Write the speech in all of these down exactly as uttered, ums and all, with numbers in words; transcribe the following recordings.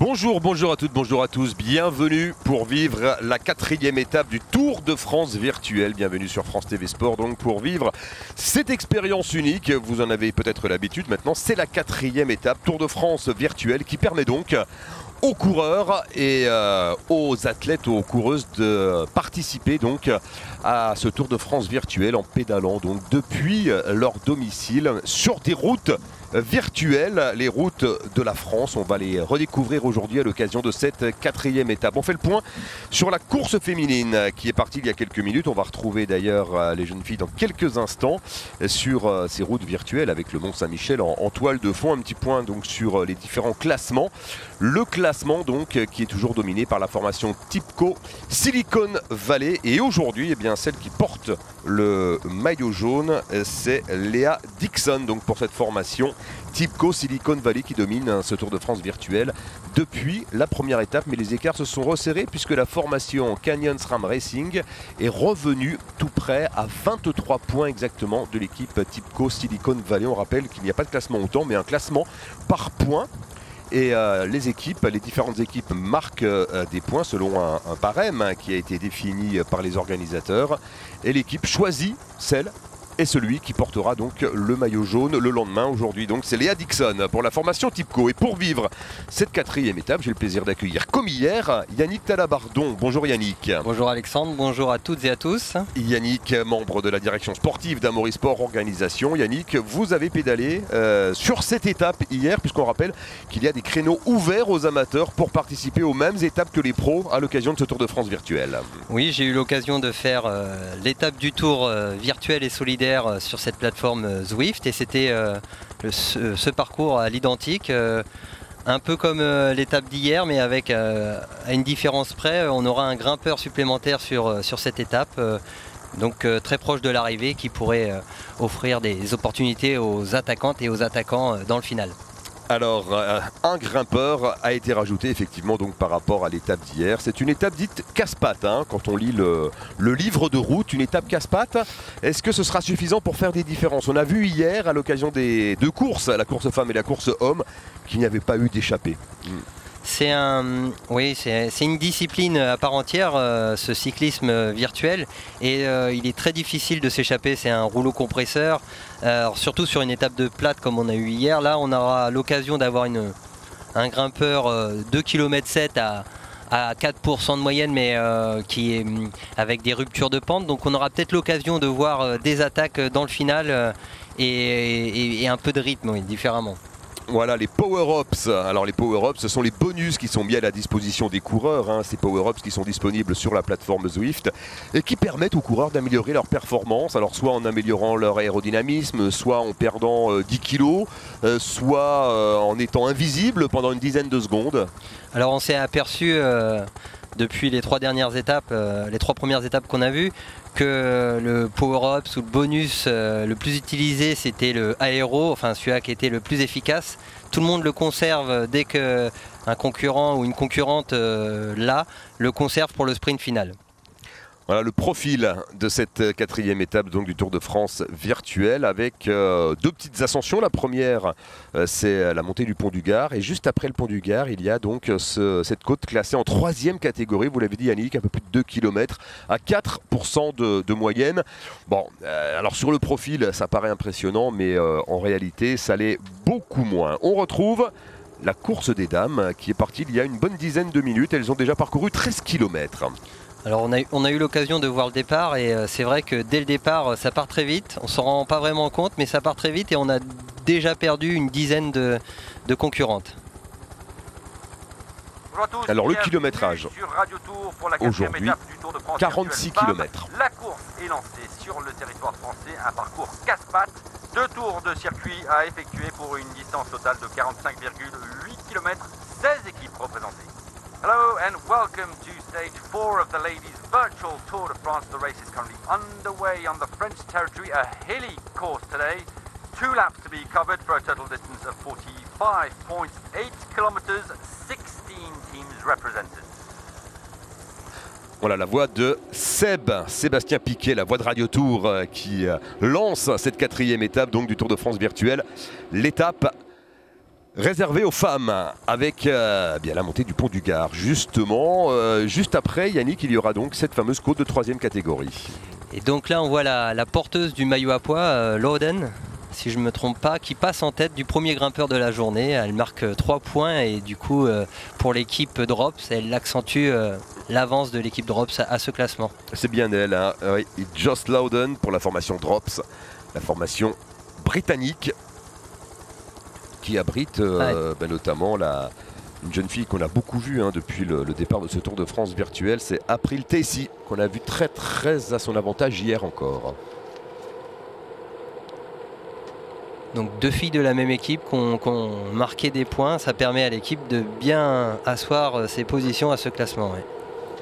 Bonjour, bonjour à toutes, bonjour à tous, bienvenue pour vivre la quatrième étape du Tour de France virtuel. Bienvenue sur France T V Sport donc pour vivre cette expérience unique. Vous en avez peut-être l'habitude maintenant, c'est la quatrième étape Tour de France virtuel qui permet donc aux coureurs et euh, aux athlètes, aux coureuses de participer donc à ce Tour de France virtuel en pédalant donc depuis leur domicile sur des routes virtuelles, les routes de la France. On va les redécouvrir aujourd'hui à l'occasion de cette quatrième étape. On fait le point sur la course féminine qui est partie il y a quelques minutes. On va retrouver d'ailleurs les jeunes filles dans quelques instants sur ces routes virtuelles avec le Mont-Saint-Michel en, en toile de fond. Un petit point donc sur les différents classements. Le classement donc qui est toujours dominé par la formation Tipco Silicon Valley. Et aujourd'hui, eh bien, celle qui porte le maillot jaune, c'est Léa Dixon donc pour cette formation Tipco Silicon Valley qui domine ce Tour de France virtuel depuis la première étape, mais les écarts se sont resserrés puisque la formation Canyon SRAM Racing est revenue tout près à vingt-trois points exactement de l'équipe Tipco Silicon Valley. On rappelle qu'il n'y a pas de classement autant, mais un classement par points. Et euh, les équipes, les différentes équipes marquent euh, des points selon un, un barème hein, qui a été défini par les organisateurs. Et l'équipe choisit celle et celui qui portera donc le maillot jaune le lendemain. Aujourd'hui donc c'est Léa Dixon pour la formation Tipco. Et pour vivre cette quatrième étape, j'ai le plaisir d'accueillir comme hier Yannick Talabardon. Bonjour Yannick. Bonjour Alexandre, bonjour à toutes et à tous. Yannick, membre de la direction sportive d'Amaury Sport Organisation. Yannick, vous avez pédalé euh, sur cette étape hier, puisqu'on rappelle qu'il y a des créneaux ouverts aux amateurs pour participer aux mêmes étapes que les pros à l'occasion de ce Tour de France virtuel. Oui, j'ai eu l'occasion de faire euh, l'étape du Tour euh, virtuel et solidaire sur cette plateforme Zwift et c'était euh, ce, ce parcours à l'identique, euh, un peu comme euh, l'étape d'hier, mais avec euh, à une différence près, on aura un grimpeur supplémentaire sur, sur cette étape, euh, donc euh, très proche de l'arrivée, qui pourrait euh, offrir des opportunités aux attaquantes et aux attaquants euh, dans le final. Alors, euh, un grimpeur a été rajouté effectivement donc par rapport à l'étape d'hier. C'est une étape dite casse-pattes, hein, quand on lit le, le livre de route, une étape casse-pattes. Est-ce que ce sera suffisant pour faire des différences? On a vu hier, à l'occasion des deux courses, la course femme et la course homme, qu'il n'y avait pas eu d'échappée. Mm. C'est un, oui, c'est une discipline à part entière, euh, ce cyclisme virtuel, et euh, il est très difficile de s'échapper. C'est un rouleau compresseur, euh, alors surtout sur une étape de plate comme on a eu hier. Là, on aura l'occasion d'avoir un grimpeur euh, deux virgule sept kilomètres à, à quatre pour cent de moyenne, mais euh, qui est avec des ruptures de pente. Donc, on aura peut-être l'occasion de voir euh, des attaques dans le final euh, et, et, et un peu de rythme, oui, différemment. Voilà les power-ups. Alors les power-ups, ce sont les bonus qui sont mis à la disposition des coureurs. Hein. Ces power-ups qui sont disponibles sur la plateforme Zwift et qui permettent aux coureurs d'améliorer leur performance. Alors soit en améliorant leur aérodynamisme, soit en perdant euh, dix kilos, euh, soit euh, en étant invisible pendant une dizaine de secondes. Alors on s'est aperçu euh, depuis les trois dernières étapes, euh, les trois premières étapes qu'on a vues, que le power-ups ou le bonus euh, le plus utilisé c'était le aéro, enfin celui-là qui était le plus efficace. Tout le monde le conserve dès qu'un concurrent ou une concurrente euh, l'a, le conserve pour le sprint final. Voilà le profil de cette quatrième étape donc, du Tour de France virtuel avec euh, deux petites ascensions. La première, euh, c'est la montée du Pont du Gard. Et juste après le Pont du Gard, il y a donc ce, cette côte classée en troisième catégorie. Vous l'avez dit Yannick, un peu plus de deux kilomètres à quatre pour cent de, de moyenne. Bon, euh, alors sur le profil, ça paraît impressionnant, mais euh, en réalité, ça l'est beaucoup moins. On retrouve la course des dames qui est partie il y a une bonne dizaine de minutes. Elles ont déjà parcouru treize kilomètres. Alors on a, on a eu l'occasion de voir le départ et euh, c'est vrai que dès le départ ça part très vite, on s'en rend pas vraiment compte mais ça part très vite et on a déjà perdu une dizaine de, de concurrentes. Alors le kilométrage aujourd'hui, quarante-six kilomètres. La course est lancée sur le territoire français, un parcours casse-pattes, deux tours de circuit à effectuer pour une distance totale de quarante-cinq virgule huit kilomètres, seize équipes représentées. Hello and welcome to stage four of the ladies' virtual Tour de France. The race is currently underway on the French territory, a hilly course today. Two laps to be covered for a total distance of forty-five point eight kilometers, sixteen teams represented. Voilà la voix de Seb, Sébastien Piquet, la voix de Radio Tour euh, qui euh, lance cette quatrième étape donc, du Tour de France virtuel. L'étape réservé aux femmes avec euh, bien la montée du pont du Gard. Justement, euh, juste après, Yannick, il y aura donc cette fameuse côte de troisième catégorie. Et donc là, on voit la, la porteuse du maillot à pois, euh, Loden, si je ne me trompe pas, qui passe en tête du premier grimpeur de la journée. Elle marque trois points et du coup, euh, pour l'équipe Drops, elle accentue euh, l'avance de l'équipe Drops à, à ce classement. C'est bien elle, hein. Oui, Joss Loden pour la formation Drops, la formation britannique qui abrite euh, ouais. ben, notamment la, une jeune fille qu'on a beaucoup vue hein, depuis le, le départ de ce Tour de France virtuel, c'est April Tessy, qu'on a vu très très à son avantage hier encore. Donc deux filles de la même équipe qui ont, qui ont marqué des points, ça permet à l'équipe de bien asseoir ses positions à ce classement. Ouais.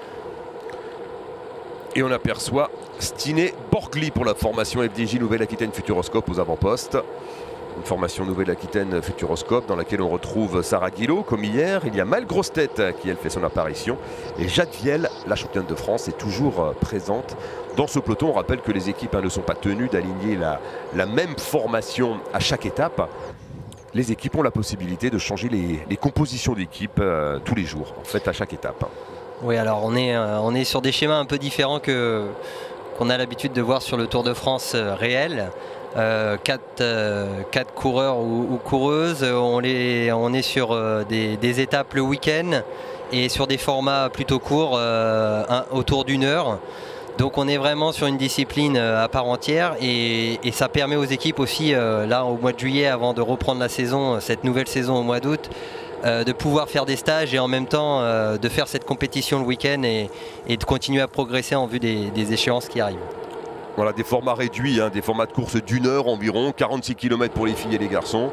Et on aperçoit Stine Borgli pour la formation F D J Nouvelle-Aquitaine Futuroscope aux avant-postes. Une formation Nouvelle-Aquitaine Futuroscope dans laquelle on retrouve Sarah Guillot comme hier. Il y a Maëlle Grossetête qui elle fait son apparition. Et Jade Viel, la championne de France, est toujours présente dans ce peloton. On rappelle que les équipes hein, ne sont pas tenues d'aligner la, la même formation à chaque étape. Les équipes ont la possibilité de changer les, les compositions d'équipe euh, tous les jours, en fait à chaque étape. Oui, alors on est, euh, on est sur des schémas un peu différents que qu'on a l'habitude de voir sur le Tour de France euh, réel. Euh, quatre, euh, quatre coureurs ou, ou coureuses, on, les, on est sur euh, des, des étapes le week-end et sur des formats plutôt courts, euh, un, autour d'une heure. Donc on est vraiment sur une discipline euh, à part entière et, et ça permet aux équipes aussi, euh, là au mois de juillet, avant de reprendre la saison, cette nouvelle saison au mois d'août, euh, de pouvoir faire des stages et en même temps euh, de faire cette compétition le week-end et, et de continuer à progresser en vue des, des échéances qui arrivent. Voilà, des formats réduits, hein, des formats de course d'une heure environ, quarante-six kilomètres pour les filles et les garçons.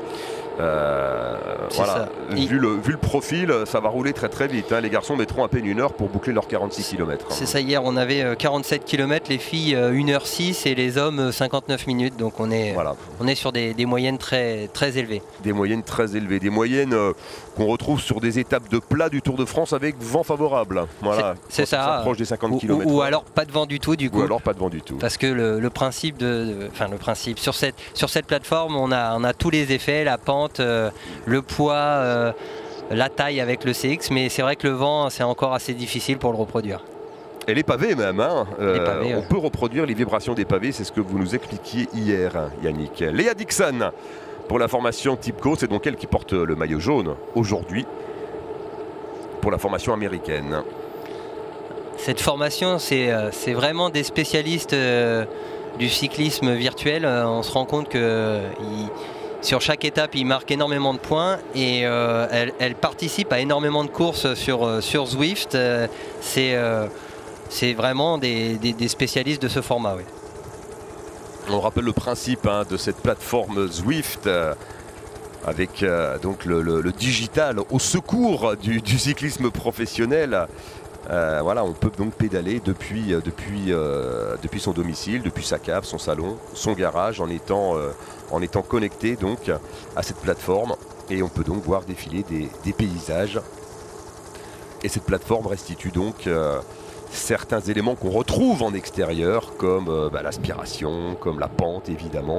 Euh, voilà. vu, le, vu le profil, ça va rouler très très vite. Hein. Les garçons mettront à peine une heure pour boucler leurs quarante-six kilomètres. C'est ça, hier on avait quarante-sept kilomètres, les filles une heure six et les hommes cinquante-neuf minutes. Donc on est, voilà. on est sur des, des moyennes très, très élevées. Des moyennes très élevées, des moyennes euh, qu'on retrouve sur des étapes de plat du Tour de France avec vent favorable. Voilà, c'est ça. Proche des cinquante kilomètres. Ou, ou alors pas de vent du tout du coup. Ou alors pas de vent du tout. Parce que le, le principe de, enfin le principe sur cette, sur cette plateforme, on a, on a tous les effets, la pente. Euh, le poids, euh, la taille avec le C X, mais c'est vrai que le vent c'est encore assez difficile pour le reproduire. Et les pavés même, hein. euh, les pavés, on ouais. peut reproduire les vibrations des pavés, c'est ce que vous nous expliquiez hier Yannick. Léa Dixon pour la formation Tipco, c'est donc elle qui porte le maillot jaune aujourd'hui pour la formation américaine. Cette formation c'est euh, c'est vraiment des spécialistes euh, du cyclisme virtuel, euh, on se rend compte que euh, ils, sur chaque étape, ils marquent énormément de points et euh, elle, elle participe à énormément de courses sur, sur Zwift. Euh, c'est euh, vraiment des, des, des spécialistes de ce format. Oui. On rappelle le principe hein, de cette plateforme Zwift euh, avec euh, donc le, le, le digital au secours du, du cyclisme professionnel. Euh, voilà, on peut donc pédaler depuis, euh, depuis, euh, depuis son domicile, depuis sa cave, son salon, son garage, en étant, euh, en étant connecté donc à cette plateforme. Et on peut donc voir défiler des, des paysages. Et cette plateforme restitue donc euh, certains éléments qu'on retrouve en extérieur, comme euh, bah, l'aspiration, comme la pente évidemment.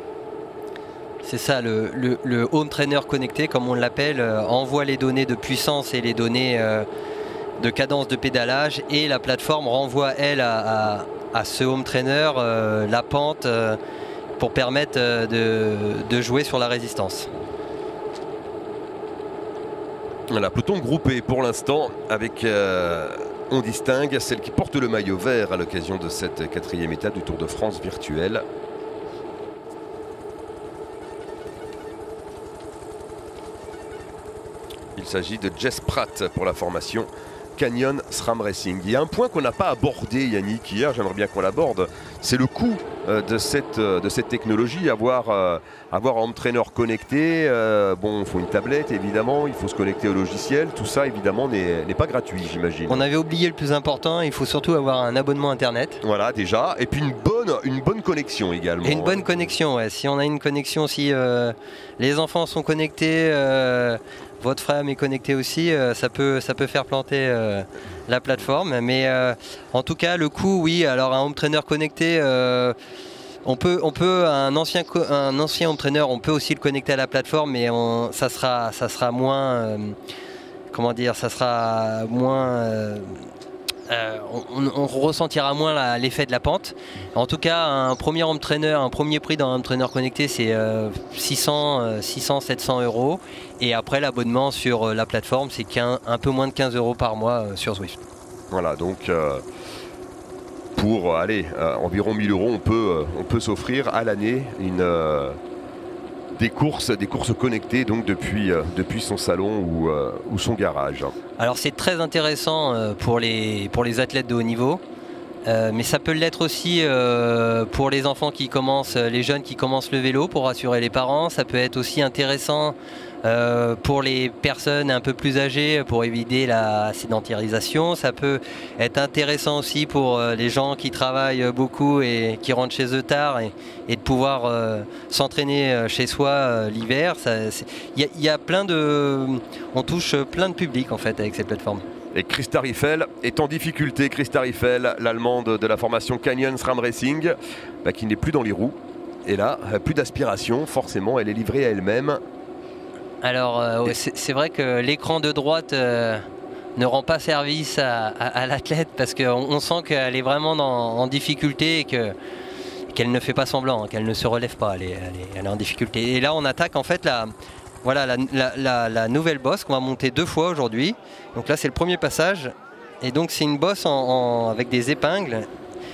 C'est ça, le, le, le home trainer connecté, comme on l'appelle, euh, envoie les données de puissance et les données euh, de cadence de pédalage et la plateforme renvoie elle à, à, à ce home trainer euh, la pente euh, pour permettre euh, de, de jouer sur la résistance. Voilà, peloton groupé pour l'instant avec euh, on distingue celle qui porte le maillot vert à l'occasion de cette quatrième étape du Tour de France virtuel. Il s'agit de Jess Pratt pour la formation Canyon SRAM Racing. Il y a un point qu'on n'a pas abordé, Yannick, hier, j'aimerais bien qu'on l'aborde, c'est le coût euh, de, cette, euh, de cette technologie. Avoir, euh, avoir un home trainer connecté, euh, bon, il faut une tablette évidemment, il faut se connecter au logiciel, tout ça évidemment n'est pas gratuit, j'imagine. On avait oublié le plus important, il faut surtout avoir un abonnement internet. Voilà, déjà, et puis une bonne, une bonne connexion également. Et une bonne connexion, ouais. Si on a une connexion, si euh, les enfants sont connectés, euh, votre frère est connecté aussi, euh, ça, peut, ça peut faire planter euh, la plateforme. Mais euh, en tout cas, le coût, oui, alors un home trainer connecté, euh, On peut, on peut un ancien, un ancien entraîneur, on peut aussi le connecter à la plateforme, mais on, ça sera, ça sera moins, euh, comment dire, ça sera moins, euh, euh, on, on ressentira moins l'effet de la pente. En tout cas, un premier home trainer, un premier prix dans un home trainer connecté, c'est euh, six cents, sept cents euros, et après l'abonnement sur la plateforme, c'est un peu moins de quinze euros par mois euh, sur Zwift. Voilà, donc. Euh... Pour allez, euh, environ mille euros, on peut, euh, on peut s'offrir à l'année une, euh, des, courses, des courses connectées donc depuis, euh, depuis son salon ou, euh, ou son garage. Alors c'est très intéressant euh, pour, les, pour les athlètes de haut niveau, euh, mais ça peut l'être aussi euh, pour les enfants qui commencent, les jeunes qui commencent le vélo pour rassurer les parents. Ça peut être aussi intéressant Euh, pour les personnes un peu plus âgées pour éviter la sédentarisation. Ça peut être intéressant aussi pour euh, les gens qui travaillent beaucoup et qui rentrent chez eux tard et, et de pouvoir euh, s'entraîner chez soi euh, l'hiver. Il y, y a plein de... On touche plein de publics en fait avec ces plateformes. Et Christa Riffel est en difficulté. Christa Riffel, l'allemande de la formation Canyon SRAM Racing, bah, qui n'est plus dans les roues. Et là, plus d'aspiration, forcément, elle est livrée à elle-même. Alors euh, ouais, c'est vrai que l'écran de droite euh, ne rend pas service à, à, à l'athlète parce qu'on on sent qu'elle est vraiment dans, en difficulté et que qu'elle ne fait pas semblant, qu'elle ne se relève pas, elle est, elle, est, elle est en difficulté. Et là on attaque en fait la, voilà, la, la, la, la nouvelle bosse qu'on va monter deux fois aujourd'hui. Donc là c'est le premier passage et donc c'est une bosse en, en, avec des épingles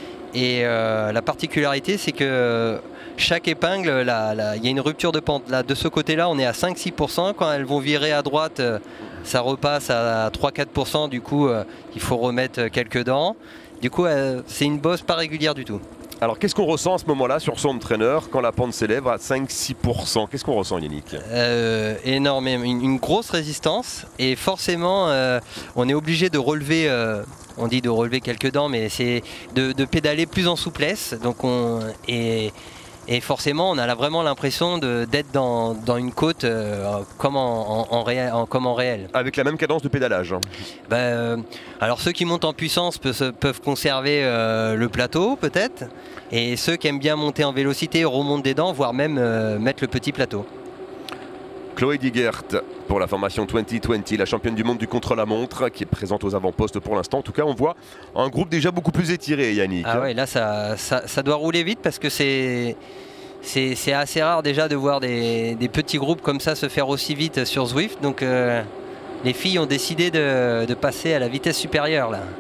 et euh, la particularité c'est que chaque épingle, il y a une rupture de pente. Là, de ce côté-là, on est à cinq à six pour cent. Quand elles vont virer à droite, ça repasse à trois à quatre pour cent. Du coup, euh, il faut remettre quelques dents. Du coup, euh, c'est une bosse pas régulière du tout. Alors, qu'est-ce qu'on ressent à ce moment-là sur son entraîneur quand la pente s'élève à cinq à six pour cent? Qu'est-ce qu'on ressent, Yannick? euh, Énormément. Une, une grosse résistance. Et forcément, euh, on est obligé de relever... Euh, on dit de relever quelques dents, mais c'est de, de pédaler plus en souplesse. Donc on... Et, Et forcément, on a là vraiment l'impression d'être dans, dans une côte euh, comme, en, en, en réel, en, comme en réel. Avec la même cadence de pédalage. Ben, euh, alors ceux qui montent en puissance peuvent, peuvent conserver euh, le plateau peut-être. Et ceux qui aiment bien monter en vélocité remontent des dents, voire même euh, mettre le petit plateau. Chloé Digert pour la formation vingt vingt, la championne du monde du contre-la-montre qui est présente aux avant-postes pour l'instant. En tout cas, on voit un groupe déjà beaucoup plus étiré, Yannick. Ah ouais, là ça, ça, ça doit rouler vite parce que c'est c'est assez rare déjà de voir des, des petits groupes comme ça se faire aussi vite sur Zwift. Donc euh, les filles ont décidé de, de passer à la vitesse supérieure là.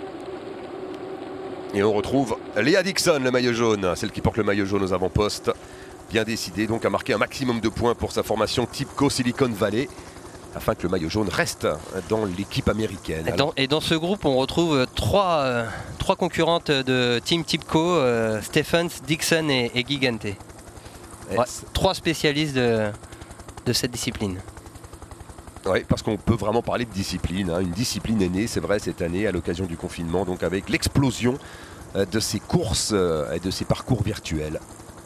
Et on retrouve Léa Dixon, le maillot jaune, celle qui porte le maillot jaune aux avant-postes. Bien décidé donc à marquer un maximum de points pour sa formation TIPCO Silicon Valley afin que le maillot jaune reste dans l'équipe américaine. Et dans, et dans ce groupe on retrouve trois, euh, trois concurrentes de Team TIPCO, euh, Stephens, Dixon et, et Gigante. Ouais, trois spécialistes de, de cette discipline. Oui, parce qu'on peut vraiment parler de discipline. Hein. Une discipline est née, c'est vrai, cette année à l'occasion du confinement, donc avec l'explosion de ces courses et de ces parcours virtuels.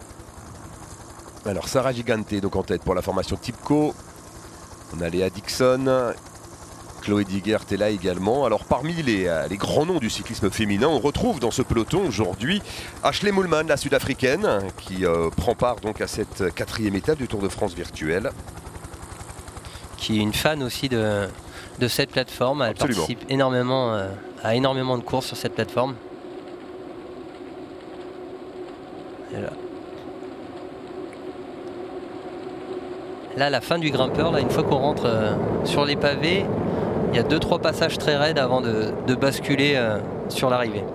Alors Sarah Gigante donc en tête pour la formation TIPCO. On a Léa Dixon, Chloé Digert est là également. Alors parmi les, les grands noms du cyclisme féminin, on retrouve dans ce peloton aujourd'hui Ashley Moolman, la sud-africaine, qui euh, prend part donc à cette quatrième étape du Tour de France virtuel. Qui est une fan aussi de, de cette plateforme. Elle Absolument. participe énormément euh, à énormément de courses sur cette plateforme. Et là. Là, à la fin du grimpeur, là, une fois qu'on rentre euh, sur les pavés, il y a deux trois passages très raides avant de, de basculer euh, sur l'arrivée.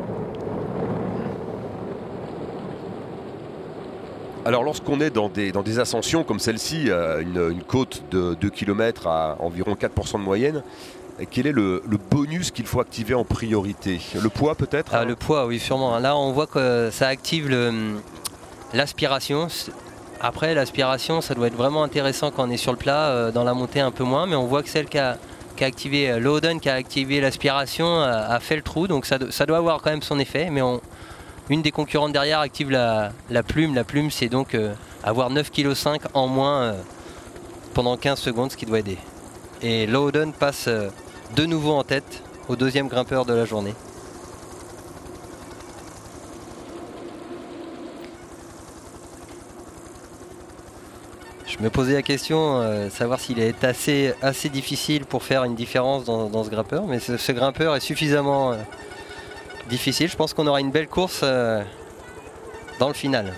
Alors lorsqu'on est dans des, dans des ascensions comme celle-ci, euh, une, une côte de deux kilomètres à environ quatre pour cent de moyenne, quel est le, le bonus qu'il faut activer en priorité? Le poids peut-être? Ah, le poids, oui, sûrement. Là, on voit que ça active l'aspiration. Après, l'aspiration, ça doit être vraiment intéressant quand on est sur le plat, euh, dans la montée un peu moins, mais on voit que celle qui a, qui a activé, euh, Loden qui a activé l'aspiration, a, a fait le trou, donc ça, ça doit avoir quand même son effet, mais on, une des concurrentes derrière active la, la plume. La plume, c'est donc euh, avoir neuf virgule cinq kilos en moins euh, pendant quinze secondes, ce qui doit aider. Et Loden passe euh, de nouveau en tête au deuxième grimpeur de la journée. Je me posais la question, euh, savoir s'il est assez, assez difficile pour faire une différence dans, dans ce grimpeur, mais ce, ce grimpeur est suffisamment euh, difficile. Je pense qu'on aura une belle course euh, dans le final.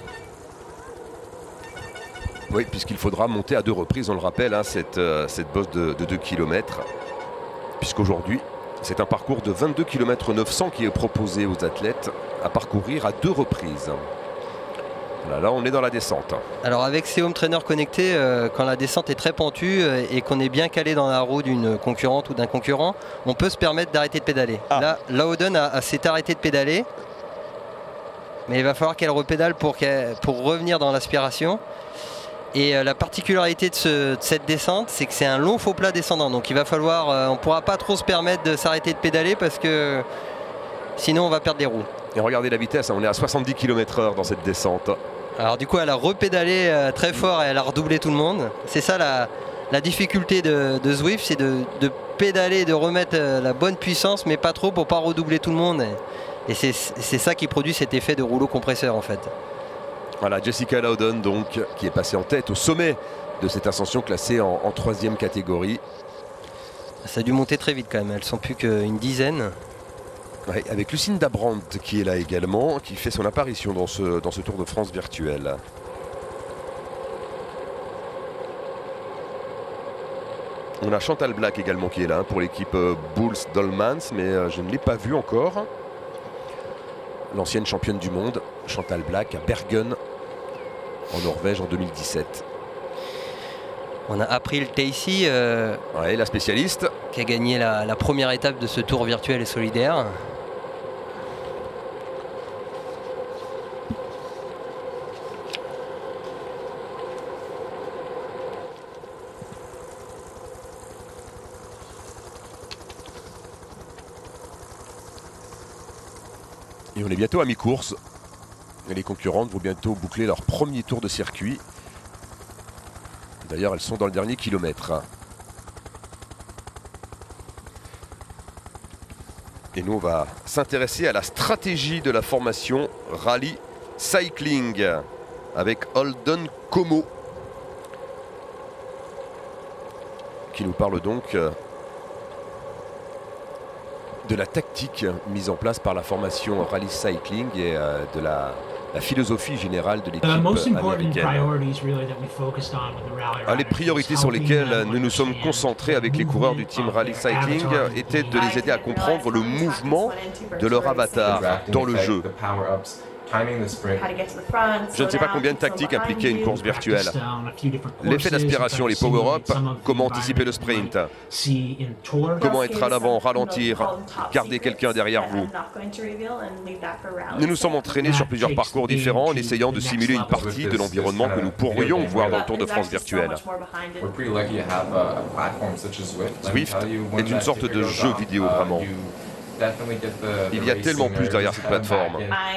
Oui, puisqu'il faudra monter à deux reprises, on le rappelle, hein, cette, euh, cette bosse de, de deux kilomètres. Puisqu'aujourd'hui, c'est un parcours de vingt-deux kilomètres neuf cents qui est proposé aux athlètes à parcourir à deux reprises. Là, là, on est dans la descente. Alors avec ces home trainers connectés, euh, quand la descente est très pentue euh, et qu'on est bien calé dans la roue d'une concurrente ou d'un concurrent, on peut se permettre d'arrêter de pédaler. Ah. Là, Loudon a, a s'est arrêté de pédaler, mais il va falloir qu'elle repédale pour, qu'elle, pour revenir dans l'aspiration. Et euh, la particularité de, ce, de cette descente, c'est que c'est un long faux plat descendant. Donc il va falloir, euh, on ne pourra pas trop se permettre de s'arrêter de pédaler parce que sinon on va perdre les roues. Et regardez la vitesse, hein, on est à soixante-dix kilomètres heure dans cette descente. Alors du coup elle a repédalé euh, très fort et elle a redoublé tout le monde. C'est ça la, la difficulté de, de Zwift, c'est de, de pédaler, de remettre euh, la bonne puissance, mais pas trop pour pas redoubler tout le monde. Et, et c'est, c'est ça qui produit cet effet de rouleau compresseur en fait. Voilà, Jessica Loudon donc, qui est passée en tête au sommet de cette ascension classée en, en troisième catégorie. Ça a dû monter très vite quand même, elles sont plus qu'une dizaine. Ouais, avec Lucinda Brandt qui est là également, qui fait son apparition dans ce, dans ce Tour de France virtuel. On a Chantal Blaak également qui est là hein, pour l'équipe euh, Bulls Dolmans, mais euh, je ne l'ai pas vue encore. L'ancienne championne du monde, Chantal Blaak, à Bergen, en Norvège en deux mille dix-sept. On a April Tacey, euh, ouais, la spécialiste, qui a gagné la, la première étape de ce Tour virtuel et solidaire. Et on est bientôt à mi-course. Et les concurrentes vont bientôt boucler leur premier tour de circuit. D'ailleurs, elles sont dans le dernier kilomètre. Et nous, on va s'intéresser à la stratégie de la formation Rally Cycling avec Holden Como, qui nous parle donc de la tactique mise en place par la formation Rally Cycling et euh, de la, la philosophie générale de l'équipe américaine. Ah, les priorités sur lesquelles nous nous sommes concentrés avec les coureurs du team Rally Cycling étaient de les aider à comprendre le mouvement de leur avatar dans le jeu. Je ne sais pas combien de tactiques impliquaient une course virtuelle. L'effet d'aspiration, les power-up, comment anticiper le sprint, comment être à l'avant, ralentir, garder quelqu'un derrière vous. Nous nous sommes entraînés sur plusieurs parcours différents en essayant de simuler une partie de l'environnement que nous pourrions voir dans le Tour de France virtuel. Zwift est une sorte de jeu vidéo vraiment. Il y a tellement plus derrière cette plateforme.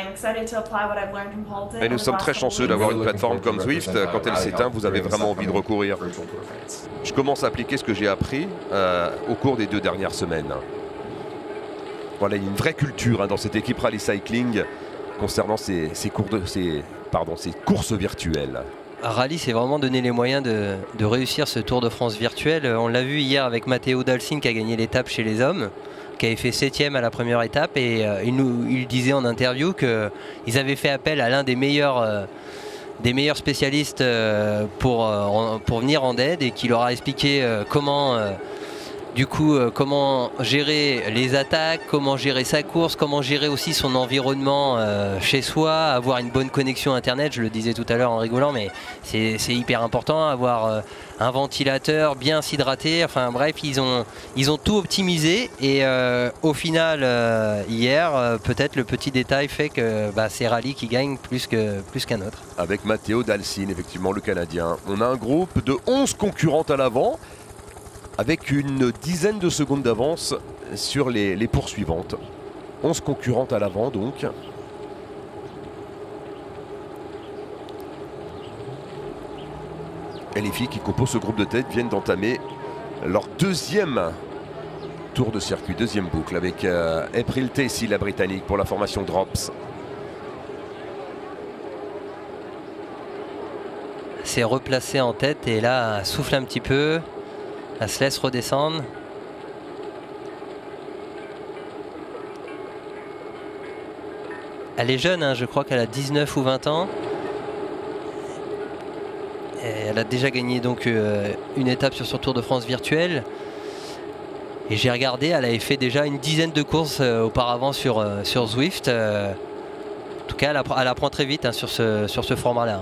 Et nous sommes très chanceux d'avoir une plateforme comme Zwift. Quand elle s'éteint, vous avez vraiment envie de recourir. Je commence à appliquer ce que j'ai appris euh, au cours des deux dernières semaines. Voilà, il y a une vraie culture hein, dans cette équipe Rally Cycling concernant ces, ces, cours de, ces, pardon, ces courses virtuelles. Rally, c'est vraiment donner les moyens de, de réussir ce Tour de France virtuel. On l'a vu hier avec Matteo Dalsin qui a gagné l'étape chez les hommes, qui avait fait septième à la première étape, et euh, il, nous, il disait en interview qu'ils avaient fait appel à l'un des meilleurs, euh, des meilleurs spécialistes euh, pour, euh, en, pour venir en aide, et qui leur a expliqué euh, comment, euh, du coup, euh, comment gérer les attaques, comment gérer sa course, comment gérer aussi son environnement euh, chez soi, avoir une bonne connexion internet. Je le disais tout à l'heure en rigolant, mais c'est hyper important, avoir euh, un ventilateur, bien s'hydrater, enfin bref, ils ont, ils ont tout optimisé, et euh, au final euh, hier, euh, peut-être le petit détail fait que bah, c'est Rally qui gagne plus que plus qu'un autre. Avec Matteo Dalsin, effectivement le Canadien. On a un groupe de onze concurrentes à l'avant, avec une dizaine de secondes d'avance sur les, les poursuivantes. onze concurrentes à l'avant donc. Et les filles qui composent ce groupe de tête viennent d'entamer leur deuxième tour de circuit, deuxième boucle avec euh, April Tacey, la Britannique, pour la formation Drops. s'est replacée en tête et là elle souffle un petit peu, elle se laisse redescendre. Elle est jeune, hein, je crois qu'elle a dix-neuf ou vingt ans. Et elle a déjà gagné donc euh, une étape sur son Tour de France virtuel. Et j'ai regardé, elle avait fait déjà une dizaine de courses euh, auparavant sur, euh, sur Zwift. Euh, en tout cas, elle, appre elle apprend très vite hein, sur ce, sur ce format-là.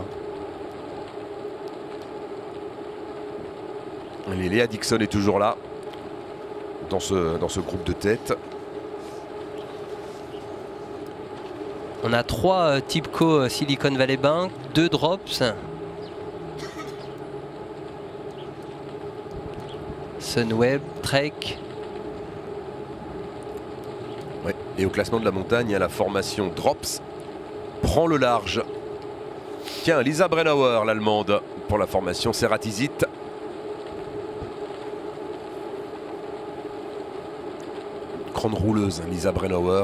Léa Dixon est toujours là, dans ce, dans ce groupe de tête. On a trois euh, Tipco Silicon Valley Bank, deux Drops. Sunweb, Trek. Ouais. Et au classement de la montagne, la formation Drops prend le large. Tiens, Lisa Brennauer, l'allemande, pour la formation Ceratizit. Grande rouleuse, Lisa Brennauer.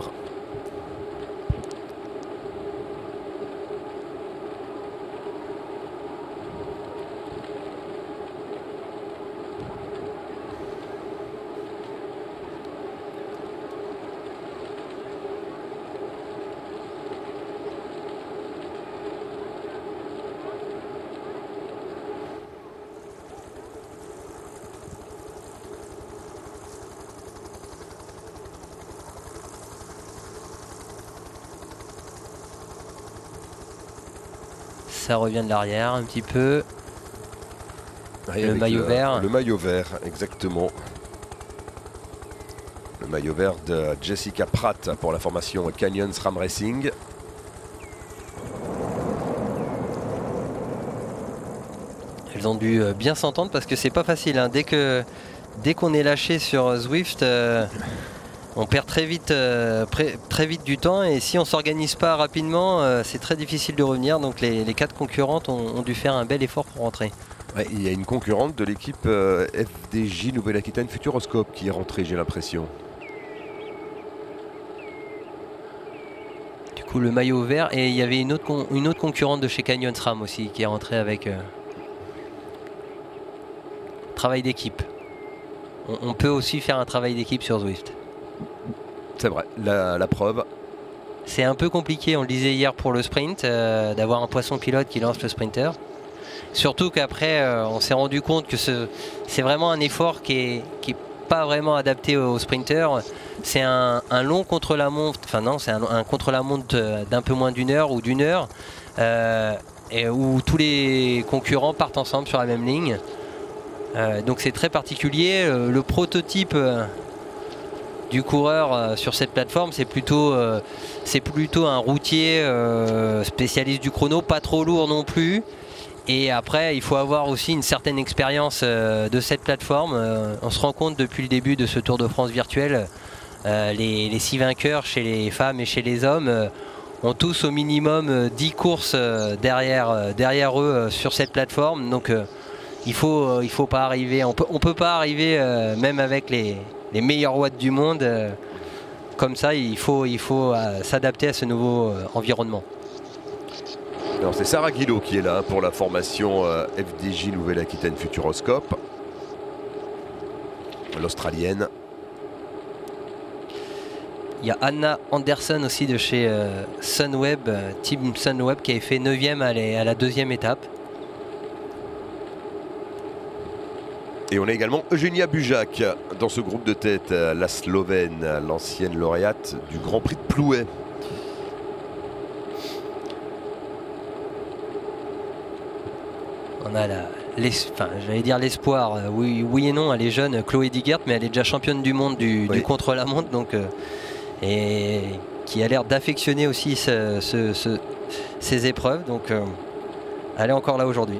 Ça revient de l'arrière un petit peu. Et le maillot le, vert. Le maillot vert, exactement. Le maillot vert de Jessica Pratt pour la formation Canyon SRAM Racing. Elles ont dû bien s'entendre parce que c'est pas facile. Hein. Dès que dès qu'on est lâché sur Zwift, euh, on perd très vite, euh, très vite du temps. Et si on s'organise pas rapidement, euh, c'est très difficile de revenir. Donc les, les quatre concurrentes ont, ont dû faire un bel effort pour rentrer. Ouais, il y a une concurrente de l'équipe euh, F D J Nouvelle-Aquitaine Futuroscope qui est rentrée, j'ai l'impression. Du coup, le maillot vert. Et il y avait une autre, une autre concurrente de chez Canyon SRAM aussi qui est rentrée avec euh, travail d'équipe. On, on peut aussi faire un travail d'équipe sur Zwift. C'est vrai, la, la preuve. C'est un peu compliqué, on le disait hier pour le sprint, euh, d'avoir un poisson pilote qui lance le sprinter. Surtout qu'après, euh, on s'est rendu compte que c'est vraiment un effort qui est, qui est pas vraiment adapté aux sprinters. C'est un, un long contre-la-montre, enfin non, c'est un, un contre-la-montre d'un peu moins d'une heure ou d'une heure, euh, et où tous les concurrents partent ensemble sur la même ligne. Euh, donc c'est très particulier. Euh, le prototype euh, du coureur euh, sur cette plateforme, c'est plutôt, euh, c'est plutôt un routier euh, spécialiste du chrono, pas trop lourd non plus. Et après, il faut avoir aussi une certaine expérience euh, de cette plateforme. Euh, on se rend compte depuis le début de ce Tour de France virtuel, euh, les, les six vainqueurs chez les femmes et chez les hommes euh, ont tous au minimum euh, dix courses euh, derrière, euh, derrière eux euh, sur cette plateforme. Donc euh, il faut, euh, il faut pas arriver, on peut, on peut pas arriver euh, même avec les, les meilleurs watts du monde. Euh, comme ça, il faut, il faut euh, s'adapter à ce nouveau euh, environnement. C'est Sarah Guillot qui est là pour la formation euh, F D J Nouvelle-Aquitaine Futuroscope. L'Australienne. Il y a Anna Anderson aussi de chez euh, Sunweb, euh, Team Sunweb, qui avait fait neuvième à, à la deuxième étape. Et on a également Eugenia Bujac dans ce groupe de tête, la Slovène, l'ancienne lauréate du Grand Prix de Plouay. On a la, enfin, j'allais dire l'espoir, oui, oui et non, elle est jeune, Chloé Digert, mais elle est déjà championne du monde du, oui. du contre-la-montre, donc euh, et qui a l'air d'affectionner aussi ce, ce, ce, ces épreuves, donc euh, elle est encore là aujourd'hui.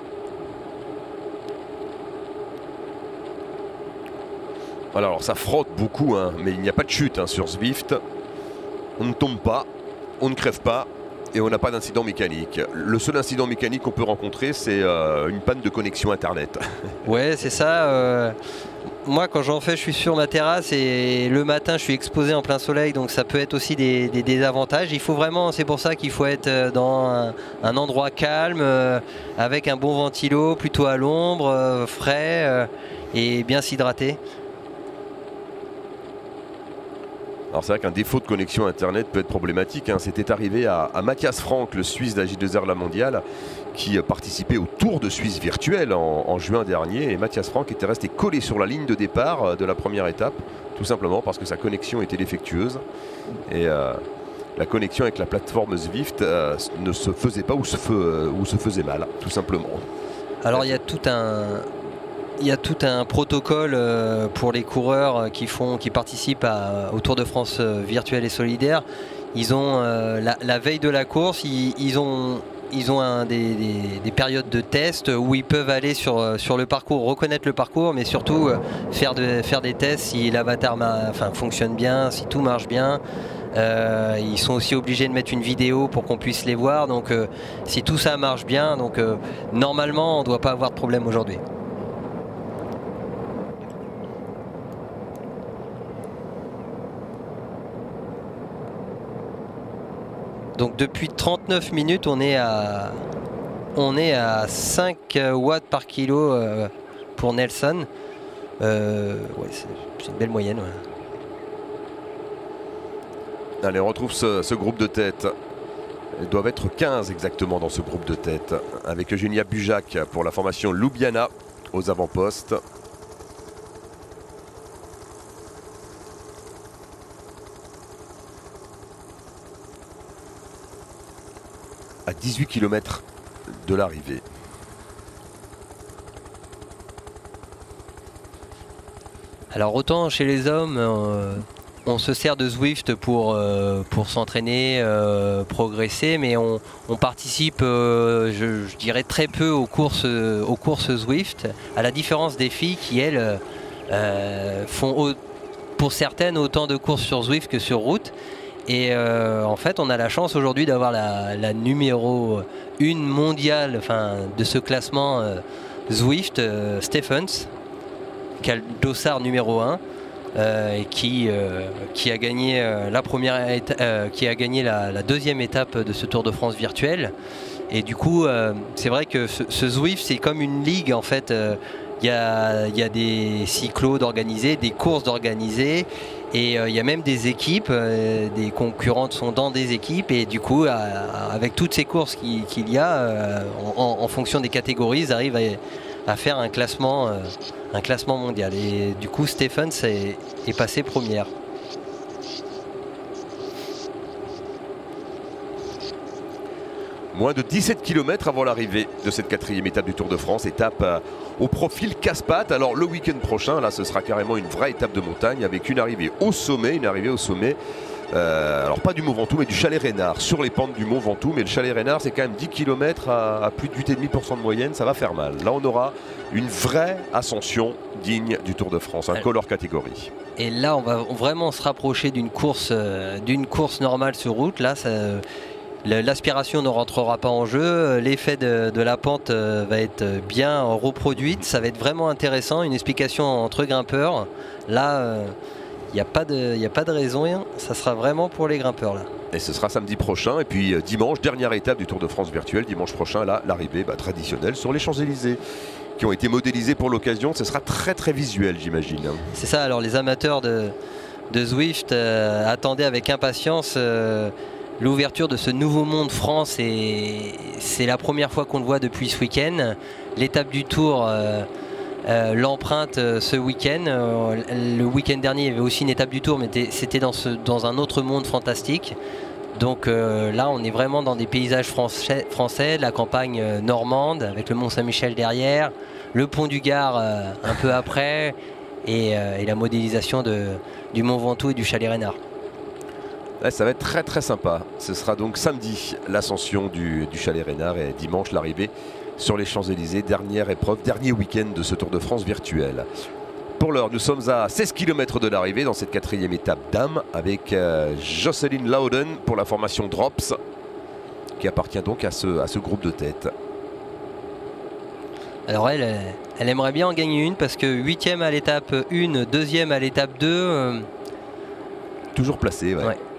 Alors ça frotte beaucoup, hein, mais il n'y a pas de chute hein, sur Zwift. On ne tombe pas, on ne crève pas, Et on n'a pas d'incident mécanique. Le seul incident mécanique qu'on peut rencontrer, c'est euh, une panne de connexion Internet. Ouais, c'est ça. Euh, moi, quand j'en fais, je suis sur ma terrasse et le matin, je suis exposé en plein soleil, donc ça peut être aussi des, des désavantages. Il faut vraiment, c'est pour ça qu'il faut être dans un, un endroit calme, euh, avec un bon ventilo, plutôt à l'ombre, euh, frais euh, et bien s'hydrater. Alors c'est vrai qu'un défaut de connexion Internet peut être problématique, hein. C'était arrivé à, à Mathias Frank, le Suisse de la J deux R La Mondiale, qui participait au Tour de Suisse virtuel en, en juin dernier. Et Mathias Frank était resté collé sur la ligne de départ de la première étape, tout simplement parce que sa connexion était défectueuse. Et euh, la connexion avec la plateforme Zwift euh, ne se faisait pas ou se, fe, ou se faisait mal, tout simplement. Alors il y a tout un... Il y a tout un protocole pour les coureurs qui, font, qui participent à, au Tour de France virtuel et solidaire. Ils ont la, la veille de la course, ils, ils ont, ils ont un, des, des, des périodes de test où ils peuvent aller sur, sur le parcours, reconnaître le parcours, mais surtout faire, de, faire des tests si l'avatar enfin, fonctionne bien, si tout marche bien. Euh, ils sont aussi obligés de mettre une vidéo pour qu'on puisse les voir. Donc euh, si tout ça marche bien, donc, euh, normalement on ne doit pas avoir de problème aujourd'hui. Donc depuis trente-neuf minutes, on est à, on est à cinq watts par kilo euh, pour Nelson. Euh, ouais, c'est une belle moyenne. Ouais. Allez, on retrouve ce, ce groupe de tête. Ils doivent être quinze exactement dans ce groupe de tête. Avec Eugenia Bujac pour la formation Ljubljana aux avant-postes. À dix-huit kilomètres de l'arrivée. Alors autant chez les hommes, euh, on se sert de Zwift pour, euh, pour s'entraîner, euh, progresser, mais on, on participe, euh, je, je dirais, très peu aux courses, aux courses Zwift, à la différence des filles qui, elles, euh, font au, pour certaines autant de courses sur Zwift que sur route. Et euh, en fait, on a la chance aujourd'hui d'avoir la, la numéro une mondiale, enfin, de ce classement euh, Zwift, euh, Stephens, qui a le dossard numéro un, euh, et qui, euh, qui a gagné, euh, la, première euh, qui a gagné la, la deuxième étape de ce Tour de France virtuel. Et du coup, euh, c'est vrai que ce, ce Zwift, c'est comme une ligue en fait. Euh, Il y a, y a des cyclos d'organiser, des courses d'organiser, et il euh, y a même des équipes, euh, des concurrentes sont dans des équipes, et du coup, à, avec toutes ces courses qu'il qu'il y a, euh, en, en fonction des catégories, ils arrivent à, à faire un classement, euh, un classement mondial. Et du coup, Stephens est, est passé première. Moins de dix-sept kilomètres avant l'arrivée de cette quatrième étape du Tour de France, étape euh, au profil casse-pattes. Alors le week-end prochain, là ce sera carrément une vraie étape de montagne avec une arrivée au sommet, une arrivée au sommet, euh, alors pas du Mont Ventoux mais du Chalet Reynard, sur les pentes du Mont Ventoux. Mais le Chalet Reynard c'est quand même dix kilomètres à, à plus de huit virgule cinq pour cent de moyenne, ça va faire mal. Là on aura une vraie ascension digne du Tour de France, un col hors catégorie. Et là on va vraiment se rapprocher d'une course, euh, d'une course normale sur route. Là ça... L'aspiration ne rentrera pas en jeu, l'effet de, de la pente va être bien reproduite, ça va être vraiment intéressant, une explication entre grimpeurs. Là, il n'y a pas de, il n'y a pas de raison, ça sera vraiment pour les grimpeurs là. Et ce sera samedi prochain, et puis dimanche, dernière étape du Tour de France virtuel, dimanche prochain, là, l'arrivée bah, traditionnelle sur les Champs-Élysées, qui ont été modélisés pour l'occasion. Ce sera très très visuel, j'imagine. C'est ça, alors les amateurs de, de Zwift euh, attendaient avec impatience euh, l'ouverture de ce nouveau monde France, et c'est la première fois qu'on le voit depuis ce week-end. L'étape du Tour euh, euh, l'empreinte euh, ce week-end. Euh, le week-end dernier, il y avait aussi une étape du Tour, mais c'était dans, ce, dans un autre monde fantastique. Donc euh, là, on est vraiment dans des paysages français, français la campagne euh, normande, avec le Mont Saint-Michel derrière, le pont du Gard euh, un peu après, et, euh, et la modélisation de, du Mont Ventoux et du Chalet Reynard. Ouais, ça va être très très sympa. Ce sera donc samedi l'ascension du, du Chalet Reynard et dimanche l'arrivée sur les Champs-Élysées. Dernière épreuve, dernier week-end de ce Tour de France virtuel. Pour l'heure, nous sommes à seize kilomètres de l'arrivée dans cette quatrième étape dames avec euh, Jocelyn Louden pour la formation Drops. qui appartient donc à ce, à ce groupe de tête. Alors elle, elle aimerait bien en gagner une parce que huitième à l'étape un, deuxième à l'étape deux. Euh... Toujours placé, ouais. ouais.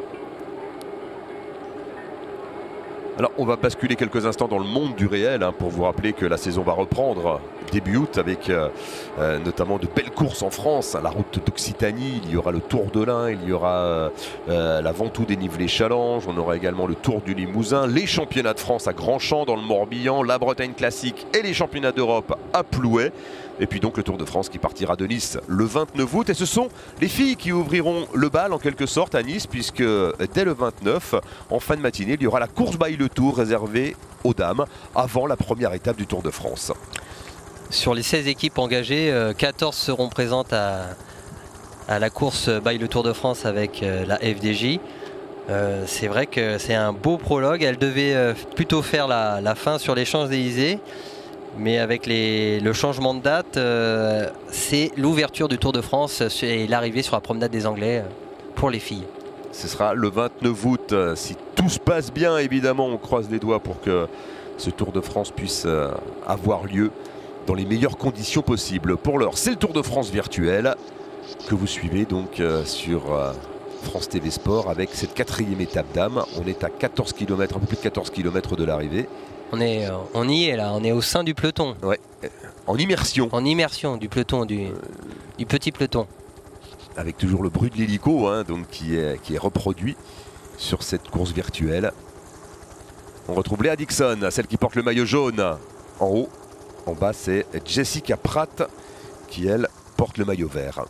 Alors on va basculer quelques instants dans le monde du réel hein, pour vous rappeler que la saison va reprendre début août avec euh, euh, notamment de belles courses en France, la route d'Occitanie, il y aura le Tour de l'Ain, il y aura euh, la Ventoux dénivelé Challenge, on aura également le Tour du Limousin, les championnats de France à Grandchamp dans le Morbihan, la Bretagne classique et les championnats d'Europe à Plouay. Et puis donc le Tour de France qui partira de Nice le vingt-neuf août. Et ce sont les filles qui ouvriront le bal en quelque sorte à Nice, puisque dès le vingt-neuf, en fin de matinée, il y aura la course by le Tour réservée aux dames avant la première étape du Tour de France. Sur les seize équipes engagées, quatorze seront présentes à, à la course by le Tour de France avec la F D J. Euh, c'est vrai que c'est un beau prologue. Elle devait plutôt faire la, la fin sur les Champs-Élysées. Mais avec les, le changement de date, euh, c'est l'ouverture du Tour de France et l'arrivée sur la promenade des Anglais pour les filles. Ce sera le vingt-neuf août. Si tout se passe bien, évidemment, on croise les doigts pour que ce Tour de France puisse euh, avoir lieu dans les meilleures conditions possibles. Pour l'heure, c'est le Tour de France virtuel que vous suivez donc euh, sur euh, France T V Sport avec cette quatrième étape d'âme. On est à quatorze kilomètres, un peu plus de quatorze kilomètres de l'arrivée. On, est, on y est là, on est au sein du peloton. Ouais, en immersion. En immersion du peloton, du, euh... du petit peloton. Avec toujours le bruit de l'hélico hein, donc qui est, qui est reproduit sur cette course virtuelle. On retrouve Léa Dixon, celle qui porte le maillot jaune en haut. En bas, c'est Jessica Pratt qui, elle, porte le maillot vert.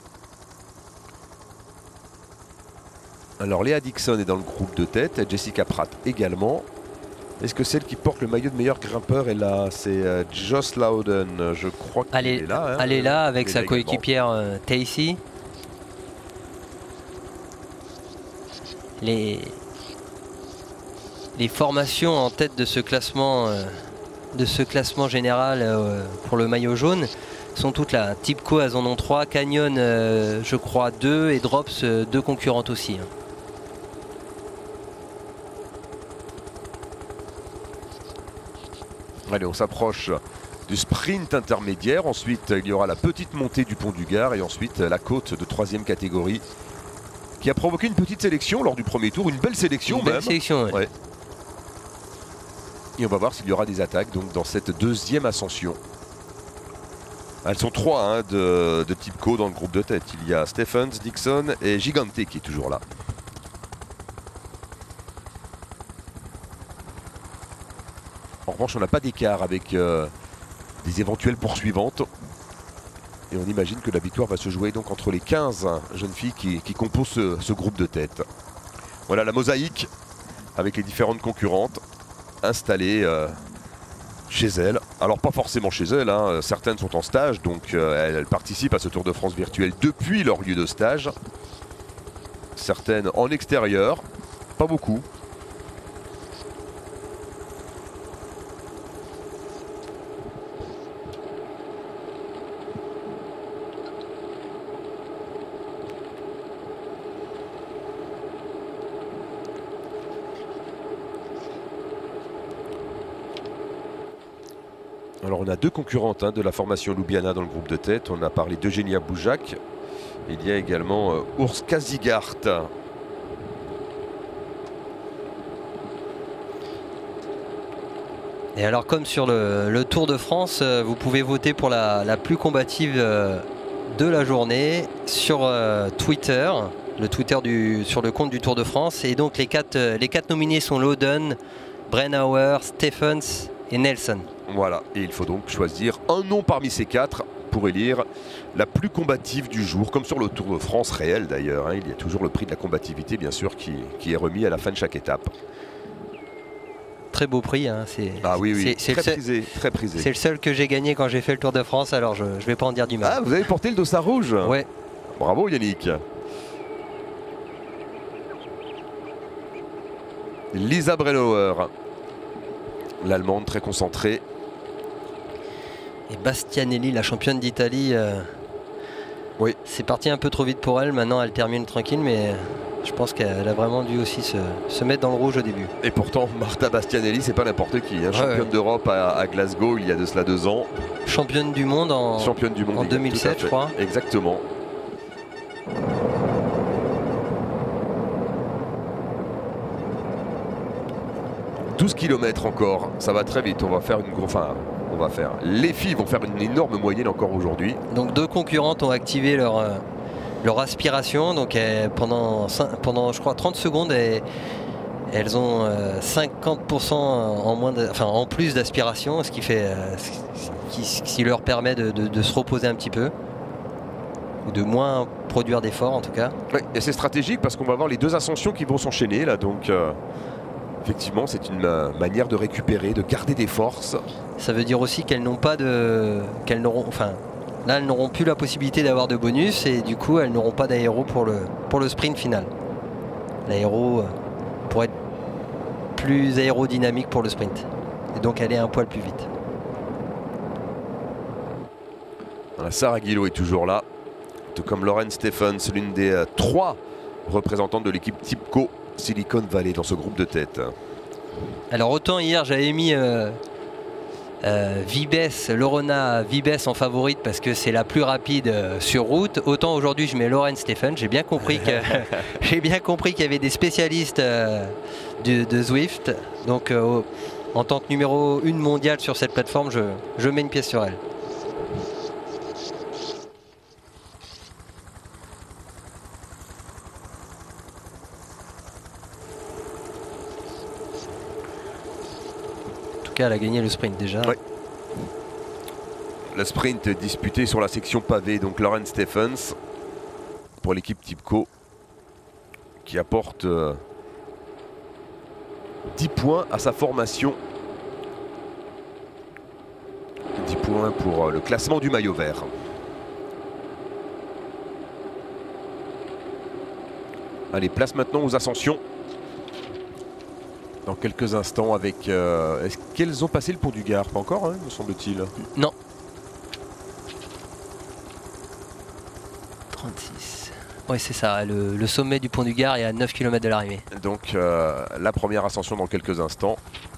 Alors Léa Dixon est dans le groupe de tête, Jessica Pratt également. Est-ce que celle qui porte le maillot de meilleur grimpeur est là? C'est euh, Joss Loudon, je crois qu'elle est, est là. Hein, elle est là avec elle sa coéquipière euh, Tacy. Les... Les formations en tête de ce classement, euh, de ce classement général euh, pour le maillot jaune sont toutes là. Tipco, elles en ont trois, Canyon, euh, je crois deux, et Drops, euh, deux concurrentes aussi. Hein. Allez, on s'approche du sprint intermédiaire. Ensuite, il y aura la petite montée du pont du Gard et ensuite la côte de troisième catégorie qui a provoqué une petite sélection lors du premier tour, une belle sélection une même. Belle sélection, ouais. Ouais. Et on va voir s'il y aura des attaques donc dans cette deuxième ascension. Elles sont trois hein, de, de Tipco dans le groupe de tête. Il y a Stephens, Dixon et Gigante qui est toujours là. En revanche, on n'a pas d'écart avec euh, des éventuelles poursuivantes. Et on imagine que la victoire va se jouer donc entre les quinze jeunes filles qui, qui composent ce, ce groupe de tête. Voilà la mosaïque avec les différentes concurrentes installées euh, chez elles. Alors pas forcément chez elles, hein. Certaines sont en stage, donc euh, elles, elles participent à ce Tour de France virtuel depuis leur lieu de stage. Certaines en extérieur, pas beaucoup. Alors on a deux concurrentes hein, de la formation Ljubljana dans le groupe de tête. On a parlé d'Eugenia Boujak. Il y a également euh, Urs Kazigart. Et alors comme sur le, le Tour de France, euh, vous pouvez voter pour la, la plus combative euh, de la journée sur euh, Twitter. Le Twitter du, sur le compte du Tour de France. Et donc les quatre, euh, les quatre nominés sont Loudon, Brennauer, Stephens et Nelson. Voilà, et il faut donc choisir un nom parmi ces quatre pour élire la plus combative du jour, comme sur le Tour de France réel d'ailleurs. Hein, il y a toujours le prix de la combativité, bien sûr, qui, qui est remis à la fin de chaque étape. Très beau prix, hein, c'est ah oui, oui. C'est très, le prisé, très prisé. C'est le seul que j'ai gagné quand j'ai fait le Tour de France, alors je ne vais pas en dire du mal. Ah, vous avez porté le dossard rouge? Ouais. Bravo Yannick. Lisa Brennauer, l'Allemande très concentrée. Et Bastianelli, la championne d'Italie, euh, oui. c'est parti un peu trop vite pour elle. Maintenant, elle termine tranquille, mais je pense qu'elle a vraiment dû aussi se, se mettre dans le rouge au début. Et pourtant, Marta Bastianelli, c'est pas n'importe qui. Hein, Ouais, championne ouais. d'Europe à, à Glasgow il y a de cela deux ans. Championne du monde en, Championne du monde en tout deux mille sept, à fait. je crois. Exactement. douze kilomètres encore, ça va très vite. On va faire une grosse. Enfin, on va faire. Les filles vont faire une énorme moyenne encore aujourd'hui. Donc deux concurrentes ont activé leur, euh, leur aspiration. Donc euh, pendant, pendant, je crois, trente secondes, elles, elles ont euh, cinquante pour cent en, moins de, enfin, en plus d'aspiration, ce qui, fait, euh, ce qui, ce qui leur permet de, de, de se reposer un petit peu. Ou de moins produire d'efforts en tout cas. Ouais, et c'est stratégique parce qu'on va avoir les deux ascensions qui vont s'enchaîner là. Donc euh, effectivement, c'est une euh, manière de récupérer, de garder des forces. Ça veut dire aussi qu'elles n'ont pas de, qu'elles n'auront, enfin, là elles n'auront plus la possibilité d'avoir de bonus et du coup elles n'auront pas d'aéro pour le, pour le sprint final. L'aéro euh, pour être plus aérodynamique pour le sprint et donc aller un poil plus vite. Voilà, Sarah Guillot est toujours là, tout comme Lauren Stephens, l'une des euh, trois représentantes de l'équipe TIBCO Silicon Valley dans ce groupe de tête. Alors autant hier j'avais mis euh, euh, Vibes, Lorena Vibes en favorite parce que c'est la plus rapide euh, sur route, autant aujourd'hui je mets Lauren Stephens. J'ai bien compris que j'ai bien compris qu'il y avait des spécialistes euh, de, de Zwift, donc euh, en tant que numéro une mondiale sur cette plateforme, je, je mets une pièce sur elle. Elle a gagné le sprint déjà. Ouais. Le sprint disputé sur la section pavée, donc Lauren Stephens pour l'équipe TIBCO qui apporte euh, dix points à sa formation. dix points pour euh, le classement du maillot vert. Allez, place maintenant aux ascensions. Dans quelques instants avec... Euh, est-ce qu'elles ont passé le pont du Gard? Pas encore, hein, me semble-t-il. Non. trente-six. Oui, c'est ça. Le, le sommet du pont du Gard est à neuf kilomètres de l'arrivée. Donc euh, la première ascension dans quelques instants.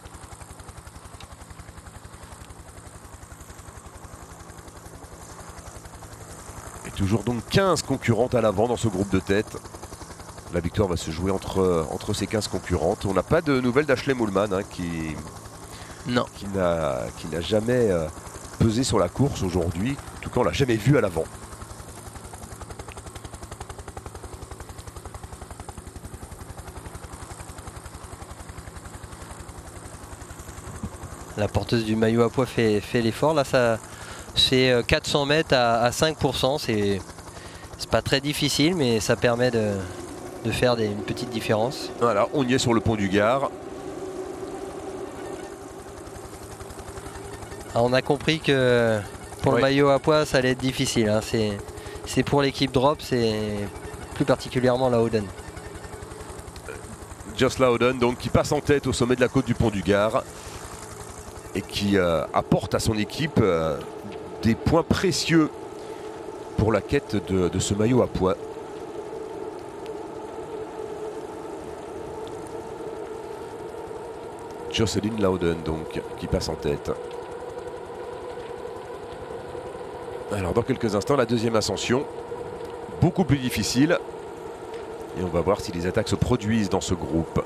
Et toujours donc quinze concurrentes à l'avant dans ce groupe de tête. La victoire va se jouer entre, entre ces quinze concurrentes. On n'a pas de nouvelles d'Ashley Moolman hein, qui, non. qui n'a jamais euh, pesé sur la course aujourd'hui. En tout cas, on l'a jamais vue à l'avant. La porteuse du maillot à pois fait, fait l'effort. Là, ça, c'est quatre cents mètres à, à cinq pour cent. C'est pas très difficile, mais ça permet de... de faire des, une petite différence. Voilà, on y est sur le pont du Gard. Alors on a compris que pour ouais. le maillot à pois, ça allait être difficile. Hein. C'est pour l'équipe Drop, c'est plus particulièrement la Howden. Joss Loudon, donc, qui passe en tête au sommet de la côte du pont du Gard et qui euh, apporte à son équipe euh, des points précieux pour la quête de, de ce maillot à pois. Jocelyn Loudon donc qui passe en tête. Alors dans quelques instants la deuxième ascension, beaucoup plus difficile et on va voir si les attaques se produisent dans ce groupe.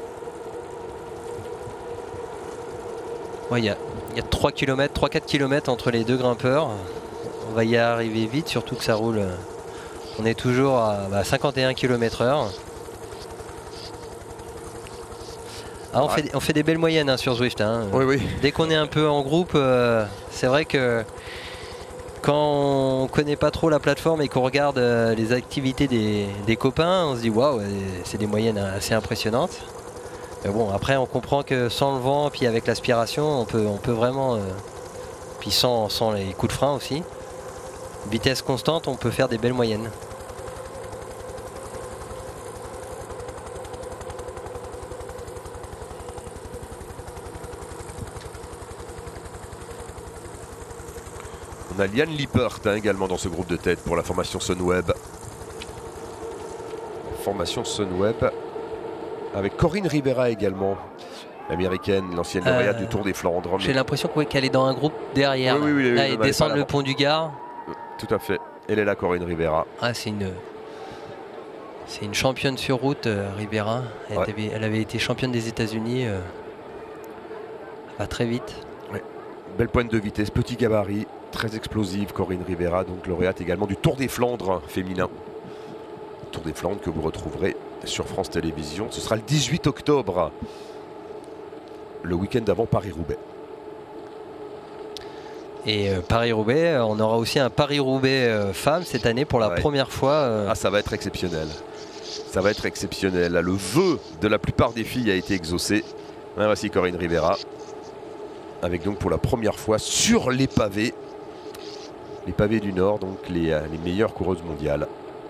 Ouais, il y a, y a trois kilomètres, trois quatre kilomètres entre les deux grimpeurs. On va y arriver vite, surtout que ça roule. On est toujours à bah, cinquante et un kilomètres heure. Ah, on, ouais. fait, on fait des belles moyennes hein, sur Zwift. Hein. Oui, oui. Dès qu'on est un peu en groupe, euh, c'est vrai que quand on ne connaît pas trop la plateforme et qu'on regarde euh, les activités des, des copains, on se dit waouh, c'est des moyennes assez impressionnantes. Mais bon, après on comprend que sans le vent, puis avec l'aspiration, on peut, on peut vraiment, euh, puis sans, sans les coups de frein aussi, vitesse constante, on peut faire des belles moyennes. On a Liane Lippert hein, également dans ce groupe de tête pour la formation Sunweb. formation Sunweb. Avec Corinne Rivera également, l'américaine, l'ancienne lauréate euh, du Tour des Flandres. J'ai mais... l'impression qu'elle est dans un groupe derrière. Oui, oui, oui, là, ils descendent le pont du Gard. Tout à fait. Elle est là, Corinne Rivera. Ah, c'est une... C'est une championne sur route, euh, Rivera. Elle, ouais. avait, elle avait été championne des États-Unis. Euh... Elle va très vite. Ouais. Belle pointe de vitesse, petit gabarit, très explosive, Corinne Rivera, donc lauréate également du Tour des Flandres féminin. Tour des Flandres que vous retrouverez sur France Télévisions. Ce sera le dix-huit octobre, le week-end d'avant Paris-Roubaix. Et euh, Paris-Roubaix, on aura aussi un Paris-Roubaix euh, femme cette année pour la ouais. première fois. Euh... Ah, ça va être exceptionnel. Ça va être exceptionnel. Là, le vœu de la plupart des filles a été exaucé. Ouais, voici Corinne Rivera. Avec donc pour la première fois sur les pavés. Les pavés du Nord, donc les, euh, les meilleures coureuses mondiales.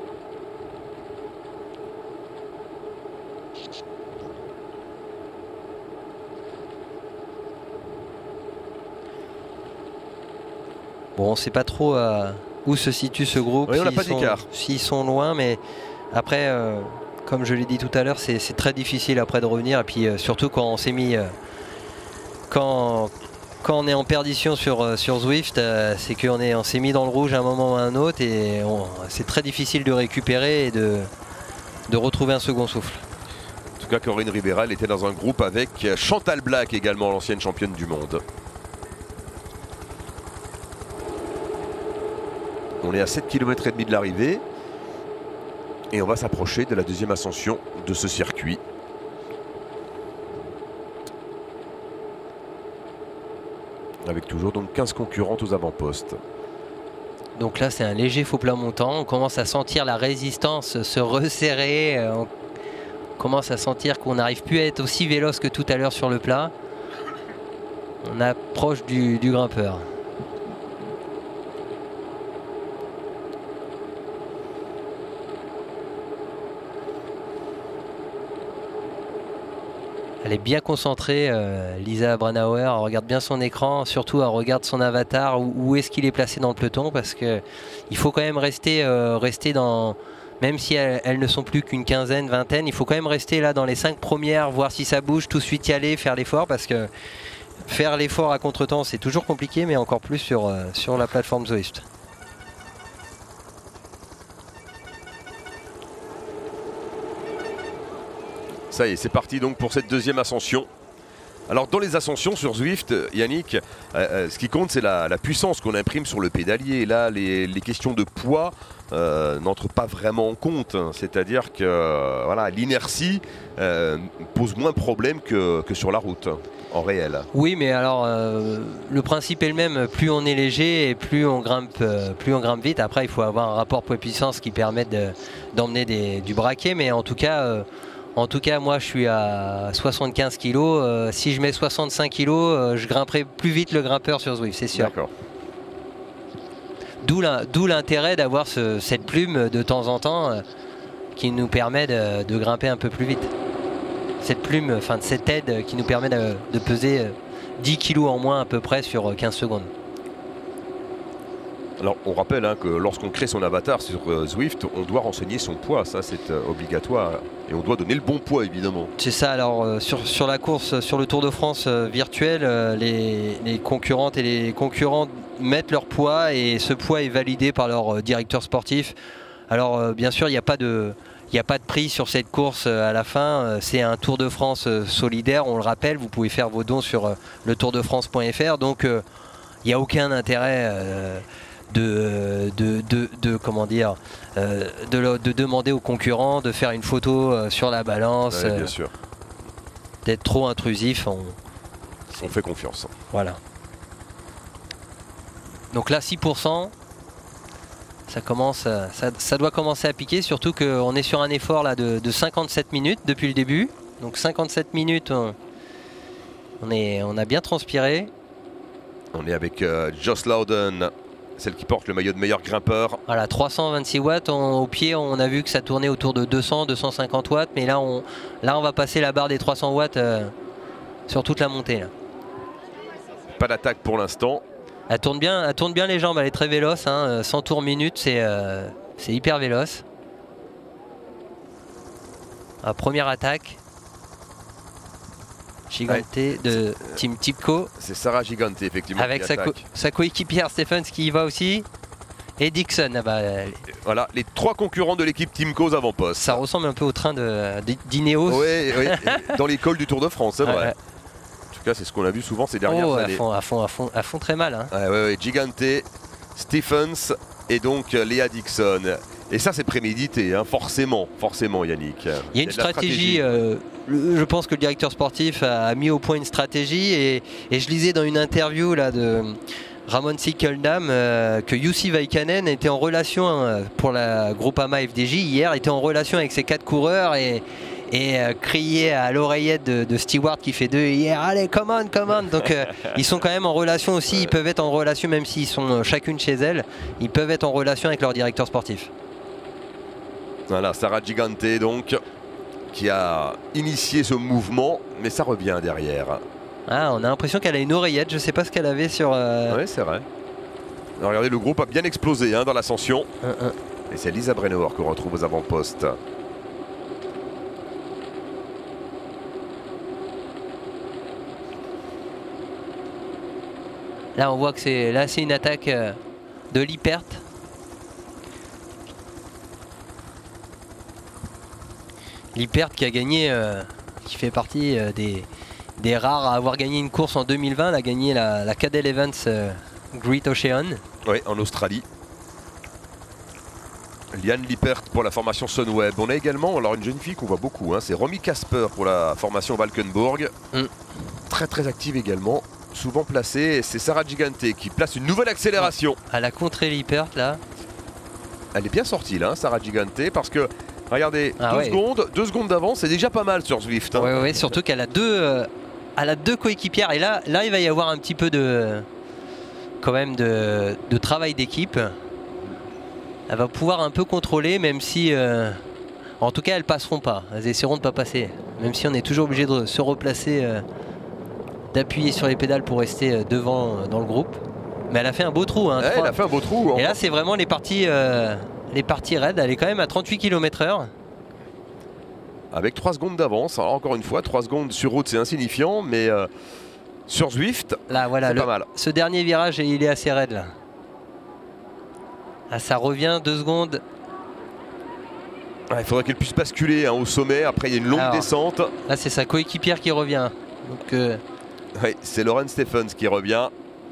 Bon, on ne sait pas trop euh, où se situe ce groupe, oui, on n'a pas d'écart. S'ils sont loin, mais après, euh, comme je l'ai dit tout à l'heure, c'est très difficile après de revenir. Et puis euh, surtout quand on s'est mis, euh, quand, quand on est en perdition sur, euh, sur Zwift, euh, c'est qu'on on s'est mis dans le rouge à un moment ou à un autre, et c'est très difficile de récupérer et de, de retrouver un second souffle. En tout cas, Corinne Rivera, elle était dans un groupe avec Chantal Blaak, également l'ancienne championne du monde. On est à sept kilomètres et demi de l'arrivée et on va s'approcher de la deuxième ascension de ce circuit. Avec toujours donc quinze concurrentes aux avant-postes. Donc là c'est un léger faux plat montant, on commence à sentir la résistance se resserrer, on commence à sentir qu'on n'arrive plus à être aussi véloce que tout à l'heure sur le plat. On approche du, du grimpeur. Elle est bien concentrée, euh, Lisa Brennauer, elle regarde bien son écran, surtout elle regarde son avatar, où, où est-ce qu'il est placé dans le peloton, parce que il faut quand même rester, euh, rester dans, même si elles, elles ne sont plus qu'une quinzaine, vingtaine, il faut quand même rester là dans les cinq premières, voir si ça bouge, tout de suite y aller, faire l'effort, parce que faire l'effort à contre-temps c'est toujours compliqué, mais encore plus sur, euh, sur la plateforme Zwift. Ça y est, c'est parti donc pour cette deuxième ascension. Alors dans les ascensions sur Zwift, Yannick, euh, ce qui compte c'est la, la puissance qu'on imprime sur le pédalier. Et là, les, les questions de poids euh, n'entrent pas vraiment en compte. C'est-à-dire que euh, voilà, l'inertie euh, pose moins de problèmes que, que sur la route, en réel. Oui, mais alors euh, le principe est le même. Plus on est léger et plus on grimpe, euh, plus on grimpe vite. Après, il faut avoir un rapport poids-puissance qui permette d'emmener de, du braquet. Mais en tout cas... Euh, En tout cas, moi, je suis à soixante-quinze kilos. Euh, si je mets soixante-cinq kilos, euh, je grimperai plus vite le grimpeur sur Zwift, c'est sûr. D'accord. D'où l'intérêt d'avoir ce, cette plume de temps en temps euh, qui nous permet de, de grimper un peu plus vite. Cette plume, enfin cette aide qui nous permet de, de peser dix kilos en moins à peu près sur quinze secondes. Alors on rappelle hein, que lorsqu'on crée son avatar sur euh, Zwift, on doit renseigner son poids, ça c'est euh, obligatoire. Et on doit donner le bon poids évidemment. C'est ça, alors euh, sur, sur la course, sur le Tour de France euh, virtuel, euh, les, les concurrentes et les concurrents mettent leur poids et ce poids est validé par leur euh, directeur sportif. Alors euh, bien sûr, il n'y a pas de... Il n'y a pas de prix sur cette course à la fin, c'est un Tour de France solidaire, on le rappelle, vous pouvez faire vos dons sur le tour de france point F R, donc il n'y a aucun intérêt de, de, de, de, comment dire, de, de demander aux concurrents de faire une photo sur la balance, ouais, bien sûr. D'être trop intrusif. On, on fait confiance. Voilà. Donc là, six pour cent. Ça, commence, ça, ça doit commencer à piquer, surtout qu'on est sur un effort là, de, de cinquante-sept minutes depuis le début. Donc cinquante-sept minutes, on, on, est, on a bien transpiré. On est avec euh, Joss Loudon, celle qui porte le maillot de meilleur grimpeur. Voilà, trois cent vingt-six watts. On, au pied, on a vu que ça tournait autour de deux cents, deux cent cinquante watts. Mais là on, là, on va passer la barre des trois cents watts euh, sur toute la montée. Là. Pas d'attaque pour l'instant. Elle tourne bien, elle tourne bien les jambes, elle est très véloce, hein, cent tours minute, c'est euh, hyper véloce. à première attaque. Gigante ouais, de Team Tipco. C'est Sarah Gigante effectivement. Avec sa, co sa coéquipière Stephens qui y va aussi. Et Dixon. Ah bah, voilà, les trois concurrents de l'équipe Timco aux avant-postes. Ça ressemble un peu au train d'Ineos. Oui, oui, dans l'école du Tour de France, c'est vrai. Ouais. En tout cas, c'est ce qu'on a vu souvent ces dernières oh, années. À fond, à fond, à fond, à fond très mal. Hein. Ouais, ouais, ouais. Gigante, Stephens et donc Léa Dixon. Et ça, c'est prémédité, hein, forcément, forcément, Yannick. Il y a une stratégie, stratégie. Euh, je pense que le directeur sportif a mis au point une stratégie. Et, et je lisais dans une interview là, de Ramon Sikkeldam euh, que Jussi Väikänen était en relation euh, pour la Groupama F D J hier, était en relation avec ses quatre coureurs et, et euh, criait à l'oreillette de, de Stewart qui fait deux hier, allez, come on, come on. Donc euh, ils sont quand même en relation aussi, ils peuvent être en relation même s'ils sont chacune chez elles, ils peuvent être en relation avec leur directeur sportif. Voilà, Sarah Gigante donc qui a initié ce mouvement, mais ça revient derrière. Ah, on a l'impression qu'elle a une oreillette, je sais pas ce qu'elle avait sur... Euh... Oui, c'est vrai. Alors, regardez, le groupe a bien explosé hein, dans l'ascension. Uh -uh. Et c'est Lisa Brennauer qu'on retrouve aux avant-postes. Là, on voit que c'est là, c'est une attaque euh, de Lippert. Lippert qui a gagné, euh, qui fait partie euh, des... des rares à avoir gagné une course en deux mille vingt. Elle a gagné la, la Cadel Evans euh, Great Ocean. Oui, en Australie. Liane Lippert pour la formation Sunweb. On a également alors une jeune fille qu'on voit beaucoup, hein, c'est Romy Kasper pour la formation Valkenburg. Mm. Très très active également, souvent placée. C'est Sarah Gigante qui place une nouvelle accélération. Elle a contré Lippert là. Elle est bien sortie là, Sarah Gigante, parce que regardez, ah deux, ouais. secondes, deux secondes d'avance, c'est déjà pas mal sur Zwift. Hein. Oui, ouais, surtout qu'elle a deux, euh, elle a deux coéquipières. Et là, là, il va y avoir un petit peu de, quand même de, de travail d'équipe. Elle va pouvoir un peu contrôler, même si, euh, en tout cas, elles passeront pas. Elles essaieront de pas passer, même si on est toujours obligé de se replacer, euh, d'appuyer sur les pédales pour rester devant euh, dans le groupe. Mais elle a fait un beau trou. Hein, ouais, elle a fait un beau trou. Et là, c'est vraiment les parties. Euh, Les parties raides, elle est quand même à trente-huit kilomètres heure. Avec trois secondes d'avance. Alors encore une fois, trois secondes sur route, c'est insignifiant, mais euh, sur Zwift, là, voilà, c'est le, pas mal. Ce dernier virage, il est assez raide là. Ah, ça revient deux secondes. Ah, il faudrait qu'elle puisse basculer hein, au sommet. Après, il y a une longue Alors, descente. Là, c'est sa coéquipière qui revient. Donc, euh... oui, c'est Lauren Stephens qui revient.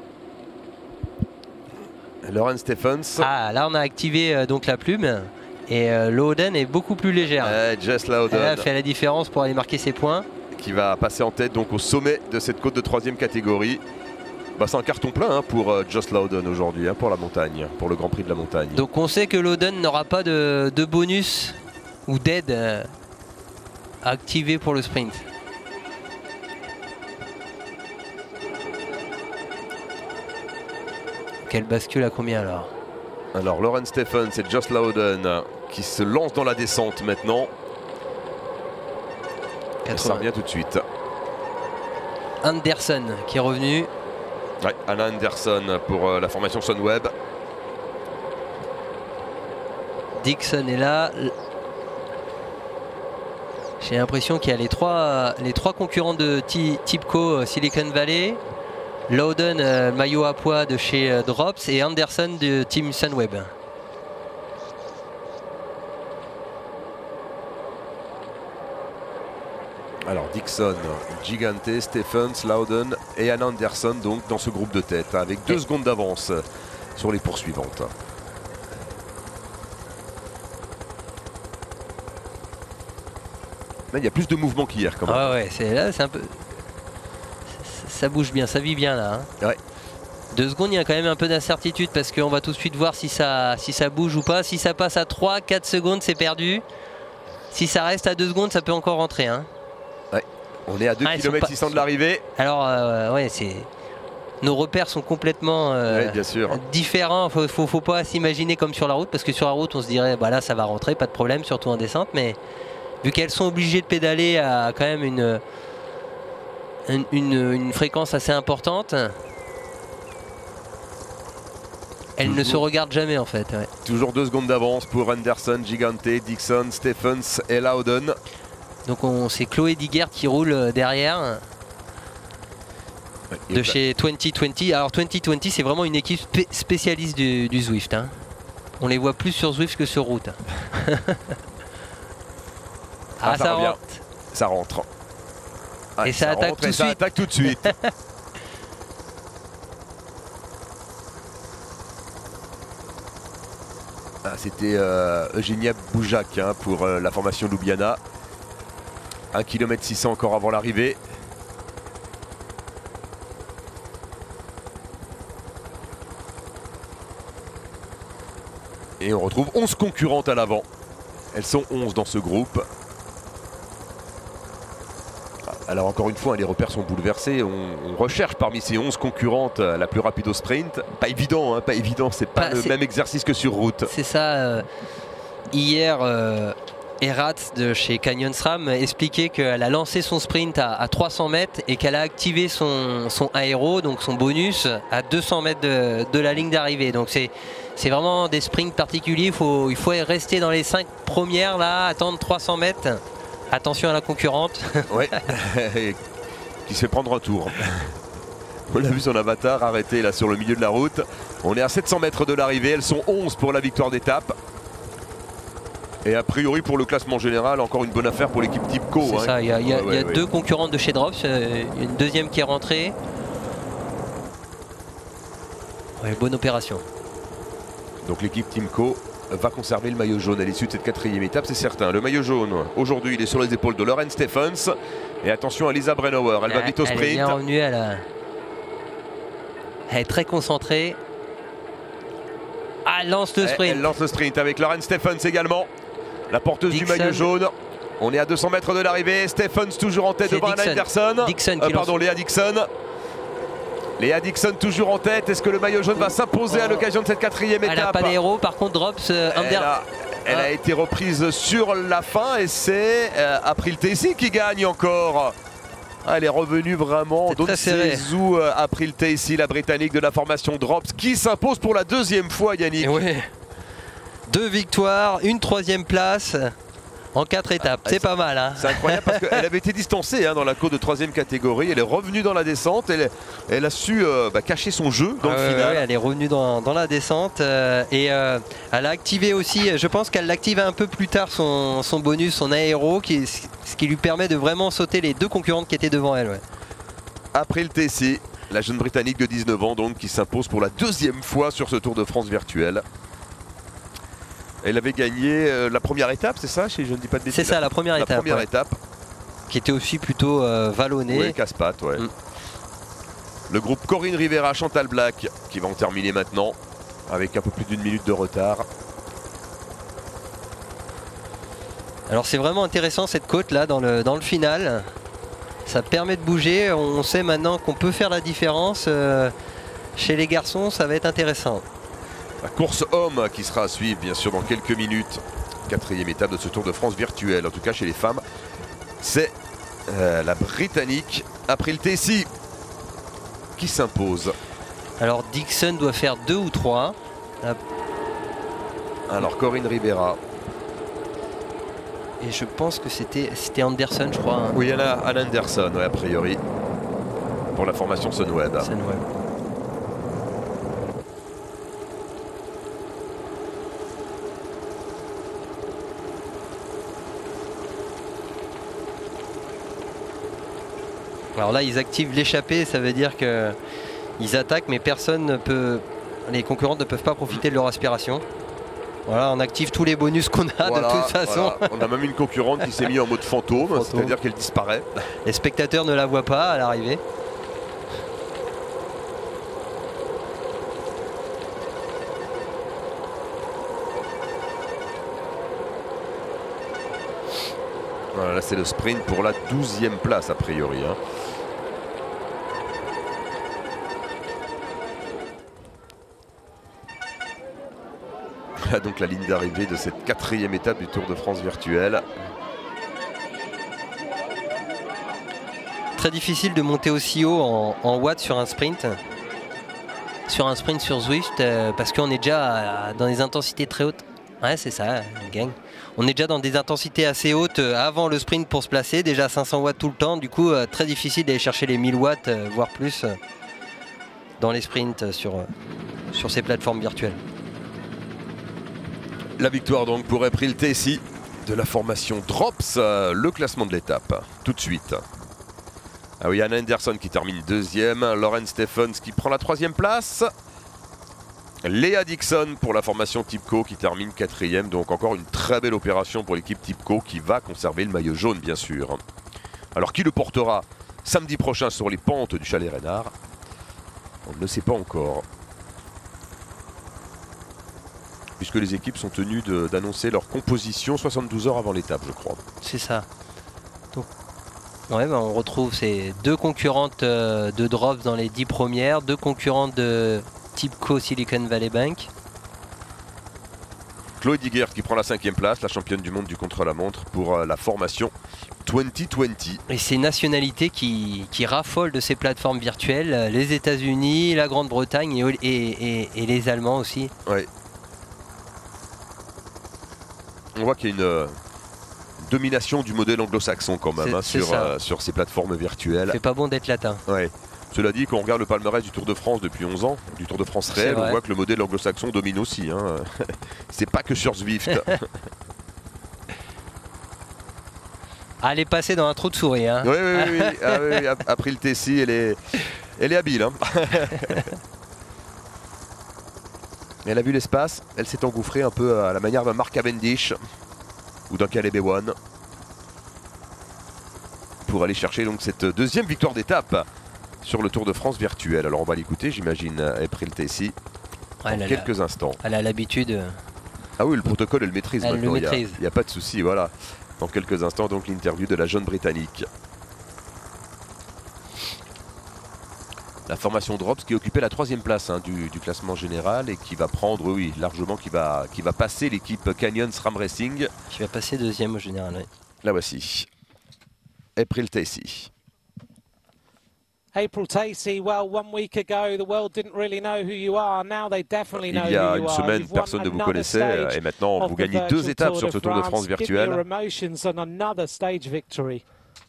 Lauren Stephens. Ah, là on a activé euh, donc la plume et euh, Loudon est beaucoup plus légère. Euh, Jess Loudon. Elle a fait la différence pour aller marquer ses points. Qui va passer en tête donc au sommet de cette côte de troisième catégorie. Bah, c'est un carton plein hein, pour euh, Joss Loudon aujourd'hui, hein, pour la montagne, pour le Grand Prix de la montagne. Donc on sait que Loudon n'aura pas de, de bonus ou d'aide euh, activée pour le sprint. Elle bascule à combien alors? Alors Lauren Stephens et Joss Loudon qui se lancent dans la descente maintenant. Et ça revient tout de suite. Anderson qui est revenu. Ouais, Anna Anderson pour euh, la formation Sunweb. Dixon est là. J'ai l'impression qu'il y a les trois, les trois concurrents de Tipco Silicon Valley. Loudon, euh, maillot à poids de chez euh, Drops et Anderson de Team Sunweb. Alors Dixon, Gigante, Stephens, Loudon et Anna Anderson donc dans ce groupe de tête avec deux et... secondes d'avance sur les poursuivantes. Là, il y a plus de mouvement qu'hier quand même. Ah ouais, c'est là, c'est un peu. Ça bouge bien, ça vit bien là. Hein. Ouais. Deux secondes, il y a quand même un peu d'incertitude parce qu'on va tout de suite voir si ça, si ça bouge ou pas. Si ça passe à trois quatre secondes, c'est perdu. Si ça reste à deux secondes, ça peut encore rentrer. Hein. Ouais. On est à deux kilomètres six cents de l'arrivée. Alors, euh, ouais, c'est. Nos repères sont complètement euh, ouais, bien sûr. différents. Faut, faut, faut pas s'imaginer comme sur la route parce que sur la route, on se dirait, bah là, ça va rentrer, pas de problème, surtout en descente. Mais vu qu'elles sont obligées de pédaler à quand même une. Une, une, une fréquence assez importante. Elle Toujours. ne se regarde jamais en fait. Ouais. Toujours deux secondes d'avance pour Anderson, Gigante, Dixon, Stephens et Loudon. Donc c'est Chloé Digert qui roule derrière. De Et chez vingt vingt. Alors vingt vingt, c'est vraiment une équipe spé spécialiste du, du Zwift. Hein. On les voit plus sur Zwift que sur route. ah, ah, ça, ça revient. rentre. Ça rentre. Ah, et ça, ça attaque rentre tout et de ça suite. attaque tout de suite. ah, C'était euh, Eugénia Boujak hein, pour euh, la formation Ljubljana. un kilomètre six cents encore avant l'arrivée. Et on retrouve onze concurrentes à l'avant. Elles sont onze dans ce groupe. Alors encore une fois, les repères sont bouleversés. On, on recherche parmi ces onze concurrentes la plus rapide au sprint. Pas évident, hein, pas évident. C'est pas bah, le même exercice que sur route. C'est ça. Euh, hier, euh, Erat de chez Canyon SRAM expliquait qu'elle a lancé son sprint à, à trois cents mètres et qu'elle a activé son, son aéro, donc son bonus, à deux cents mètres de, de la ligne d'arrivée. Donc c'est C'est vraiment des sprints particuliers, il faut, il faut rester dans les cinq premières là, attendre trois cents mètres. Attention à la concurrente. Ouais, qui se fait prendre un tour. On l'a vu son avatar arrêté là sur le milieu de la route. On est à sept cents mètres de l'arrivée, elles sont onze pour la victoire d'étape. Et a priori pour le classement général, encore une bonne affaire pour l'équipe Tipco. C'est hein. ça, il y a, il y a, ouais, il y a ouais, deux ouais. concurrentes de chez Drops, euh, il y a une deuxième qui est rentrée. Ouais, bonne opération. Donc l'équipe Timco va conserver le maillot jaune à l'issue de cette quatrième étape, c'est certain. Le maillot jaune, aujourd'hui, il est sur les épaules de Lauren Stephens. Et attention à Lisa Brennauer, elle va vite au Elle est sprint. bien revenue, elle, a... elle est très concentrée. Ah, elle lance le sprint. Elle, elle lance le sprint avec Lauren Stephens également. La porteuse Dixon. du maillot jaune. On est à deux cents mètres de l'arrivée. Stephens toujours en tête devant Anna Anderson. Dixon euh, qui pardon, lance. Léa Dixon. Léa Dixon toujours en tête. Est-ce que le maillot jaune va s'imposer oh. à l'occasion de cette quatrième étape? Elle n'a pas d'aéro, par contre Drops euh, Elle, Under... a, elle ah. a été reprise sur la fin et c'est euh, April Tessy qui gagne encore. Ah, elle est revenue vraiment. Donc c'est Zou euh, April Tessy, la britannique de la formation Drops, qui s'impose pour la deuxième fois, Yannick. Oui. Deux victoires, une troisième place en quatre étapes, ah, c'est pas mal. Hein. C'est incroyable parce qu'elle avait été distancée hein, dans la côte de troisième catégorie. Elle est revenue dans la descente. Elle, elle a su euh, bah, cacher son jeu dans ah, le final. Ouais, elle est revenue dans, dans la descente euh, et euh, elle a activé aussi, je pense qu'elle l'active un peu plus tard son, son bonus, son aéro, qui, ce qui lui permet de vraiment sauter les deux concurrentes qui étaient devant elle. Ouais. April Tessy, la jeune britannique de dix-neuf ans donc, qui s'impose pour la deuxième fois sur ce Tour de France virtuel. Elle avait gagné euh, la première étape, c'est ça? Je ne dis pas de bêtises. C'est ça, la première la étape. Première ouais. étape. Qui était aussi plutôt euh, vallonnée. Oui, casse-pattes, ouais. Mm. Le groupe Corinne Rivera, Chantal Black, qui va en terminer maintenant, avec un peu plus d'une minute de retard. Alors c'est vraiment intéressant cette côte là dans le, dans le final. Ça permet de bouger, on sait maintenant qu'on peut faire la différence. Euh, chez les garçons, ça va être intéressant. La course homme qui sera à suivre bien sûr dans quelques minutes. Quatrième étape de ce Tour de France virtuel, en tout cas chez les femmes. C'est euh, la Britannique April Tessy qui s'impose. Alors Dixon doit faire deux ou trois. Là. Alors Corinne Rivera. Et je pense que c'était c'était Anderson, je crois. Hein. Oui, il y en a Anna Anderson, ouais, a priori. Pour la formation Sunweb. Sunweb. Alors là, ils activent l'échappée, ça veut dire que ils attaquent, mais personne ne peut. Les concurrents ne peuvent pas profiter de leur aspiration. Voilà, on active tous les bonus qu'on a voilà, de toute façon. Voilà. On a même une concurrente qui s'est mise en mode fantôme, fantôme. C'est-à-dire qu'elle disparaît. Les spectateurs ne la voient pas à l'arrivée. Voilà, là c'est le sprint pour la douzième place a priori. Hein. Là donc la ligne d'arrivée de cette quatrième étape du Tour de France virtuel. Très difficile de monter aussi haut en, en watts sur un sprint. Sur un sprint sur Zwift, euh, parce qu'on est déjà à, dans des intensités très hautes. Ouais, c'est ça, le gang. On est déjà dans des intensités assez hautes avant le sprint pour se placer, déjà cinq cents watts tout le temps, du coup euh, très difficile d'aller chercher les mille watts, euh, voire plus, euh, dans les sprints euh, sur, euh, sur ces plateformes virtuelles. La victoire donc pour April Tessy de la formation Drops, euh, le classement de l'étape, tout de suite. Ah oui, Anna Anderson qui termine deuxième, Lauren Stephens qui prend la troisième place. Léa Dixon pour la formation Tipco qui termine quatrième, donc encore une très belle opération pour l'équipe Tipco qui va conserver le maillot jaune bien sûr. Alors qui le portera samedi prochain sur les pentes du Chalet Reynard? On ne sait pas encore. Puisque les équipes sont tenues d'annoncer leur composition soixante-douze heures avant l'étape, je crois. C'est ça. Donc, ouais, bah on retrouve ces deux concurrentes euh, de Drops dans les dix premières, deux concurrentes de Tipco Silicon Valley Bank. Chloé Digert qui prend la cinquième place, la championne du monde du contre-la-montre pour euh, la formation vingt vingt. Et ces nationalités qui, qui raffolent de ces plateformes virtuelles, les États-Unis, la Grande-Bretagne et, et, et, et les Allemands aussi. Ouais. On voit qu'il y a une euh, domination du modèle anglo-saxon quand même hein, sur, euh, sur ces plateformes virtuelles. C'est pas bon d'être latin. Ouais. Cela dit, quand on regarde le palmarès du Tour de France depuis onze ans, du Tour de France réel, on voit que le modèle anglo-saxon domine aussi. Hein. C'est pas que sur Zwift. Ah, elle est passée dans un trou de souris. Hein. Oui, oui, oui. oui. Ah, oui, oui. Après le Tessie, elle est, elle est habile. Hein. Elle a vu l'espace, elle s'est engouffrée un peu à la manière d'un Mark Cavendish ou d'un Caleb Ewan pour aller chercher donc cette deuxième victoire d'étape sur le Tour de France virtuel. Alors on va l'écouter, j'imagine, April Tessy, ouais, en quelques la... instants. Elle a l'habitude. Ah oui, le protocole, elle le maîtrise elle maintenant. Le maîtrise. Il n'y a, a pas de souci, voilà. Dans quelques instants, donc l'interview de la jeune Britannique. La formation Drops qui occupait la troisième place hein, du, du classement général et qui va prendre, oui, largement, qui va, qui va passer l'équipe Canyon SRAM Racing. Qui va passer deuxième au général, oui. La voici. April Tessy. April Tessy, well, one week ago, the world didn't really know who you are. Now they definitely know who you are. Il y a une semaine, personne ne vous connaissait et maintenant vous gagnez deux étapes sur ce Tour de France virtuel. Give me your emotions on another stage victory.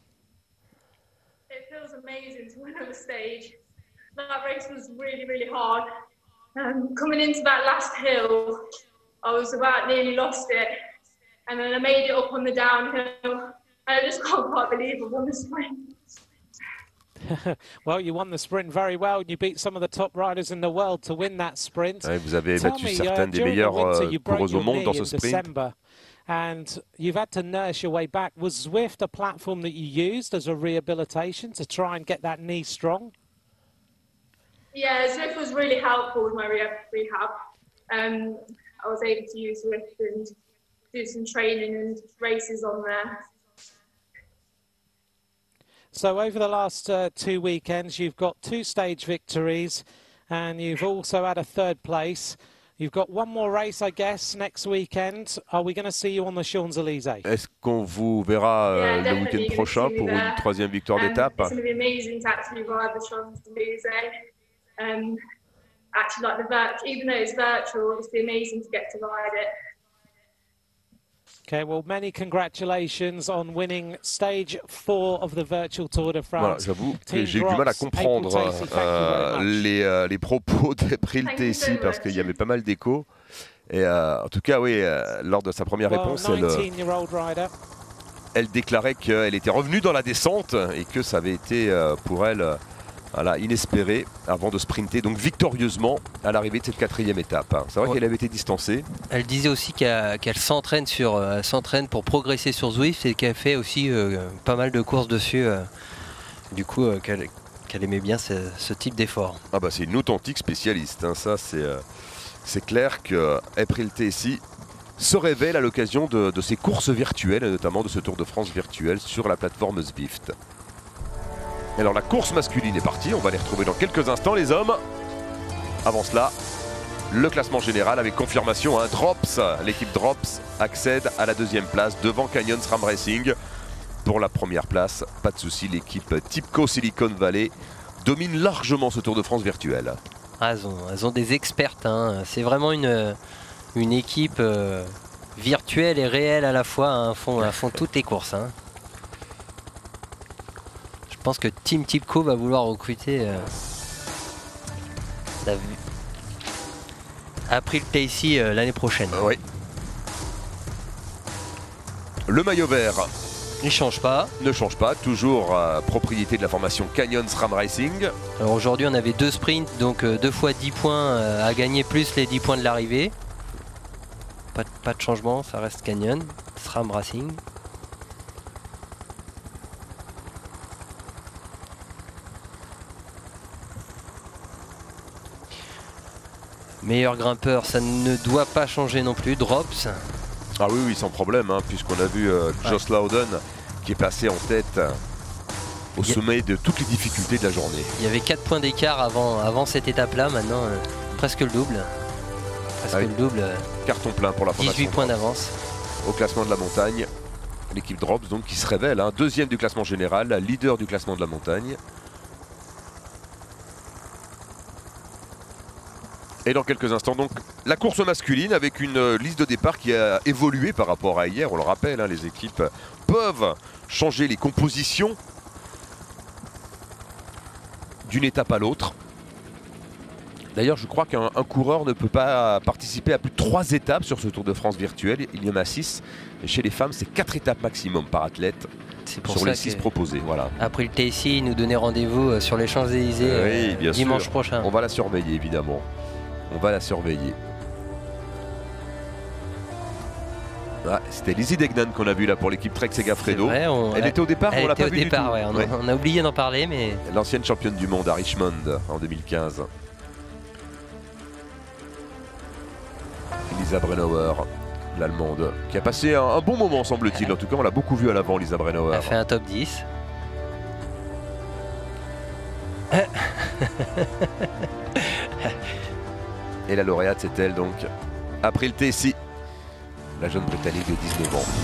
It feels amazing to win on the stage. That race was really, really hard. Um, coming into that last hill, I was about nearly lost it. And then I made it up on the downhill. And I just can't quite believe I won the sprint. Well, you won the sprint very well. You beat some of the top riders in the world to win that sprint. Ouais, vous avez battu certaines des meilleures euh, coureuses au monde dans ce sprint. And you've had to nurse your way back. Was Zwift a platform that you used as a rehabilitation to try and get that knee strong? Yeah, Zwift was really helpful with my rehab. Um, I was able to use Zwift and do some training and races on there. So over the last uh, two weekends, you've got two stage victories and you've also had a third place. You've got one more race, I guess, next weekend. Are we going to see you on the Champs-Élysées? Est-ce qu'on vous verra euh, yeah, le week-end prochain pour une troisième victoire um, d'étape? It's going to be amazing to actually ride the Champs-Élysées. Um, actually, like the virtual, even though it's virtual, it's amazing to get to ride it. Okay, well, many congratulations on winning stage four of the virtual Tour de France. Voilà, j'avoue que j'ai eu du mal à comprendre euh, les, euh, les propos d'April Tessy parce qu'il y avait pas mal d'échos. Et euh, en tout cas, oui, euh, lors de sa première réponse, well, elle, elle déclarait qu'elle était revenue dans la descente et que ça avait été euh, pour elle euh, voilà, inespéré avant de sprinter donc victorieusement à l'arrivée de cette quatrième étape. C'est vrai ouais. qu'elle avait été distancée. Elle disait aussi qu'elle qu'elle s'entraîne sur, euh, s'entraîne pour progresser sur Zwift et qu'elle fait aussi euh, pas mal de courses dessus. Euh, du coup, euh, qu'elle qu'elle aimait bien ce, ce type d'effort. Ah bah c'est une authentique spécialiste. Hein. Ça c'est euh, c'est clair que April Tessy se révèle à l'occasion de, de ces courses virtuelles, notamment de ce Tour de France virtuel sur la plateforme Zwift. Alors la course masculine est partie, on va les retrouver dans quelques instants les hommes. Avant cela, le classement général avec confirmation, hein, Drops, l'équipe Drops accède à la deuxième place devant Canyon SRAM Racing. Pour la première place, pas de souci, l'équipe Tipco Silicon Valley domine largement ce Tour de France virtuel. Ah, elles, ont, elles ont des expertes, hein. C'est vraiment une, une équipe euh, virtuelle et réelle à la fois, hein, font, euh, font toutes les courses. Hein. Je pense que Team Tipco va vouloir recruter euh, la, April Tacey euh, l'année prochaine. Oui. Le maillot vert. Il change pas. Ne change pas, toujours euh, propriété de la formation Canyon SRAM Racing. Alors aujourd'hui on avait deux sprints, donc euh, deux fois dix points euh, à gagner plus les dix points de l'arrivée. Pas, de- pas de changement, ça reste Canyon, SRAM Racing. Meilleur grimpeur, ça ne doit pas changer non plus. Drops, Ah oui, oui, sans problème, hein, puisqu'on a vu euh, Joss Loudon qui est passé en tête euh, au Yeah. sommet de toutes les difficultés de la journée. il y avait quatre points d'écart avant, avant cette étape-là, maintenant euh, presque le double. Presque Ah oui. le double, euh, Carton plein pour la formation dix-huit points Drops. d'avance. Au classement de la montagne. L'équipe Drops donc qui se révèle, hein, deuxième du classement général, leader du classement de la montagne. Et dans quelques instants, donc, la course masculine avec une euh, liste de départ qui a évolué par rapport à hier. On le rappelle, hein, les équipes peuvent changer les compositions d'une étape à l'autre. D'ailleurs, je crois qu'un un coureur ne peut pas participer à plus de trois étapes sur ce Tour de France virtuel. Il y en a six. Et chez les femmes, c'est quatre étapes maximum par athlète C'est pour sur ça les six que proposées. Voilà. April Tacey nous donnait rendez-vous euh, sur les Champs-Élysées Oui, euh, bien dimanche sûr. prochain. On va la surveiller, évidemment. On va la surveiller. Ah, c'était Lizzie Degnan qu'on a vu là pour l'équipe Trek Segafredo. C'est vrai, on- Elle était au départ, elle on l'a était pas au vu du départ, tout. ouais, on, a- Ouais. on a oublié d'en parler, mais L'ancienne championne du monde à Richmond en deux mille quinze. Lisa Brennauer, l'allemande, qui a passé un, un bon moment semble-t-il. En tout cas, on l'a beaucoup vu à l'avant, Lisa Brennauer. elle fait un top dix. Et la lauréate, c'est elle donc, April Tacey, la jeune Britannique de dix-neuf ans.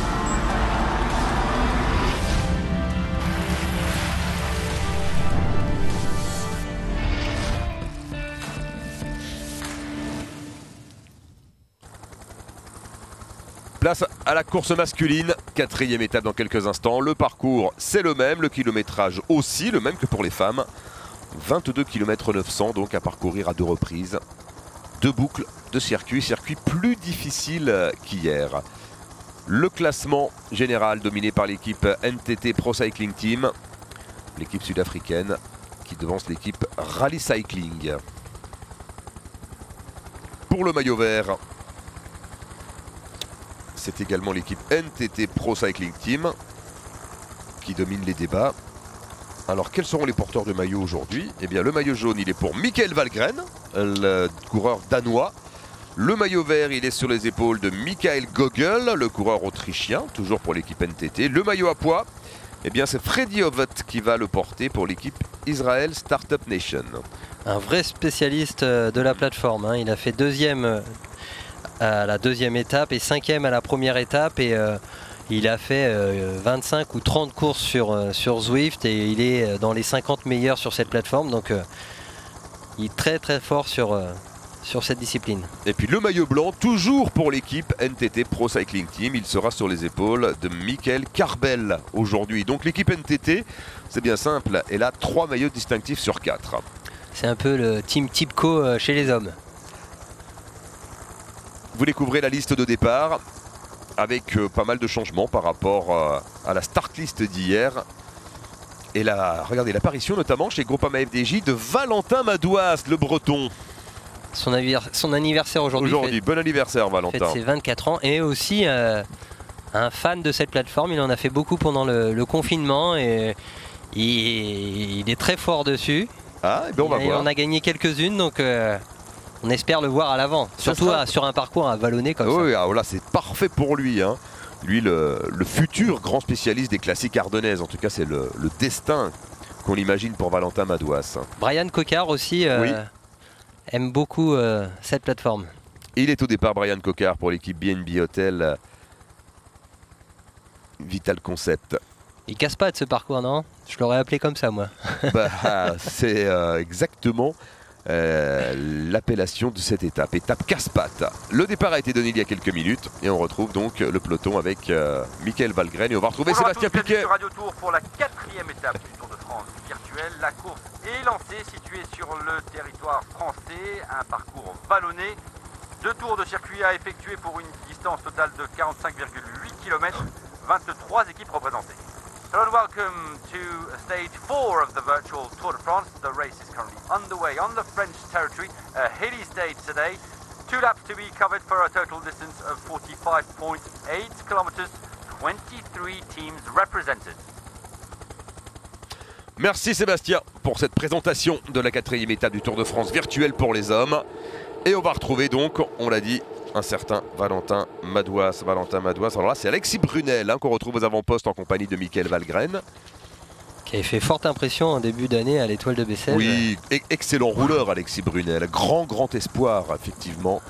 Place à la course masculine, quatrième étape dans quelques instants. Le parcours, c'est le même, le kilométrage aussi, le même que pour les femmes. vingt-deux kilomètres neuf cents donc à parcourir à deux reprises. Deux boucles de circuit, circuit plus difficile qu'hier. Le classement général dominé par l'équipe N T T Pro Cycling Team, l'équipe sud-africaine qui devance l'équipe Rally Cycling. Pour le maillot vert, c'est également l'équipe N T T Pro Cycling Team qui domine les débats. Alors quels seront les porteurs de maillot aujourd'hui? Eh bien le maillot jaune il est pour Michael Valgren, le coureur danois. Le maillot vert il est sur les épaules de Michael Gogel, le coureur autrichien, toujours pour l'équipe N T T. Le maillot à pois, eh bien c'est Freddy Ovett qui va le porter pour l'équipe Israel Startup Nation. Un vrai spécialiste euh, de la plateforme, hein. Il a fait deuxième euh, à la deuxième étape et cinquième à la première étape. Et euh, il a fait euh, vingt-cinq ou trente courses sur, euh, sur Zwift et il est dans les cinquante meilleurs sur cette plateforme. Donc euh, il est très très fort sur, euh, sur cette discipline. Et puis le maillot blanc, toujours pour l'équipe N T T Pro Cycling Team. Il sera sur les épaules de Michael Carbel aujourd'hui. Donc l'équipe N T T, c'est bien simple, elle a trois maillots distinctifs sur quatre. C'est un peu le team Tipco euh, chez les hommes. Vous découvrez la liste de départ avec euh, pas mal de changements par rapport euh, à la start list d'hier. Et là, regardez l'apparition notamment chez Groupama F D J de Valentin Madouas, le breton. Son, anniver- son anniversaire aujourd'hui. Aujourd'hui, bon anniversaire Fête Valentin. ses vingt-quatre ans et aussi euh, un fan de cette plateforme. Il en a fait beaucoup pendant le, le confinement et il, il est très fort dessus. Ah, et bien on va il, voir. on a gagné quelques-unes donc euh, on espère le voir à l'avant. Surtout sera- à- sur un parcours à vallonner comme Oui, ça. ah, là c'est parfait pour lui. Hein. Lui, le, le futur grand spécialiste des classiques ardennaises. En tout cas, c'est le, le destin qu'on imagine pour Valentin Madouas. Brian Cocard aussi euh, Oui. aime beaucoup euh, cette plateforme. Il est au départ Brian Cocard pour l'équipe B N B Hotel euh, Vital Concept. Il casse pas de ce parcours, non? Je l'aurais appelé comme ça, moi. Bah, c'est euh, exactement euh, l'appellation de cette étape, étape casse-pattes. Le départ a été donné il y a quelques minutes et on retrouve donc le peloton avec euh, Michael Valgren et on va retrouver Bonjour Sébastien à tous, bienvenue Piquet. sur Radio Tour pour la quatrième étape du Tour de France virtuel. La course est lancée, située sur le territoire français, un parcours vallonné. Deux tours de circuit à effectuer pour une distance totale de quarante-cinq virgule huit kilomètres, vingt-trois équipes représentées. Hello and welcome to stage four of the virtual Tour de France. The race is currently underway on the French territory, a hilly stage today. Two laps to be covered for a total distance of forty-five point eight kilometers, twenty-three teams represented. Merci Sébastien pour cette présentation de la quatrième étape du Tour de France virtuel pour les hommes. Et on va retrouver donc, on l'a dit, un certain Valentin Madouas. Valentin Madouas, alors là c'est Alexis Brunel hein, qu'on retrouve aux avant-postes en compagnie de Michael Valgren. Qui avait fait forte impression en début d'année à l'Étoile de Bessèges. Oui, excellent rouleur Alexis Brunel, grand grand espoir effectivement.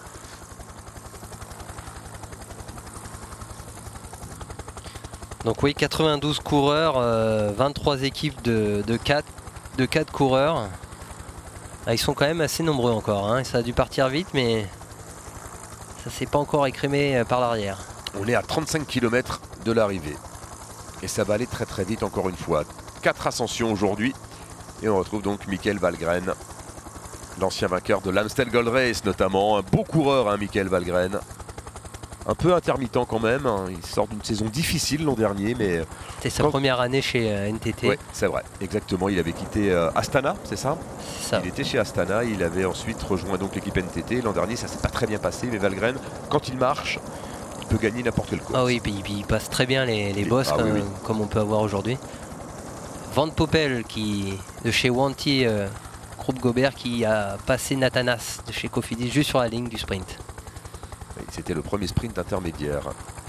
Donc oui, quatre-vingt-douze coureurs, euh, vingt-trois équipes de, de, quatre, de quatre coureurs. Ah, ils sont quand même assez nombreux encore, hein. Ça a dû partir vite mais ça s'est pas encore écrémé par l'arrière. On est à trente-cinq kilomètres de l'arrivée et ça va aller très très vite encore une fois. Quatre ascensions aujourd'hui et on retrouve donc Michael Valgren, l'ancien vainqueur de l'Amstel Gold Race notamment, un beau coureur hein, Michael Valgren. Un peu intermittent quand même, hein. Il sort d'une saison difficile l'an dernier mais... C'était sa quand... première année chez euh, N T T. Oui c'est vrai, exactement, il avait quitté euh, Astana, c'est ça, ça Il était chez Astana, il avait ensuite rejoint donc l'équipe N T T. L'an dernier ça s'est pas très bien passé mais Valgren, quand il marche, il peut gagner n'importe quelle course. Ah oui, puis, puis il passe très bien les, les Et, bosses ah, comme, oui, oui. comme on peut avoir aujourd'hui. Van Poppel qui, de chez Wanty, euh, groupe Gobert qui a passé Nathanas de chez Cofidis juste sur la ligne du sprint. C'était le premier sprint intermédiaire.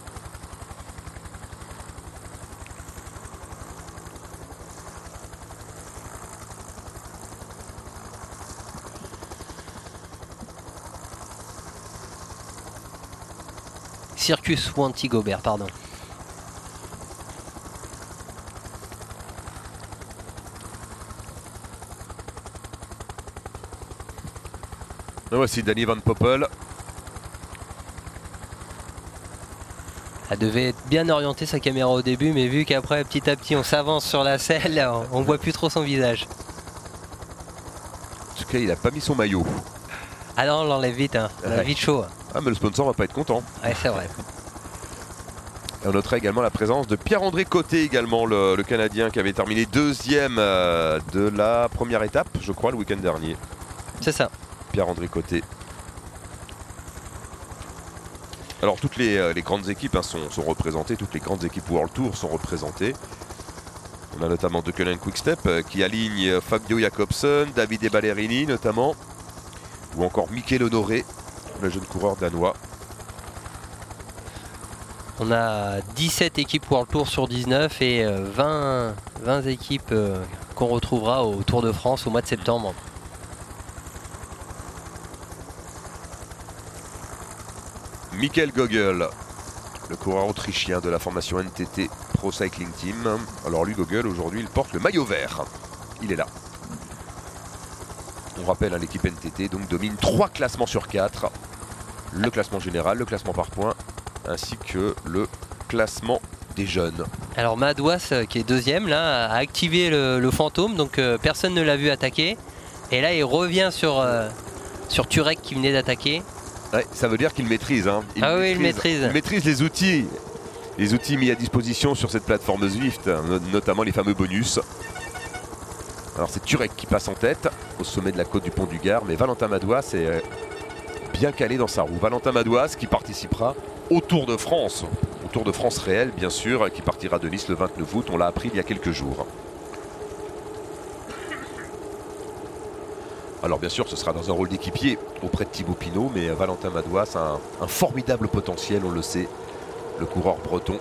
Circus Wanty Gobert, pardon. Et voici Danny Van Poppel. Elle devait être bien orientée sa caméra au début, mais vu qu'après petit à petit on s'avance sur la selle, on voit plus trop son visage. En tout cas, il a pas mis son maillot. Ah non, on l'enlève vite, hein. On a Ouais. vite chaud. Ah, mais le sponsor va pas être content. Ouais, c'est vrai. Et on notera également la présence de Pierre-André Côté, également le, le Canadien qui avait terminé deuxième euh, de la première étape, je crois, le week-end dernier. C'est ça. Pierre-André Côté. Alors toutes les, euh, les grandes équipes hein, sont, sont représentées, toutes les grandes équipes World Tour sont représentées. On a notamment Deceuninck Quick-Step euh, qui aligne euh, Fabio Jacobsen, Davide Ballerini notamment, ou encore Mikel Honoré, le jeune coureur danois. On a dix-sept équipes World Tour sur dix-neuf et euh, vingt, vingt équipes euh, qu'on retrouvera au Tour de France au mois de septembre. Michael Gogel, le coureur autrichien de la formation N T T Pro Cycling Team. Alors lui, Gogel, aujourd'hui, il porte le maillot vert. Il est là. On rappelle, hein, l'équipe N T T donc domine trois classements sur quatre. Le classement général, le classement par points, ainsi que le classement des jeunes. Alors Madouas, euh, qui est deuxième, là, a activé le, le fantôme, donc euh, personne ne l'a vu attaquer. Et là, il revient sur, euh, sur Turek qui venait d'attaquer. Ouais, ça veut dire qu'il maîtrise. Hein. Il Ah oui, il maîtrise. Il maîtrise les outils. Les outils mis à disposition sur cette plateforme Zwift, no- notamment les fameux bonus. Alors c'est Turek qui passe en tête au sommet de la côte du Pont du Gard, mais Valentin Madouas est euh, bien calé dans sa roue. Valentin Madouas qui participera au Tour de France, au Tour de France réel bien sûr, qui partira de Nice le vingt-neuf août, on l'a appris il y a quelques jours. Alors bien sûr ce sera dans un rôle d'équipier auprès de Thibaut Pinot, mais Valentin Madouas a un, un formidable potentiel, on le sait, le coureur breton.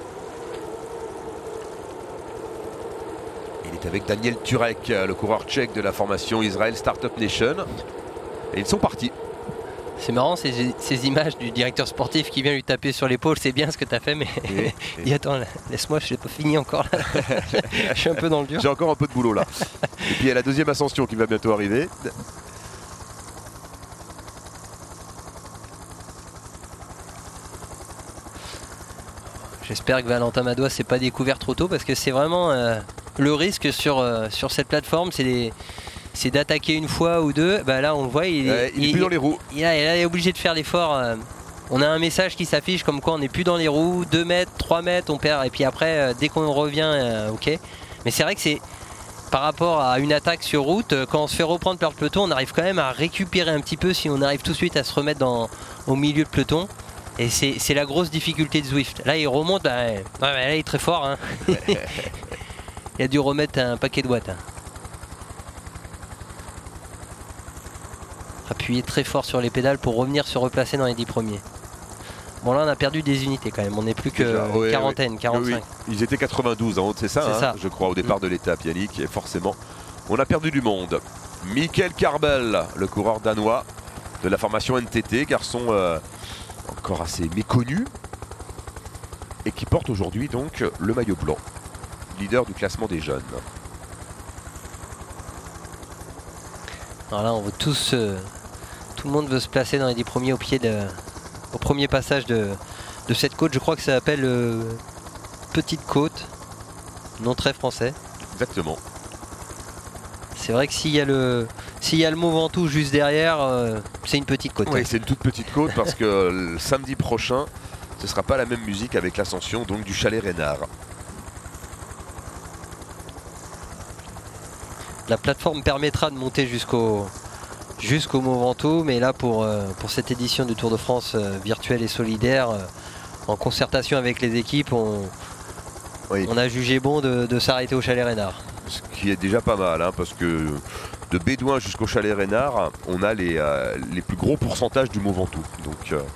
Il est avec Daniel Turek, le coureur tchèque de la formation Israel Startup Nation. Et ils sont partis. C'est marrant ces, ces images du directeur sportif qui vient lui taper sur l'épaule, c'est bien ce que tu as fait, mais Et- et- il dit attends, laisse-moi, je n'ai pas fini encore là. Je suis un peu dans le dur. J'ai encore un peu de boulot là. Et puis il y a la deuxième ascension qui va bientôt arriver. J'espère que Valentin Madois s'est pas découvert trop tôt parce que c'est vraiment euh, le risque sur, euh, sur cette plateforme, c'est c'est d'attaquer une fois ou deux. Bah là on le voit, il, ouais, il, il est plus dans les roues. Il, il, il est obligé de faire l'effort. Euh, on a un message qui s'affiche comme quoi on n'est plus dans les roues, deux mètres, trois mètres, on perd. Et puis après, euh, dès qu'on revient, euh, ok. Mais c'est vrai que c'est par rapport à une attaque sur route, quand on se fait reprendre par le peloton, on arrive quand même à récupérer un petit peu si on arrive tout de suite à se remettre dans, au milieu de peloton. Et c'est la grosse difficulté de Zwift. Là, il remonte, bah, ouais, là, il est très fort. Hein. Il a dû remettre un paquet de watts. Hein. Appuyer très fort sur les pédales pour revenir se replacer dans les dix premiers. Bon, là, on a perdu des unités quand même. On n'est plus que Déjà, ouais, quarantaine, ouais. quarante-cinq. Oui, oui. Ils étaient quatre-vingt-douze en haut, c'est ça, hein, ça, je crois, au départ de l'étape, Yannick. Et forcément, on a perdu du monde. Michael Karbel, le coureur danois de la formation N T T, garçon euh, encore assez méconnu et qui porte aujourd'hui donc le maillot blanc, leader du classement des jeunes. Alors là, on veut tous, euh, tout le monde veut se placer dans les dix premiers au pied de, au premier passage de, de cette côte. Je crois que ça s'appelle euh, Petite Côte, nom très français. Exactement. C'est vrai que s'il y a le, s'il y a le Mont Ventoux juste derrière, euh, c'est une petite côte. Oui, c'est une toute petite côte parce que le samedi prochain, ce ne sera pas la même musique avec l'ascension donc du Chalet Reynard. La plateforme permettra de monter jusqu'au jusqu'au Mont Ventoux, mais là pour, euh, pour cette édition du Tour de France euh, virtuel et solidaire, euh, en concertation avec les équipes, on, oui. on a jugé bon de, de s'arrêter au Chalet Reynard. Ce qui est déjà pas mal, hein, parce que de Bédouin jusqu'au Chalet Reynard, on a les, euh, les plus gros pourcentages du Mont Ventoux. Donc euh,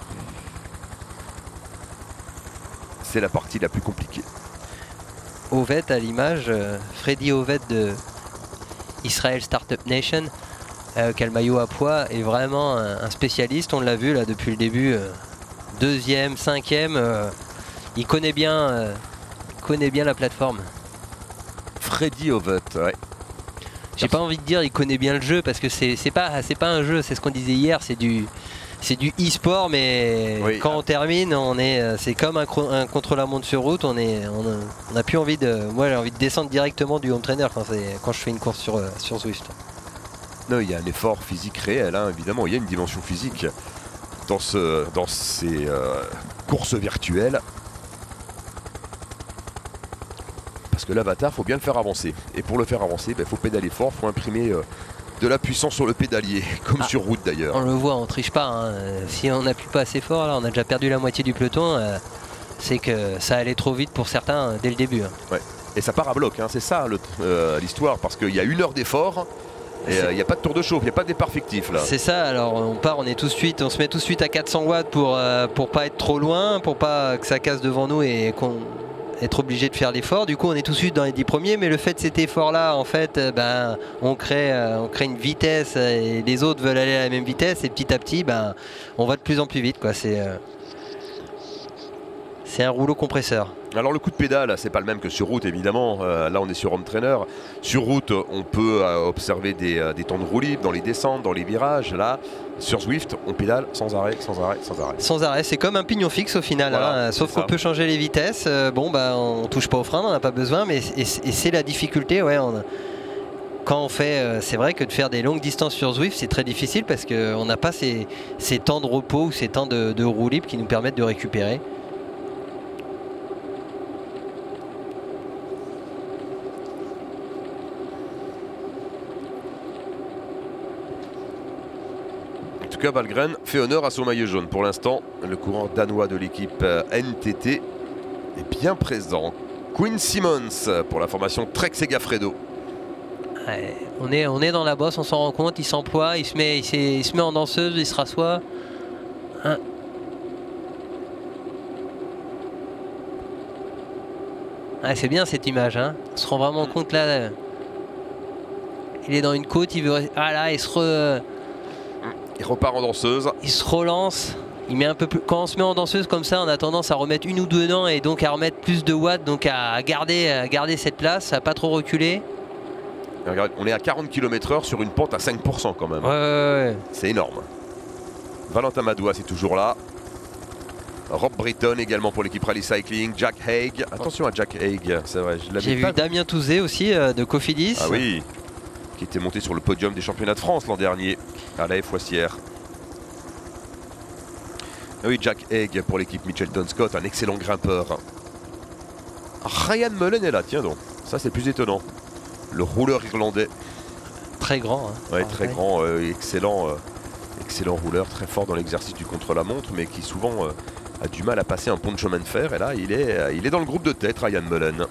c'est la partie la plus compliquée. Ovett à l'image, euh, Freddy Ovett de Israel Startup Nation, euh, qui a le maillot à poids, est vraiment un, un spécialiste. On l'a vu là depuis le début, euh, deuxième, cinquième, euh, il connaît bien, euh, connaît bien la plateforme. Freddy Ovett, ouais. J'ai pas envie de dire il connaît bien le jeu parce que c'est pas c'est pas un jeu, c'est ce qu'on disait hier, c'est du c'est du e-sport, mais oui. Quand on termine, on est c'est comme un, un contre-la-montre sur route, on est on a, on a plus envie de moi j'ai envie de descendre directement du home trainer quand c'est quand je fais une course sur sur Zwift. Non, il y a un effort physique réel, hein, évidemment, il y a une dimension physique dans ce dans ces euh, courses virtuelles. Parce que l'avatar, il faut bien le faire avancer. Et pour le faire avancer, il ben, faut pédaler fort, il faut imprimer euh, de la puissance sur le pédalier, comme ah, sur route d'ailleurs. On le voit, on triche pas. Hein. Si on n'appuie pas assez fort, là, on a déjà perdu la moitié du peloton. Euh, c'est que ça allait trop vite pour certains euh, dès le début. Hein. Ouais. Et ça part à bloc, hein. C'est ça l'histoire, euh, parce qu'il y a une heure d'effort. Et il n'y euh, a pas de tour de chauffe, il n'y a pas de départ fictif là. C'est ça, alors on part, on est tout de suite, on se met tout de suite à quatre cents watts pour, euh, pour pas être trop loin, pour pas que ça casse devant nous et qu'on être obligé de faire l'effort. Du coup on est tout de suite dans les dix premiers, mais le fait de cet effort là en fait ben, on, crée, euh, on crée une vitesse et les autres veulent aller à la même vitesse et petit à petit ben, on va de plus en plus vite quoi. C'est euh, c'est un rouleau compresseur. Alors le coup de pédale c'est pas le même que sur route évidemment, euh, là on est sur home trainer. Sur route on peut euh, observer des, euh, des temps de roue libre dans les descentes, dans les virages. Là sur Zwift on pédale sans arrêt, sans arrêt, sans arrêt. Sans arrêt, c'est comme un pignon fixe au final, voilà, hein, sauf qu'on peut changer les vitesses. Euh, bon bah on touche pas au frein, on n'a pas besoin, mais et, et c'est la difficulté, ouais. On a, quand on fait, euh, c'est vrai que de faire des longues distances sur Zwift c'est très difficile parce qu'on n'a pas ces, ces temps de repos ou ces temps de, de roue libre qui nous permettent de récupérer. Valgren fait honneur à son maillot jaune. Pour l'instant, le coureur danois de l'équipe N T T est bien présent. Quinn Simmons pour la formation Trek Segafredo. Ouais, on, est, on est dans la bosse, on s'en rend compte, il s'emploie, il, se met, il, il se met en danseuse, il se rassoit. Hein. Ouais, c'est bien cette image, hein. On se rend vraiment compte là. Il est dans une côte, il veut. Ah là, il se re... Il repart en danseuse. Il se relance. Il met un peu plus... Quand on se met en danseuse comme ça, on a tendance à remettre une ou deux dents et donc à remettre plus de watts, donc à garder, à garder cette place, à pas trop reculer. Et regarde, on est à quarante kilomètres heure sur une pente à cinq pour cent quand même. Ouais, ouais, ouais. C'est énorme. Valentin Madois, c'est toujours là. Rob Britton également pour l'équipe Rally Cycling. Jack Haig. Attention à Jack Haig, c'est vrai. J'ai vu Damien Touzé aussi euh, de Cofidis. Ah oui, qui était monté sur le podium des championnats de France l'an dernier à la Foissière. Ah oui, Jack Haig pour l'équipe Mitchelton Scott, un excellent grimpeur. Ryan Mullen est là, tiens donc. Ça c'est plus étonnant. Le rouleur irlandais. Très grand. Hein. Ouais, très ouais. grand, euh, excellent, euh, excellent rouleur, très fort dans l'exercice du contre-la-montre, mais qui souvent euh, a du mal à passer un pont de chemin de fer. Et là, il est, euh, il est dans le groupe de tête, Ryan Mullen.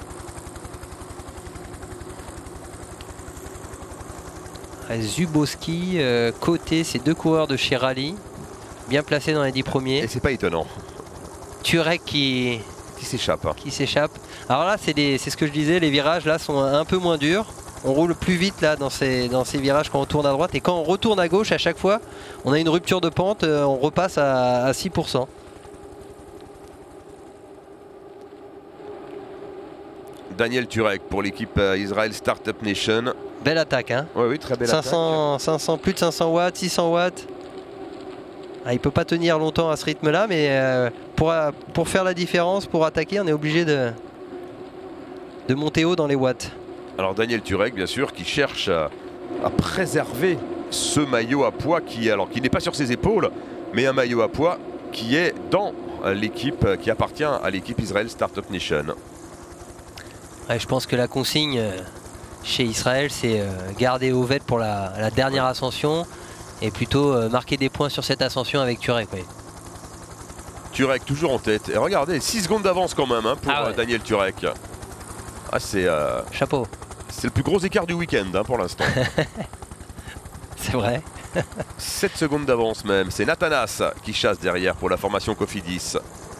Zubowski, euh, côté, ces deux coureurs de chez Rally, bien placés dans les dix premiers. Et c'est pas étonnant. Turek qui, qui s'échappe. Hein. Qui s'échappe. Alors là, c'est ce que je disais, les virages là sont un peu moins durs. On roule plus vite là dans ces, dans ces virages quand on tourne à droite. Et quand on retourne à gauche, à chaque fois, on a une rupture de pente, euh, on repasse à, à six pour cent. Daniel Turek pour l'équipe euh, Israel Startup Nation. Belle attaque, hein. Oui, oui, très belle cinq cents, attaque. cinq cents, plus de cinq cents watts, six cents watts. Ah, il peut pas tenir longtemps à ce rythme-là, mais euh, pour, pour faire la différence, pour attaquer, on est obligé de, de monter haut dans les watts. Alors Daniel Turek, bien sûr, qui cherche à, à préserver ce maillot à poids qui, alors, qui n'est pas sur ses épaules, mais un maillot à poids qui est dans l'équipe, qui appartient à l'équipe Israel Startup Nation. Ouais, je pense que la consigne chez Israël, c'est euh, garder Ovet pour la, la dernière ouais. ascension et plutôt euh, marquer des points sur cette ascension avec Turek. Oui. Turek toujours en tête. Et regardez, six secondes d'avance quand même hein, pour ah ouais. Daniel Turek. Ah, c'est euh, chapeau. C'est le plus gros écart du week-end hein, pour l'instant. C'est vrai. sept secondes d'avance même. C'est Nathanas qui chasse derrière pour la formation Cofidis.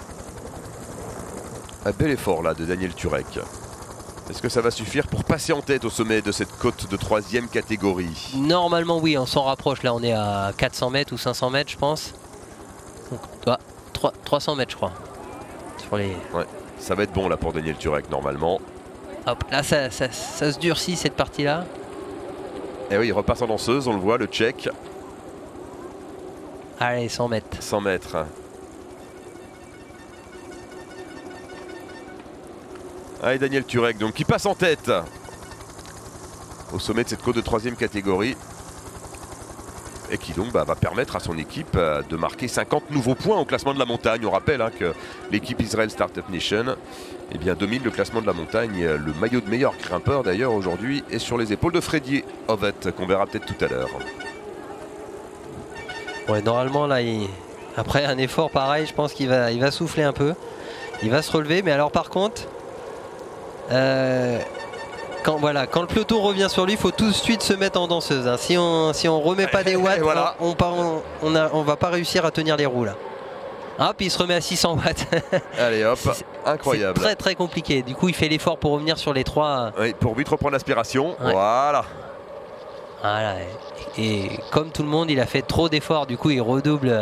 Un bel effort là de Daniel Turek. Est-ce que ça va suffire pour passer en tête au sommet de cette côte de troisième catégorie? Normalement oui, on s'en rapproche. Là on est à quatre cents mètres ou cinq cents mètres je pense. Donc, ah, trois cents mètres je crois. Sur les... ouais, ça va être bon là pour Daniel Turek normalement. Hop, là ça, ça, ça se durcit cette partie là. Et oui, il repasse en danseuse, on le voit, le check. Allez, cent mètres. cent mètres. Allez, Daniel Turek donc qui passe en tête au sommet de cette côte de troisième catégorie et qui donc bah, va permettre à son équipe euh, de marquer cinquante nouveaux points au classement de la montagne. On rappelle hein, que l'équipe Israel Startup Nation eh bien, domine le classement de la montagne. Le maillot de meilleur grimpeur d'ailleurs aujourd'hui est sur les épaules de Freddy Ovet qu'on verra peut-être tout à l'heure. Ouais, normalement là, il... après un effort pareil, je pense qu'il va, il va souffler un peu. Il va se relever, mais alors par contre... Euh, quand, voilà, quand le peloton revient sur lui, il faut tout de suite se mettre en danseuse. Hein. Si on si on remet pas des watts, voilà. on, on, on, a, on va pas réussir à tenir les roues là. Hop, il se remet à six cents watts. Allez hop, incroyable. C'est très très compliqué. Du coup, il fait l'effort pour revenir sur les trois. Oui, pour vite reprendre l'aspiration. Ouais. Voilà. Voilà. Et comme tout le monde, il a fait trop d'efforts. Du coup, il redouble.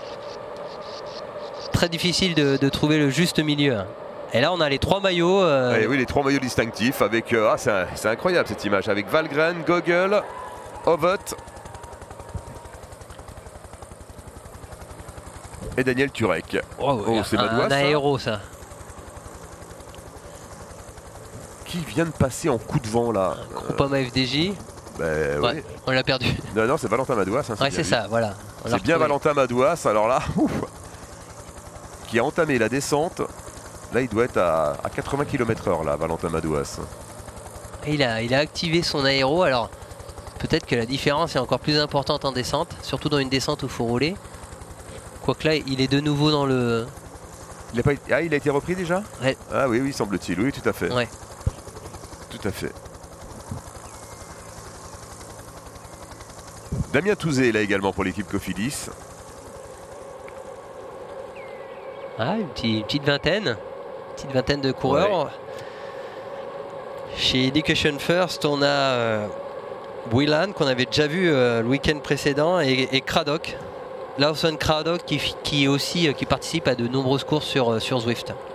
Très difficile de, de trouver le juste milieu. Et là on a les trois maillots. Euh... Et oui, les trois maillots distinctifs avec. Euh, ah, c'est incroyable cette image avec Valgren, Gogel, Ovet et Daniel Turek. Oh, oh c'est Madouas. Un aéro ça. Qui vient de passer en coup de vent là. Groupama F D J. Ben, ouais, oui. On l'a perdu. Non, non, c'est Valentin Madouas. Hein, ouais, c'est ça, voilà. C'est bien Valentin Madouas. Alors là, ouf, qui a entamé la descente. Là, il doit être à, à quatre-vingts kilomètres heure, là, Valentin Madouas. Il a, il a activé son aéro. Alors, peut-être que la différence est encore plus importante en descente, surtout dans une descente où il faut rouler. Quoique là, il est de nouveau dans le... Il a, pas... ah, il a été repris déjà? Ouais. Ah oui, oui, semble-t-il. Oui, tout à fait. Ouais. Tout à fait. Damien Touzé est là également pour l'équipe Cofidis. Ah, une petite, une petite vingtaine. Petite vingtaine de coureurs. Ouais. Chez Education First, on a euh, Whelan qu'on avait déjà vu euh, le week-end précédent et, et Craddock. Lawson Craddock qui, qui aussi euh, qui participe à de nombreuses courses sur, euh, sur Zwift. En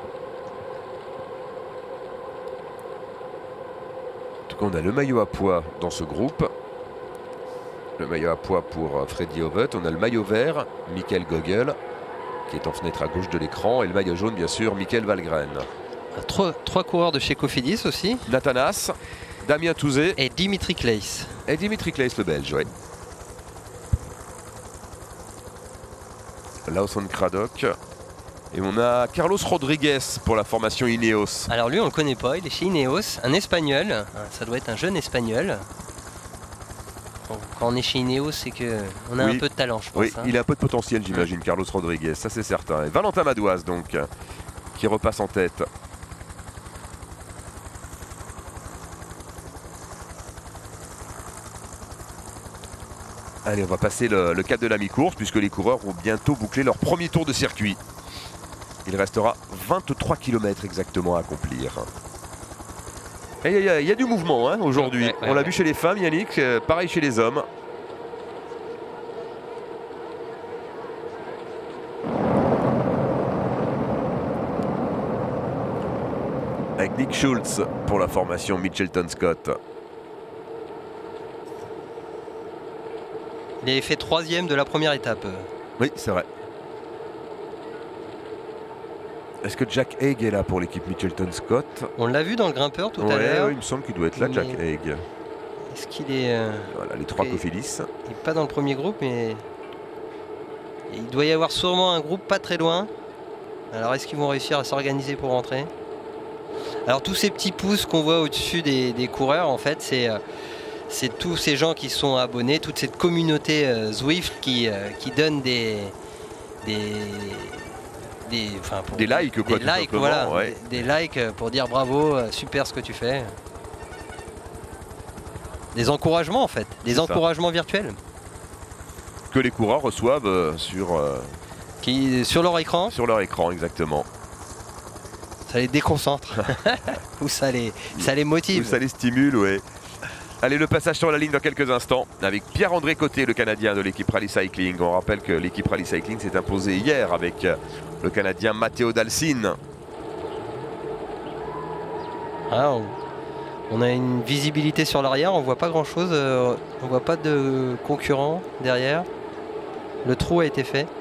tout cas, on a le maillot à poids dans ce groupe. Le maillot à poids pour euh, Freddy Ovet. On a le maillot vert, Michael Gogel, qui est en fenêtre à gauche de l'écran. Et le maillot jaune, bien sûr, Michael Valgren. Trois, trois coureurs de chez Cofidis aussi. Nathanas, Damien Touzé et Dimitri Claes. Et Dimitri Claes, le Belge, oui. Lawson Craddock. Et on a Carlos Rodriguez pour la formation Ineos. Alors lui, on le connaît pas, il est chez Ineos, un Espagnol. Ça doit être un jeune Espagnol. Bon, quand on est chez Ineos, c'est qu'on a oui. un peu de talent, je pense. Oui, hein. il a un peu de potentiel, j'imagine, mmh. Carlos Rodriguez, ça c'est certain. Et Valentin Madouas, donc, qui repasse en tête. Allez, on va passer le, le cap de la mi-course puisque les coureurs vont bientôt boucler leur premier tour de circuit. Il restera vingt-trois kilomètres exactement à accomplir. Et il y, y, y a du mouvement hein, aujourd'hui. Ouais, ouais, on l'a ouais. vu chez les femmes, Yannick, euh, pareil chez les hommes. Avec Nick Schultz pour la formation Mitchelton Scott. Il avait fait troisième de la première étape. Oui, c'est vrai. Est-ce que Jack Haig est là pour l'équipe Mitchelton Scott? On l'a vu dans le grimpeur tout ouais, à l'heure. Oui, il me semble qu'il doit être là, mais Jack Haig. Est-ce qu'il est... Euh... Voilà, les trois Cofidis. Il n'est pas dans le premier groupe, mais... il doit y avoir sûrement un groupe pas très loin. Alors, est-ce qu'ils vont réussir à s'organiser pour rentrer? Alors, tous ces petits pouces qu'on voit au-dessus des, des coureurs, en fait, c'est... Euh... c'est tous ces gens qui sont abonnés, toute cette communauté euh, Zwift qui, euh, qui donne des des, des, enfin pour des likes, quoi, des likes, voilà, ouais. des, des likes pour dire bravo, super ce que tu fais. Des encouragements en fait, des encouragements ça. virtuels. Que les coureurs reçoivent euh, sur, euh, qui, sur leur écran. Sur leur écran, exactement. Ça les déconcentre. Ou ça les, ça les motive. Ou ça les stimule, oui. Allez, le passage sur la ligne dans quelques instants avec Pierre-André Côté, le Canadien de l'équipe Rally Cycling. On rappelle que l'équipe Rally Cycling s'est imposée hier avec le Canadien Matteo Dalcin. Ah, on, on a une visibilité sur l'arrière, on voit pas grand chose, euh, on voit pas de concurrent derrière. Le trou a été fait.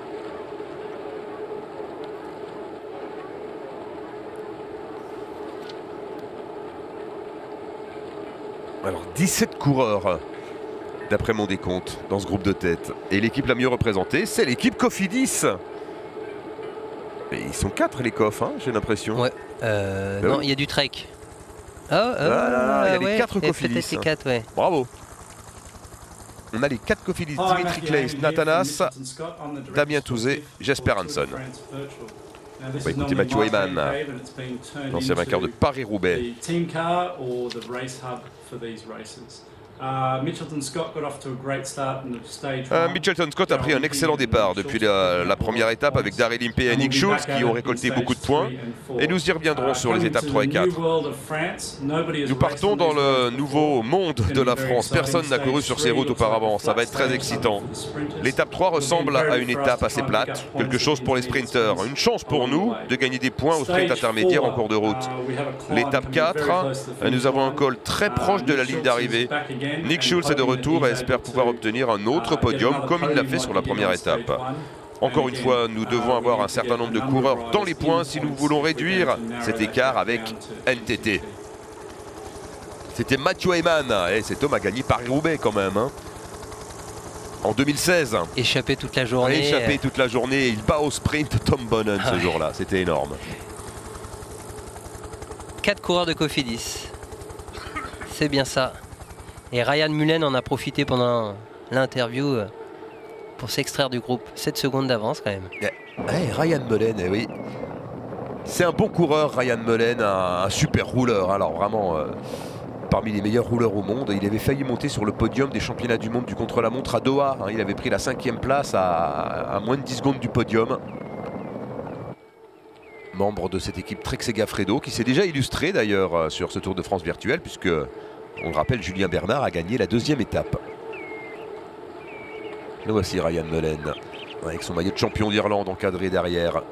Alors dix-sept coureurs d'après mon décompte dans ce groupe de tête. Et l'équipe la mieux représentée, c'est l'équipe Cofidis. Et ils sont quatre les Cof, hein, j'ai l'impression. Ouais. Euh, ben non, il oui. y a du Trek. Oh, oh, ah là là, il y a ouais, les quatre Cofidis. Les quatre, ouais. Bravo. On a les quatre Cofidis, Dimitri Claes, Nathanas, Damien Touzé, Jesper Hansson. On va écouter Mathieu Heyman, l'ancien vainqueur de Paris-Roubaix. Uh, Mitchelton Scott got off to a great start in the stage euh, Mitchelton Scott a pris un excellent départ depuis la, la première étape avec Daryl Impey et Nick Schultz qui ont récolté beaucoup de points. Et nous y reviendrons sur les étapes trois et quatre. Nous partons dans le nouveau monde de la France. Personne n'a couru sur ces routes auparavant. Ça va être très excitant. L'étape trois ressemble à une étape assez plate. Quelque chose pour les sprinteurs. Une chance pour nous de gagner des points au sprint intermédiaire en cours de route. L'étape quatre, nous avons un col très proche de la ligne d'arrivée. Nick Schultz est de retour et espère pouvoir obtenir un autre podium comme il l'a fait sur la première étape. Encore une fois, nous devons avoir un certain nombre de coureurs dans les points si nous voulons réduire cet écart avec N T T. C'était Mathieu Heyman et cet homme a gagné Paris-Roubaix quand même. Hein. En deux mille seize. Échappé toute la journée. Échappé toute la journée. Il bat au sprint Tom Bonnen ce jour-là. C'était énorme. Quatre coureurs de Cofidis. C'est bien ça. Et Ryan Mullen en a profité pendant l'interview pour s'extraire du groupe. sept secondes d'avance quand même. Hey, Ryan Mullen, eh oui. C'est un bon coureur, Ryan Mullen, un, un super rouleur. Alors vraiment, euh, parmi les meilleurs rouleurs au monde. Il avait failli monter sur le podium des championnats du monde du contre-la-montre à Doha. Hein. Il avait pris la cinquième place à, à moins de dix secondes du podium. Membre de cette équipe Trek Segafredo qui s'est déjà illustré d'ailleurs sur ce Tour de France virtuel puisque... on le rappelle, Julien Bernard a gagné la deuxième étape. Nous voici Ryan Mullen, avec son maillot de champion d'Irlande encadré derrière.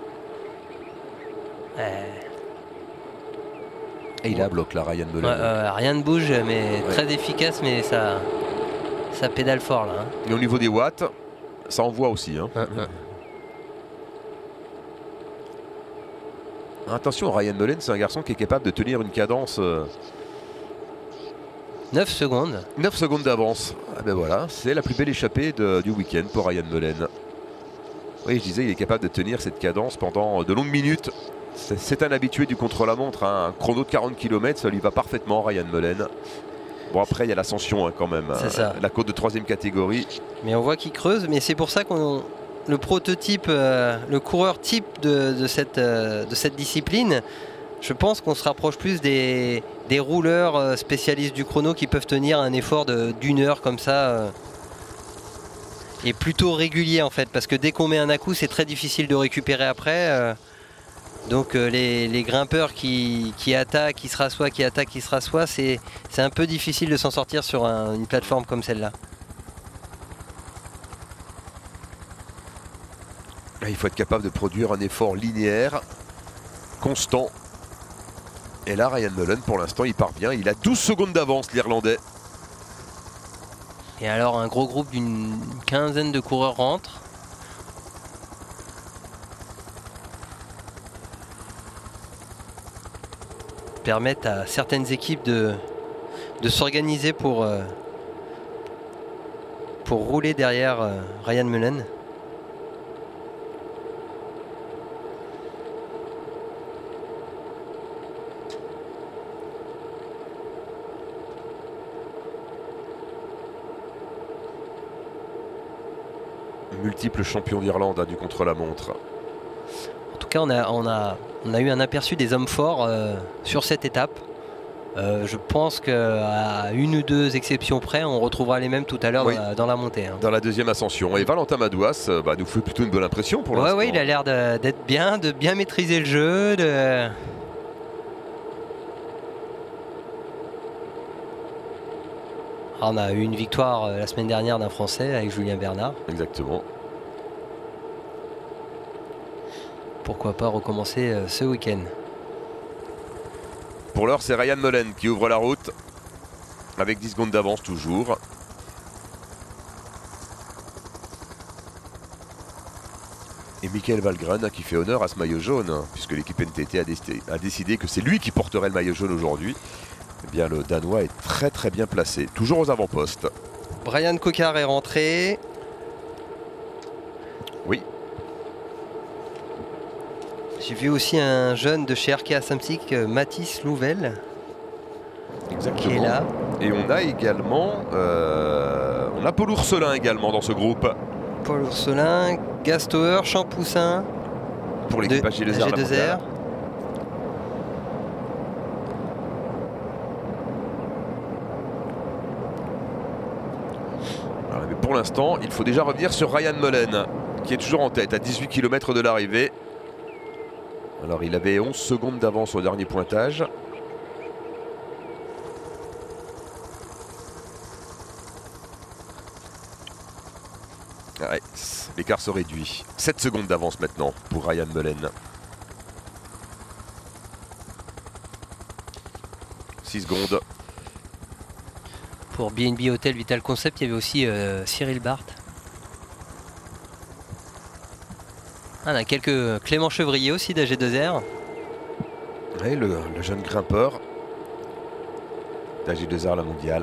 Euh... Et il a bloqué là, Ryan Mullen. Ouais, euh, rien ne bouge, mais ouais. Très efficace, mais ça, ça pédale fort là. Hein. Et au niveau des watts, ça envoie aussi. Hein. Euh, euh. Attention, Ryan Mullen, c'est un garçon qui est capable de tenir une cadence. Euh... neuf secondes. neuf secondes d'avance. Ah ben voilà, c'est la plus belle échappée de, du week-end pour Ryan Mullen. Oui, je disais, il est capable de tenir cette cadence pendant de longues minutes. C'est un habitué du contre-la-montre. Hein. Un chrono de quarante kilomètres, ça lui va parfaitement, Ryan Mullen. Bon, après, il y a l'ascension hein, quand même. C'est ça. La côte de troisième catégorie. Mais on voit qu'il creuse, mais c'est pour ça qu'on le prototype, euh, le coureur type de, de, cette, euh, de cette discipline, je pense qu'on se rapproche plus des, des rouleurs spécialistes du chrono qui peuvent tenir un effort d'une heure comme ça. Euh, et plutôt régulier en fait, parce que dès qu'on met un à-coup, c'est très difficile de récupérer après. Euh, donc euh, les, les grimpeurs qui, qui attaquent, qui se rassoient, qui attaquent, qui se rassoient, c'est un peu difficile de s'en sortir sur un, une plateforme comme celle-là. Il faut être capable de produire un effort linéaire, constant. Et là, Ryan Mullen, pour l'instant, il parvient. Il a douze secondes d'avance, l'Irlandais. Et alors, un gros groupe d'une quinzaine de coureurs rentre. Permettent à certaines équipes de, de s'organiser pour, euh, pour rouler derrière euh, Ryan Mullen. Multiple champion d'Irlande hein, du contre-la-montre. En tout cas, on a, on, a, on a eu un aperçu des hommes forts euh, sur cette étape. Euh, je pense qu'à une ou deux exceptions près, on retrouvera les mêmes tout à l'heure oui. dans, dans la montée. Hein. Dans la deuxième ascension. Et Valentin Madouas bah, nous fait plutôt une bonne impression pour l'instant. Oui, ouais, il a l'air d'être bien, de bien maîtriser le jeu. De... On a eu une victoire la semaine dernière d'un Français avec Julien Bernard. Exactement. Pourquoi pas recommencer ce week-end. Pour l'heure, c'est Ryan Mullen qui ouvre la route avec dix secondes d'avance toujours. Et Michael Valgren qui fait honneur à ce maillot jaune, puisque l'équipe N T T a décidé, a décidé que c'est lui qui porterait le maillot jaune aujourd'hui. Eh bien, le Danois est très très bien placé, toujours aux avant-postes. Brian Coquard est rentré. Oui. J'ai vu aussi un jeune de chez Arkea Samsic, Mathis Louvel. Exactement. Qui est là. Et on a également, euh, on a Paul Ourselin également dans ce groupe. Paul Ourselin, Gastoer, Champoussin. Pour l'équipe A G deux R. Pour l'instant, il faut déjà revenir sur Ryan Mullen, qui est toujours en tête à dix-huit kilomètres de l'arrivée. Alors, il avait onze secondes d'avance au dernier pointage. Ouais, l'écart se réduit. sept secondes d'avance maintenant pour Ryan Mullen. six secondes. Pour B and B Hotel Vital Concept, il y avait aussi euh, Cyril Barthes. Ah, on a quelques Clément Chevrier aussi d'A G deux R. Oui, le, le jeune grimpeur d'A G deux R, la mondiale.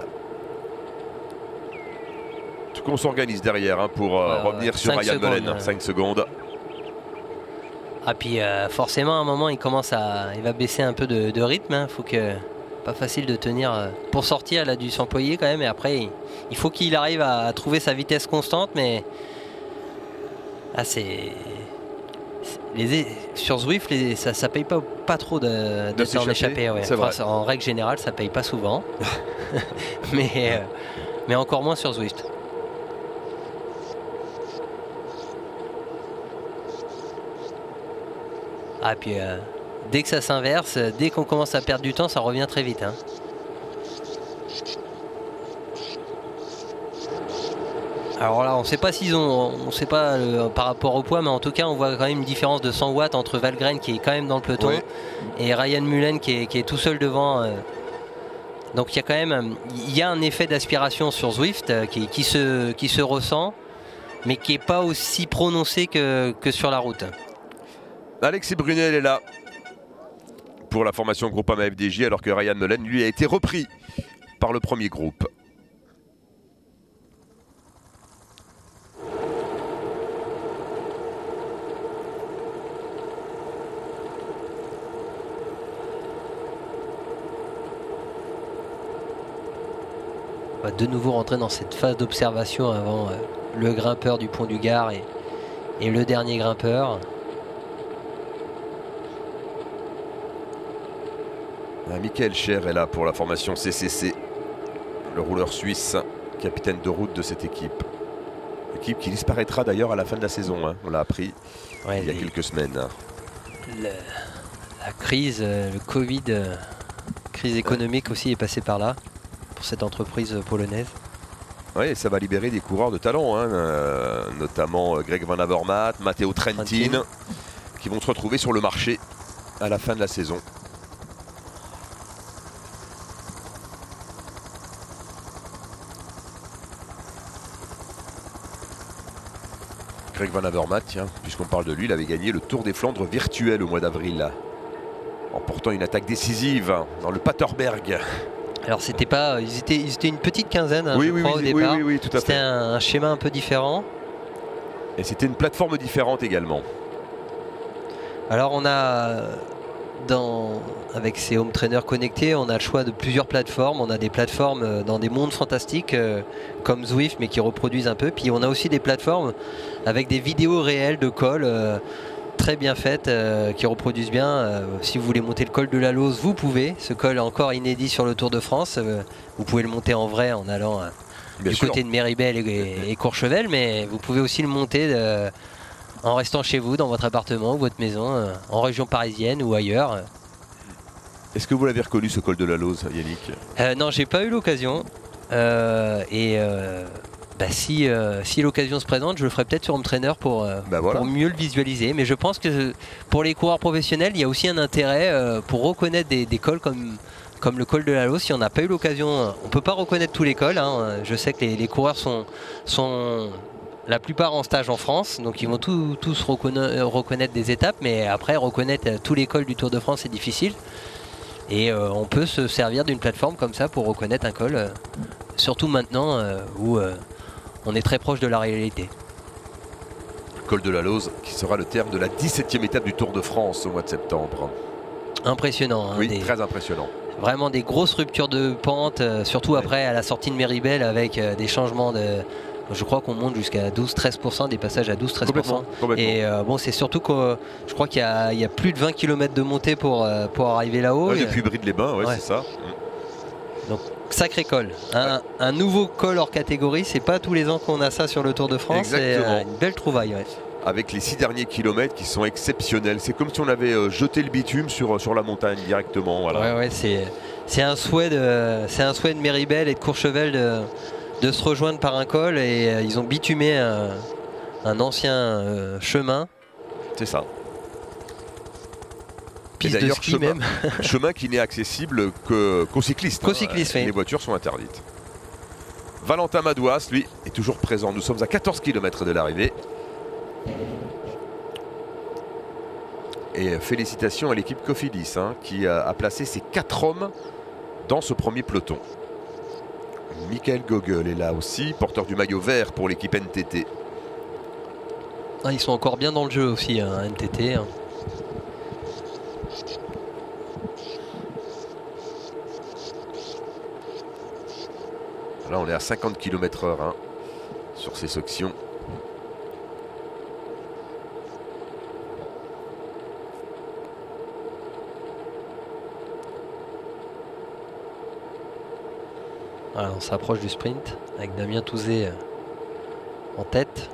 Tout qu'on s'organise derrière hein, pour euh, ouais, revenir sur Ryan Mullen. Euh... cinq secondes. Ah, puis euh, forcément, à un moment, il commence à, il va baisser un peu de, de rythme. Hein. Faut que. Pas facile de tenir. Pour sortir, elle a dû s'employer quand même. Et après, il faut qu'il arrive à trouver sa vitesse constante. Mais ah, c'est les... sur Zwift, les... ça, ça paye pas, pas trop de, de s'en échapper. Ouais. Enfin, en règle générale, ça paye pas souvent. mais, euh... mais encore moins sur Zwift. Ah, puis. Euh... Dès que ça s'inverse, dès qu'on commence à perdre du temps, ça revient très vite. Hein. Alors là, on ne sait pas s'ils ont, on sait pas euh, par rapport au poids, mais en tout cas, on voit quand même une différence de cent watts entre Valgren qui est quand même dans le peloton oui. et Ryan Mullen qui est, qui est tout seul devant. Euh. Donc il y a quand même, il y a un effet d'aspiration sur Zwift euh, qui, qui, se, qui se ressent, mais qui n'est pas aussi prononcé que, que sur la route. Alexis Brunel est là. pour la formation Groupama F D J, alors que Ryan Mullen, lui, a été repris par le premier groupe. On va de nouveau rentrer dans cette phase d'observation avant euh, le grimpeur du Pont du Gard et, et le dernier grimpeur. Ah, Michael Scher est là pour la formation C C C, le rouleur suisse, capitaine de route de cette équipe. Équipe qui disparaîtra d'ailleurs à la fin de la saison, hein. On l'a appris Ouais, il y a les, quelques semaines. le, la crise, euh, le Covid, euh, crise économique aussi est passée par là pour cette entreprise polonaise. Oui, ça va libérer des coureurs de talent, hein, euh, notamment Greg Van Avermaet, Matteo Trentin, Trentin, qui vont se retrouver sur le marché à la fin de la saison. Greg Van Avermaet, tiens, puisqu'on parle de lui, il avait gagné le Tour des Flandres virtuel au mois d'avril, en portant une attaque décisive dans le Paterberg. Alors c'était pas, ils étaient, ils étaient une petite quinzaine, hein, Oui, je oui, crois, oui, au oui, départ. oui, oui, tout à C'était fait. un, un schéma un peu différent. Et c'était une plateforme différente également. Alors on a, dans, avec ces home trainers connectés, on a le choix de plusieurs plateformes. On a des plateformes dans des mondes fantastiques euh, comme Zwift, mais qui reproduisent un peu. Puis on a aussi des plateformes avec des vidéos réelles de col euh, très bien faites, euh, qui reproduisent bien. Euh, si vous voulez monter le col de la Lose, vous pouvez. Ce col est encore inédit sur le Tour de France. Euh, vous pouvez le monter en vrai en allant euh, Bien du sûr. côté de Méribel et, et, et Courchevel, mais vous pouvez aussi le monter de, en restant chez vous, dans votre appartement ou votre maison, euh, en région parisienne ou ailleurs. Est-ce que vous l'avez reconnu, ce col de la Lose, Yannick? Euh, non, j'ai pas eu l'occasion. Euh, et euh, bah, si, euh, si l'occasion se présente, je le ferai peut-être sur Home Trainer pour, euh, Bah voilà. pour mieux le visualiser. Mais je pense que pour les coureurs professionnels, il y a aussi un intérêt euh, pour reconnaître des, des cols comme, comme le col de la Lose. Si on n'a pas eu l'occasion, on peut pas reconnaître tous les cols, hein. Je sais que les, les coureurs sont, sont la plupart en stage en France, donc ils vont tout, tous reconna- reconnaître des étapes. Mais après, reconnaître euh, tous les cols du Tour de France, c'est difficile. Et euh, on peut se servir d'une plateforme comme ça pour reconnaître un col, euh, surtout maintenant euh, où euh, on est très proche de la réalité. Col de la Lose qui sera le terme de la dix-septième étape du Tour de France au mois de septembre. Impressionnant, hein, Oui, des, très impressionnant. vraiment des grosses ruptures de pente, euh, surtout Ouais. après à la sortie de Méribel avec euh, des changements de... Je crois qu'on monte jusqu'à douze à treize pour cent, des passages à douze à treize pour cent. Complètement, complètement. Et euh, bon, c'est surtout que euh, je crois qu'il y a, il y a plus de vingt kilomètres de montée pour, euh, pour arriver là-haut. Ouais, Et, depuis Bride-les-Bains, ouais, Ouais. c'est ça. donc sacré col. Un, un nouveau col hors catégorie, c'est pas tous les ans qu'on a ça sur le Tour de France. C'est Exactement. euh, une belle trouvaille. Ouais. Avec les six derniers kilomètres qui sont exceptionnels. C'est comme si on avait euh, jeté le bitume sur, sur la montagne directement. Voilà. Ouais, ouais, c'est, c'est un souhait de, c'est un souhait de Méribel et de Courchevel de, de se rejoindre par un col et euh, ils ont bitumé un, un ancien euh, chemin, C'est ça. piste de d'ailleurs, ski chemin. même. Chemin qui n'est accessible que- qu'aux cyclistes. Qu'aux cyclistes, oui. Les voitures sont interdites. Valentin Madouas, lui, est toujours présent. Nous sommes à quatorze kilomètres de l'arrivée. Et félicitations à l'équipe Cofidis hein, qui a, a placé ses quatre hommes dans ce premier peloton. Michael Gogel est là aussi, porteur du maillot vert pour l'équipe N T T. Ah, ils sont encore bien dans le jeu aussi, hein, N T T. Hein. Là, on est à cinquante kilomètres heure hein, sur ces sections. Voilà, on s'approche du sprint avec Damien Touzé euh, en tête.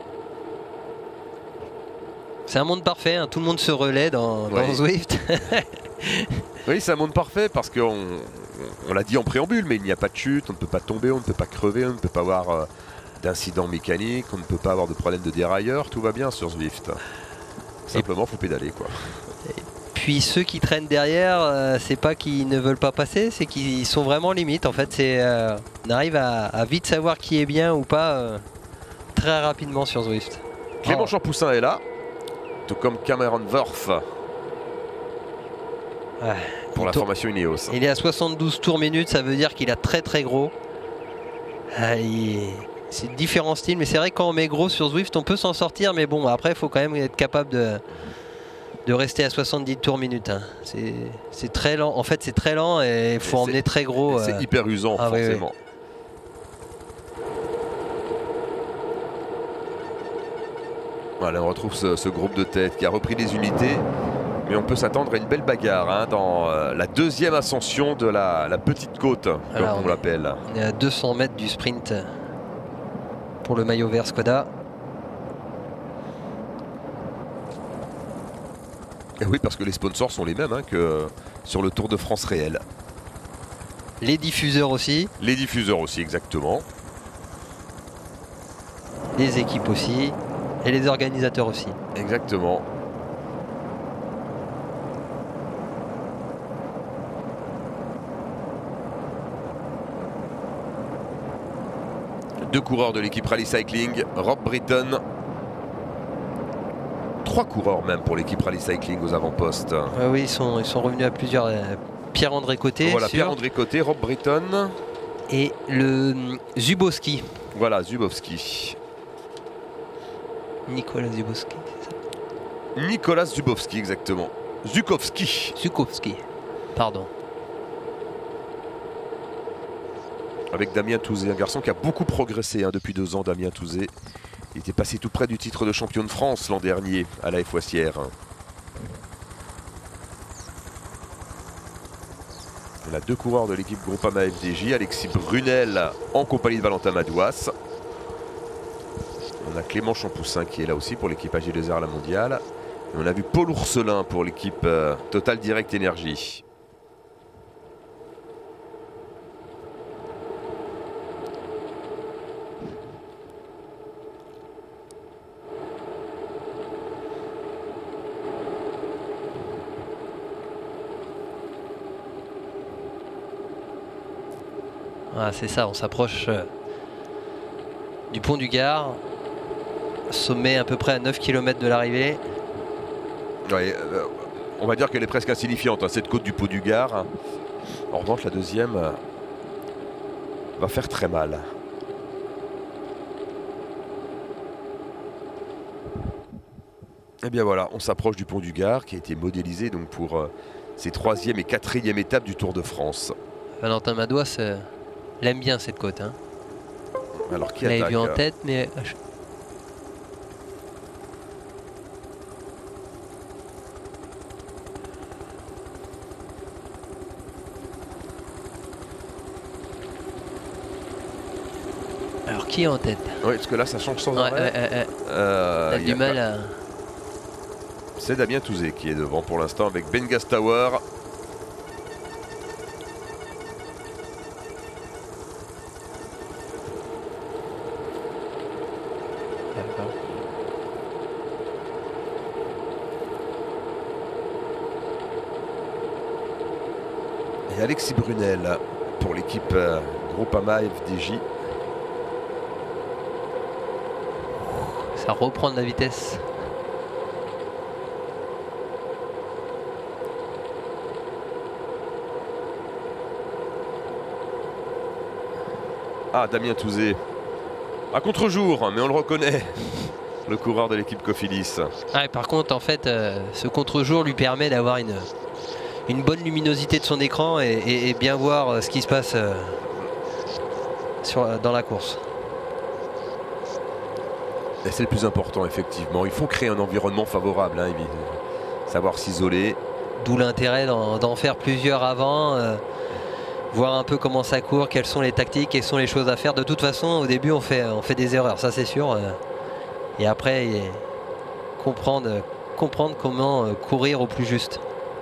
C'est un monde parfait, hein, tout le monde se relaie dans, dans Ouais. Zwift. Oui, c'est un monde parfait parce qu'on on l'a dit en préambule, mais il n'y a pas de chute, on ne peut pas tomber, on ne peut pas crever, on ne peut pas avoir euh, d'incident mécanique, on ne peut pas avoir de problème de dérailleur, tout va bien sur Zwift. Simplement, il faut pédaler quoi. Puis ceux qui traînent derrière, euh, c'est pas qu'ils ne veulent pas passer, c'est qu'ils sont vraiment limite. En fait, c'est euh, on arrive à, à vite savoir qui est bien ou pas euh, très rapidement sur Zwift. Clément Oh. Champoussin est là, tout comme Cameron Worth. Ouais. pour la formation Ineos. Il est à soixante-douze tours minutes, ça veut dire qu'il a très très gros. Ah, il... C'est différents styles, mais c'est vrai que quand on met gros sur Zwift, on peut s'en sortir, mais bon, après, il faut quand même être capable de, de rester à soixante-dix tours minutes. Hein. C'est très lent. En fait, c'est très lent et il faut emmener très gros. C'est euh... hyper usant, ah, forcément. Oui, oui. Voilà, on retrouve ce, ce groupe de tête qui a repris les unités. Mais on peut s'attendre à une belle bagarre hein, dans euh, la deuxième ascension de la, la petite côte, comme Alors, on, on l'appelle. On est à deux cents mètres du sprint pour le maillot vert Skoda. Et oui, parce que les sponsors sont les mêmes hein, que sur le Tour de France réel. Les diffuseurs aussi. Les diffuseurs aussi, exactement. Les équipes aussi. Et les organisateurs aussi. Exactement. Deux coureurs de l'équipe Rally Cycling, Rob Britton. Trois coureurs même pour l'équipe Rally Cycling aux avant-postes. Ah oui, ils sont, ils sont revenus à plusieurs. Euh, Pierre-André Côté. Voilà, Pierre-André Côté, Rob Britton. Et le Zubowski. Voilà, Zubowski. Nicolas Zubowski, c'est ça? Nicolas Zubowski, exactement. Zukowski. Zukowski, pardon. Avec Damien Touzé, un garçon qui a beaucoup progressé hein, depuis deux ans, Damien Touzé. Il était passé tout près du titre de champion de France l'an dernier à la Foissière. On a deux coureurs de l'équipe Groupama F D J, Alexis Brunel en compagnie de Valentin Madouas. On a Clément Champoussin qui est là aussi pour l'équipe A G deux R La Mondiale. Et on a vu Paul Ourselin pour l'équipe euh, Total Direct Énergie. Ah, c'est ça, on s'approche euh, du pont du Gard. Sommet à peu près à neuf kilomètres de l'arrivée. Ouais, euh, on va dire qu'elle est presque insignifiante, hein, cette côte du Pont du Gard. En revanche, la deuxième euh, va faire très mal. Et bien voilà, on s'approche du Pont du Gard qui a été modélisé donc pour euh, ses troisième et quatrième étapes du Tour de France. Valentin Madouas euh, l'aime bien cette côte. Hein. Alors qui Il l'avait attaque vu en tête, mais alors qui est en tête? Oui, parce que là ça change sans ouais, arrêt. ouais, ouais, ouais. Euh, On a du mal à... C'est Damien Touzé qui est devant pour l'instant avec Ben Gastauer. Et Alexis Brunel pour l'équipe euh, Groupama F D J. Ça reprend de la vitesse. Ah, Damien Touzé. À contre-jour, mais on le reconnaît. Le coureur de l'équipe Cofidis. Ah, par contre, en fait, euh, ce contre-jour lui permet d'avoir une, une bonne luminosité de son écran et, et, et bien voir euh, ce qui se passe euh, sur, dans la course. Et c'est le plus important, effectivement. Il faut créer un environnement favorable, hein, savoir s'isoler. D'où l'intérêt d'en faire plusieurs avant, euh, voir un peu comment ça court, quelles sont les tactiques, quelles sont les choses à faire. De toute façon, au début, on fait, on fait des erreurs, ça c'est sûr. Euh, et après, et comprendre, comprendre comment euh, courir au plus juste.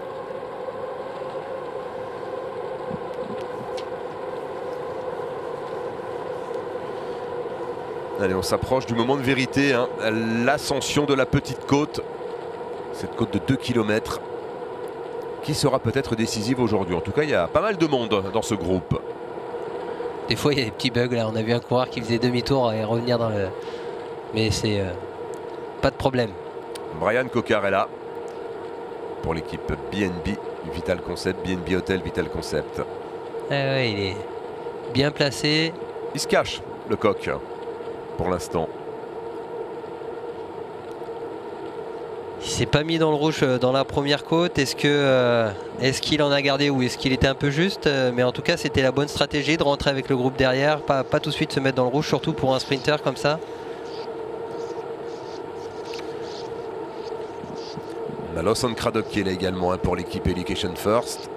Allez, on s'approche du moment de vérité, hein. L'ascension de la petite côte, cette côte de deux kilomètres, qui sera peut-être décisive aujourd'hui. En tout cas, il y a pas mal de monde dans ce groupe. Des fois, il y a des petits bugs. Là, on a vu un coureur qui faisait demi-tour et revenir dans le... Mais c'est euh, pas de problème. Brian Coccarella pour l'équipe B N B Vital Concept, B N B Hotel Vital Concept. Ah ouais, il est bien placé. Il se cache, le coq, pour l'instant. Il s'est pas mis dans le rouge dans la première côte. Est-ce que euh, est-ce qu'il en a gardé ou est-ce qu'il était un peu juste? Mais en tout cas, c'était la bonne stratégie de rentrer avec le groupe derrière, pas, pas tout de suite se mettre dans le rouge, surtout pour un sprinter comme ça. On a Lawson Craddock qui est là également hein, pour l'équipe Education First.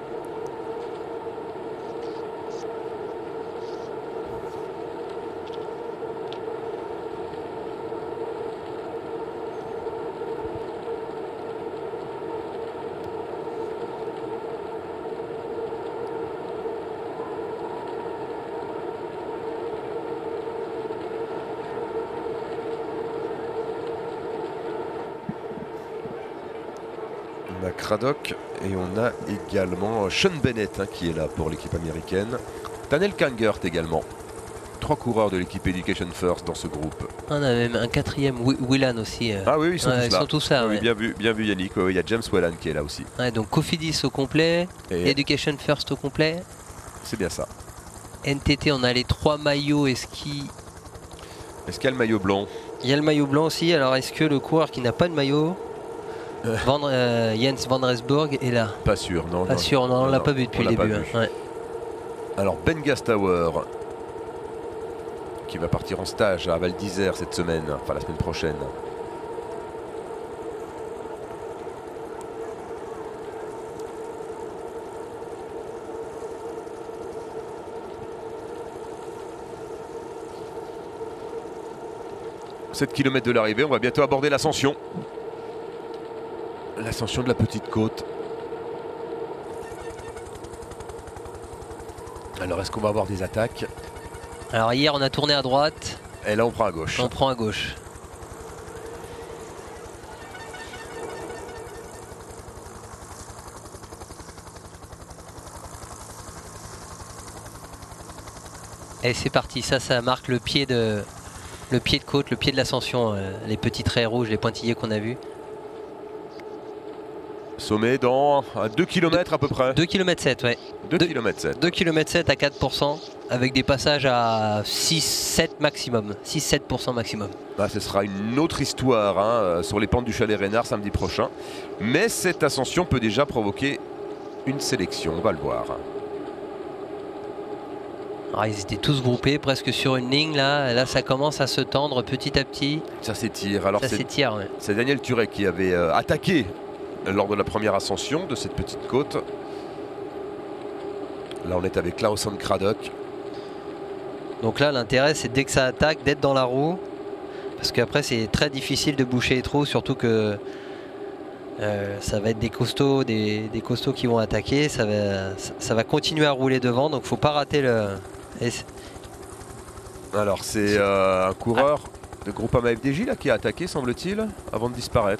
On a Craddock et on a également Sean Bennett hein, qui est là pour l'équipe américaine. Daniel Kangert également. Trois coureurs de l'équipe Education First dans ce groupe. On a même un quatrième, Whelan aussi. euh. Ah oui, ils sont Ouais, tous ils là. sont tous là, Ah oui, ouais. bien vu, bien vu Yannick. Ouais, ouais, il y a James Whelan qui est là aussi. Ouais, donc Cofidis au complet, Et Education First au complet. c'est bien ça. N T T, on a les trois maillots. Est-ce qu'il Est-ce qu'il y a le maillot blanc? Il y a le maillot blanc aussi. Alors est-ce que le coureur qui n'a pas de maillot, Euh. Van, euh, Jens Van Resburg, est là? Pas sûr, non. Pas non. sûr, non, on Non, l'a non, pas vu depuis on le l'a pas début. vu. hein. Ouais. Alors Ben Gastauer qui va partir en stage à Val d'Isère cette semaine, enfin la semaine prochaine. sept kilomètres de l'arrivée, on va bientôt aborder l'ascension. L'ascension de la petite côte. Alors est-ce qu'on va avoir des attaques? Alors hier, on a tourné à droite, Et là on prend à gauche. on prend à gauche. Et c'est parti, ça, ça marque le pied de, le pied de côte, le pied de l'ascension, euh, les petits traits rouges, les pointillés qu'on a vus. Sommet dans deux kilomètres à peu près. deux virgule sept km, ouais. deux deux- kilomètres sept. deux virgule sept km à quatre pour cent, avec des passages à six sept maximum, six sept pour cent maximum. Ah, ce sera une autre histoire hein, sur les pentes du Chalet Reynard samedi prochain. Mais cette ascension peut déjà provoquer une sélection, on va le voir. Alors, ils étaient tous groupés presque sur une ligne là, là ça commence à se tendre petit à petit, Ça s'étire. Alors ça c'est s'étire. Ouais. c'est Daniel Turet qui avait euh, attaqué lors de la première ascension de cette petite côte. Là on est avec Lawson Craddock. Donc là l'intérêt c'est dès que ça attaque d'être dans la roue, parce qu'après c'est très difficile de boucher les trous, surtout que euh, ça va être des costauds, des, des costauds qui vont attaquer, ça va, ça, ça va continuer à rouler devant, donc faut pas rater le... Et c'est- Alors c'est euh, un coureur de Groupama F D J là, qui a attaqué semble-t-il avant de disparaître.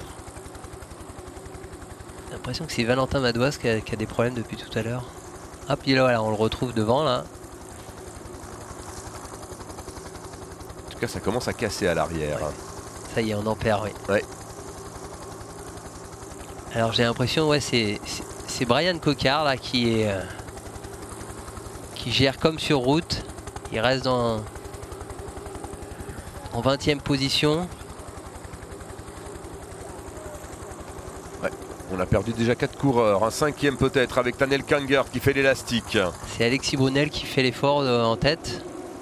J'ai l'impression que c'est Valentin Madouas qui a, qui a des problèmes depuis tout à l'heure. Hop, il est là, voilà, on le retrouve devant là. En tout cas ça commence à casser à l'arrière. Ouais. Ça y est, on en perd, oui. Ouais. Alors j'ai l'impression, ouais, c'est c'est- c'est Brian Cocard là qui est euh, qui gère comme sur route. Il reste dans en vingtième position. On a perdu déjà quatre coureurs, un cinquième peut-être avec Daniel Kangert qui fait l'élastique. C'est Alexis Brunel qui fait l'effort euh, en tête.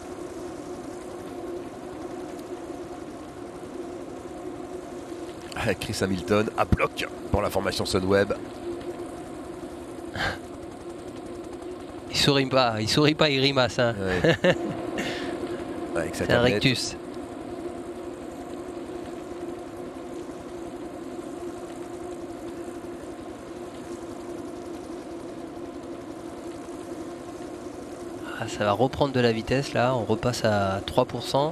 Avec Chris Hamilton à bloc pour la formation Sunweb. Il sourit pas, il sourit pas, il grimace. Hein. Ouais. Avec sa C'est un tablette. rectus. Ah, ça va reprendre de la vitesse là, on repasse à trois pour cent.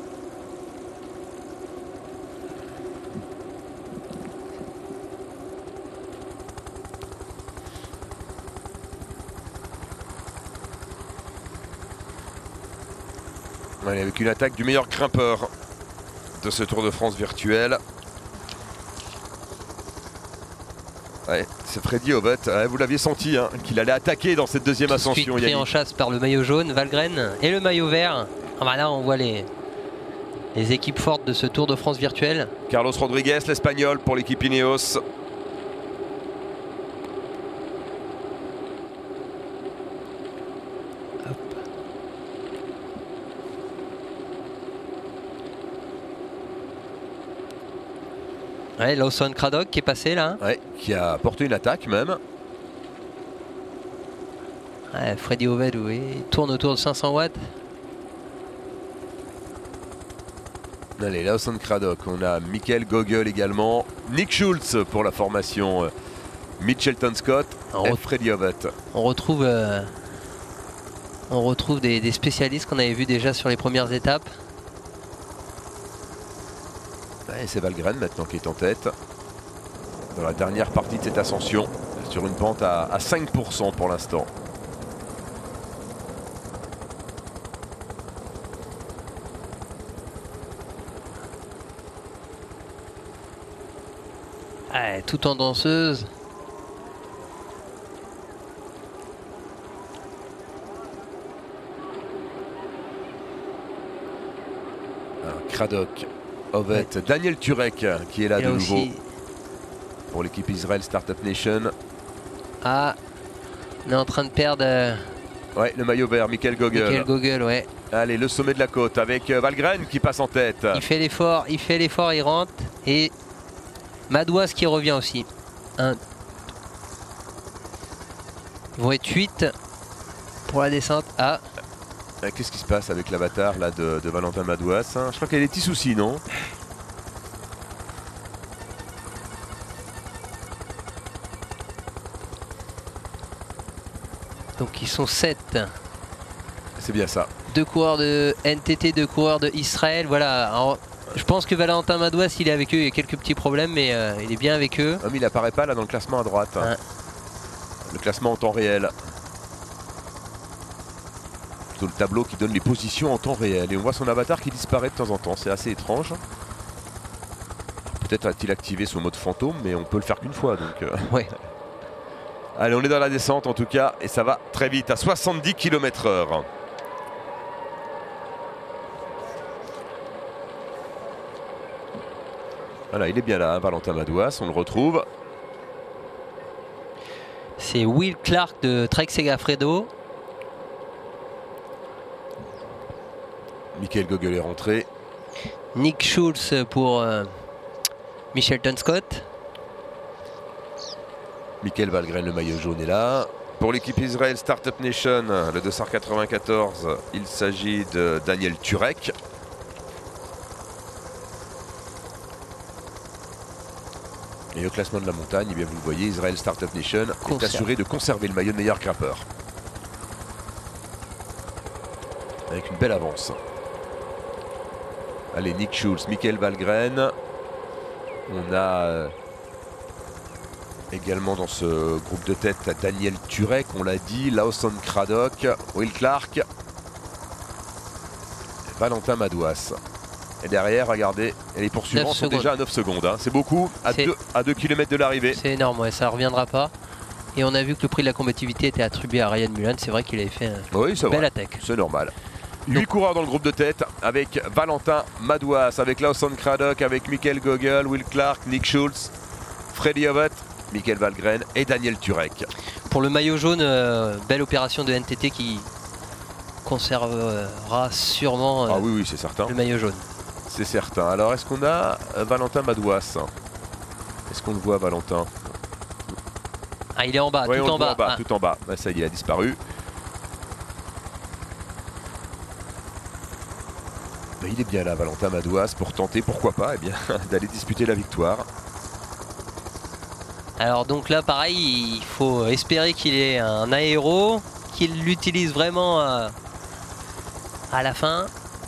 Allez, avec une attaque du meilleur grimpeur de ce Tour de France virtuel. Ouais, c'est Freddy Ovett, ouais, vous l'aviez senti hein, qu'il allait attaquer dans cette deuxième Tout de suite ascension. pris Yannick. en chasse par le maillot jaune, Valgren, et le maillot vert. Ah bah là on voit les, les équipes fortes de ce Tour de France virtuel. Carlos Rodriguez, l'Espagnol pour l'équipe Ineos. Ouais, Lawson Craddock qui est passé là. Ouais, qui a porté une attaque même. Ouais, Freddy Ovett, oui, il tourne autour de cinq cents watts. Allez, Lawson Craddock, on a Michael Gogol également. Nick Schultz pour la formation. Mitchelton Scott et Freddy Ovett. On retrouve, euh, on retrouve des, des spécialistes qu'on avait vus déjà sur les premières étapes. Et c'est Valgren maintenant qui est en tête dans la dernière partie de cette ascension sur une pente à, à cinq pour cent pour l'instant. Ouais, tout en danseuse. Alors, Craddock, Ovett, ouais. Daniel Turek qui est là Et de là nouveau aussi. Pour l'équipe Israel Startup Nation. Ah, on est en train de perdre. Euh... Ouais, le maillot vert, Michael Gogol. Michael Gogol, ouais. Allez, le sommet de la côte avec Valgren qui passe en tête. Il fait l'effort, il fait l'effort, il rentre. Et Madouas qui revient aussi. Un... Ils vont être huit pour la descente. Ah. Qu'est-ce qui se passe avec l'avatar là de, de Valentin Madouas hein? Je crois qu'il y a des petits soucis, non? Donc ils sont sept. C'est bien ça. Deux coureurs de N T T, deux coureurs de Israël. Voilà. Alors, je pense que Valentin Madouas, il est avec eux. Il y a quelques petits problèmes, mais euh, il est bien avec eux. Ah, mais il apparaît pas là dans le classement à droite. Hein. Le classement en temps réel. Le tableau qui donne les positions en temps réel et on voit son avatar qui disparaît de temps en temps, c'est assez étrange. Peut-être a-t-il activé son mode fantôme, mais on peut le faire qu'une fois donc euh... ouais. Allez, on est dans la descente en tout cas et ça va très vite à soixante-dix kilomètres heure. Voilà, il est bien là, hein, Valentin Madouas, on le retrouve. C'est Will Clark de Trek Segafredo. Michael Gogol est rentré. Nick Schultz pour euh, Mitchelton Scott. Michael Valgren, le maillot jaune est là. Pour l'équipe Israel Startup Nation, le deux cent quatre-vingt-quatorze, il s'agit de Daniel Turek. Et au classement de la montagne, eh bien vous le voyez, Israel Startup Nation Conserve. est assuré de conserver le maillot de meilleur grimpeur. Avec une belle avance. Allez, Nick Schultz, Michael Valgren. On a euh, également dans ce groupe de tête Daniel Turek, on l'a dit, Lawson Craddock, Will Clark, Valentin Madouas. Et derrière, regardez, et les poursuivants sont déjà à neuf secondes. Hein. C'est beaucoup, à deux, à deux kilomètres de l'arrivée. C'est énorme, ouais, ça ne reviendra pas. Et on a vu que le prix de la combativité était attribué à Ryan Mullen. C'est vrai qu'il avait fait une oui, belle attaque. C'est normal. huit coureurs dans le groupe de tête avec Valentin Madouas, avec Lawson Craddock, avec Michael Gogol, Will Clark, Nick Schultz, Freddy Ovett, Michael Valgren et Daniel Turek. Pour le maillot jaune, euh, belle opération de N T T qui conservera sûrement euh, ah oui, oui, c'est certain. le maillot jaune. C'est certain. Alors est-ce qu'on a euh, Valentin Madouas? Est-ce qu'on le voit Valentin? Ah, il est en bas, oui, tout, on en bas. en bas ah. tout en bas. Ah, ça y est, il a disparu. Mais il est bien là, Valentin Madouas, pour tenter, pourquoi pas, eh bien, d'aller disputer la victoire. Alors donc là, pareil, il faut espérer qu'il ait un aéro, qu'il l'utilise vraiment à, à la fin.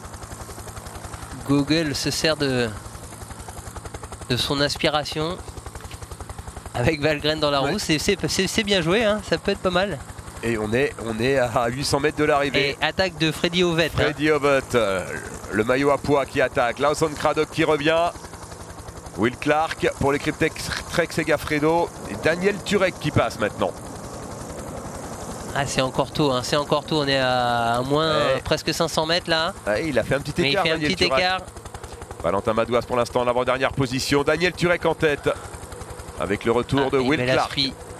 Google se sert de, de son inspiration avec Valgren dans la roue. Ouais. C'est bien joué, hein, ça peut être pas mal. Et on est, on est à huit cents mètres de l'arrivée. Et attaque de Freddy Ovett. Freddy hein. Ovett, le maillot à poids qui attaque. Lawson Craddock qui revient. Will Clark pour l'équipe Trek Segafredo et Daniel Turek qui passe maintenant. Ah, c'est encore tôt, hein. C'est encore tôt, on est à moins ouais. presque cinq cents mètres là. Ouais, il a fait un petit Mais écart. Il fait un Daniel petit Turek. écart. Valentin Madouas pour l'instant en avant-dernière position. Daniel Turek en tête avec le retour ah, de Will Clark.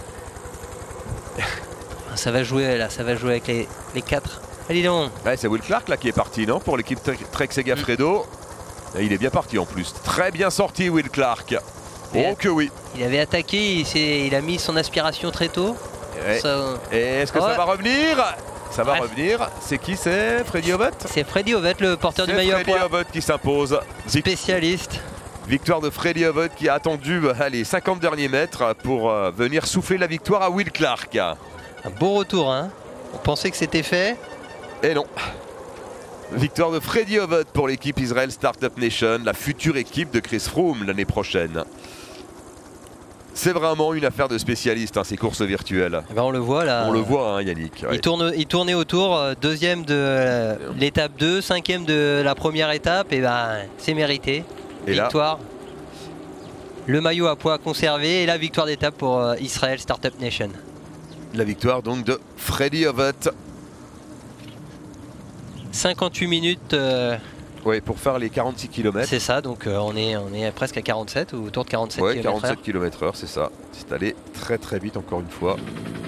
Ça va jouer là, ça va jouer avec les, les quatre. Allez donc. Ouais, c'est Will Clark là qui est parti, non, pour l'équipe Trek Segafredo. Mm. Et il est bien parti en plus. Très bien sorti Will Clark. Et oh que oui. Il avait attaqué, il, il a mis son aspiration très tôt. Et, ça... et est-ce que ouais. ça va revenir? Ça va ouais. revenir. C'est qui? C'est Freddy Ovett? C'est Freddy Ovett, le porteur du maillot à poids. Freddy Ovett qui s'impose. Spécialiste. Victoire de Freddy Ovett qui a attendu allez, cinquante derniers mètres pour euh, venir souffler la victoire à Will Clark. Un beau retour, hein. On pensait que c'était fait. Et non. Victoire de Freddy Ovett pour l'équipe Israel Startup Nation, la future équipe de Chris Froome l'année prochaine. C'est vraiment une affaire de spécialiste, hein, ces courses virtuelles. Eh ben on le voit là. On le voit, hein, Yannick. Ouais. Il, tourne, il tournait autour, deuxième de euh, l'étape deux, cinquième de la première étape, et ben c'est mérité. Et victoire. Là, le maillot à poids conservé et la victoire d'étape pour euh, Israel Startup Nation. La victoire donc de Freddy Ovett. cinquante-huit minutes. Euh, oui, pour faire les quarante-six kilomètres. C'est ça, donc euh, on, est, on est presque à quarante-sept ou autour de quarante-sept ouais, kilomètres heure. quarante-sept kilomètres heure, c'est ça. C'est allé très très vite encore une fois.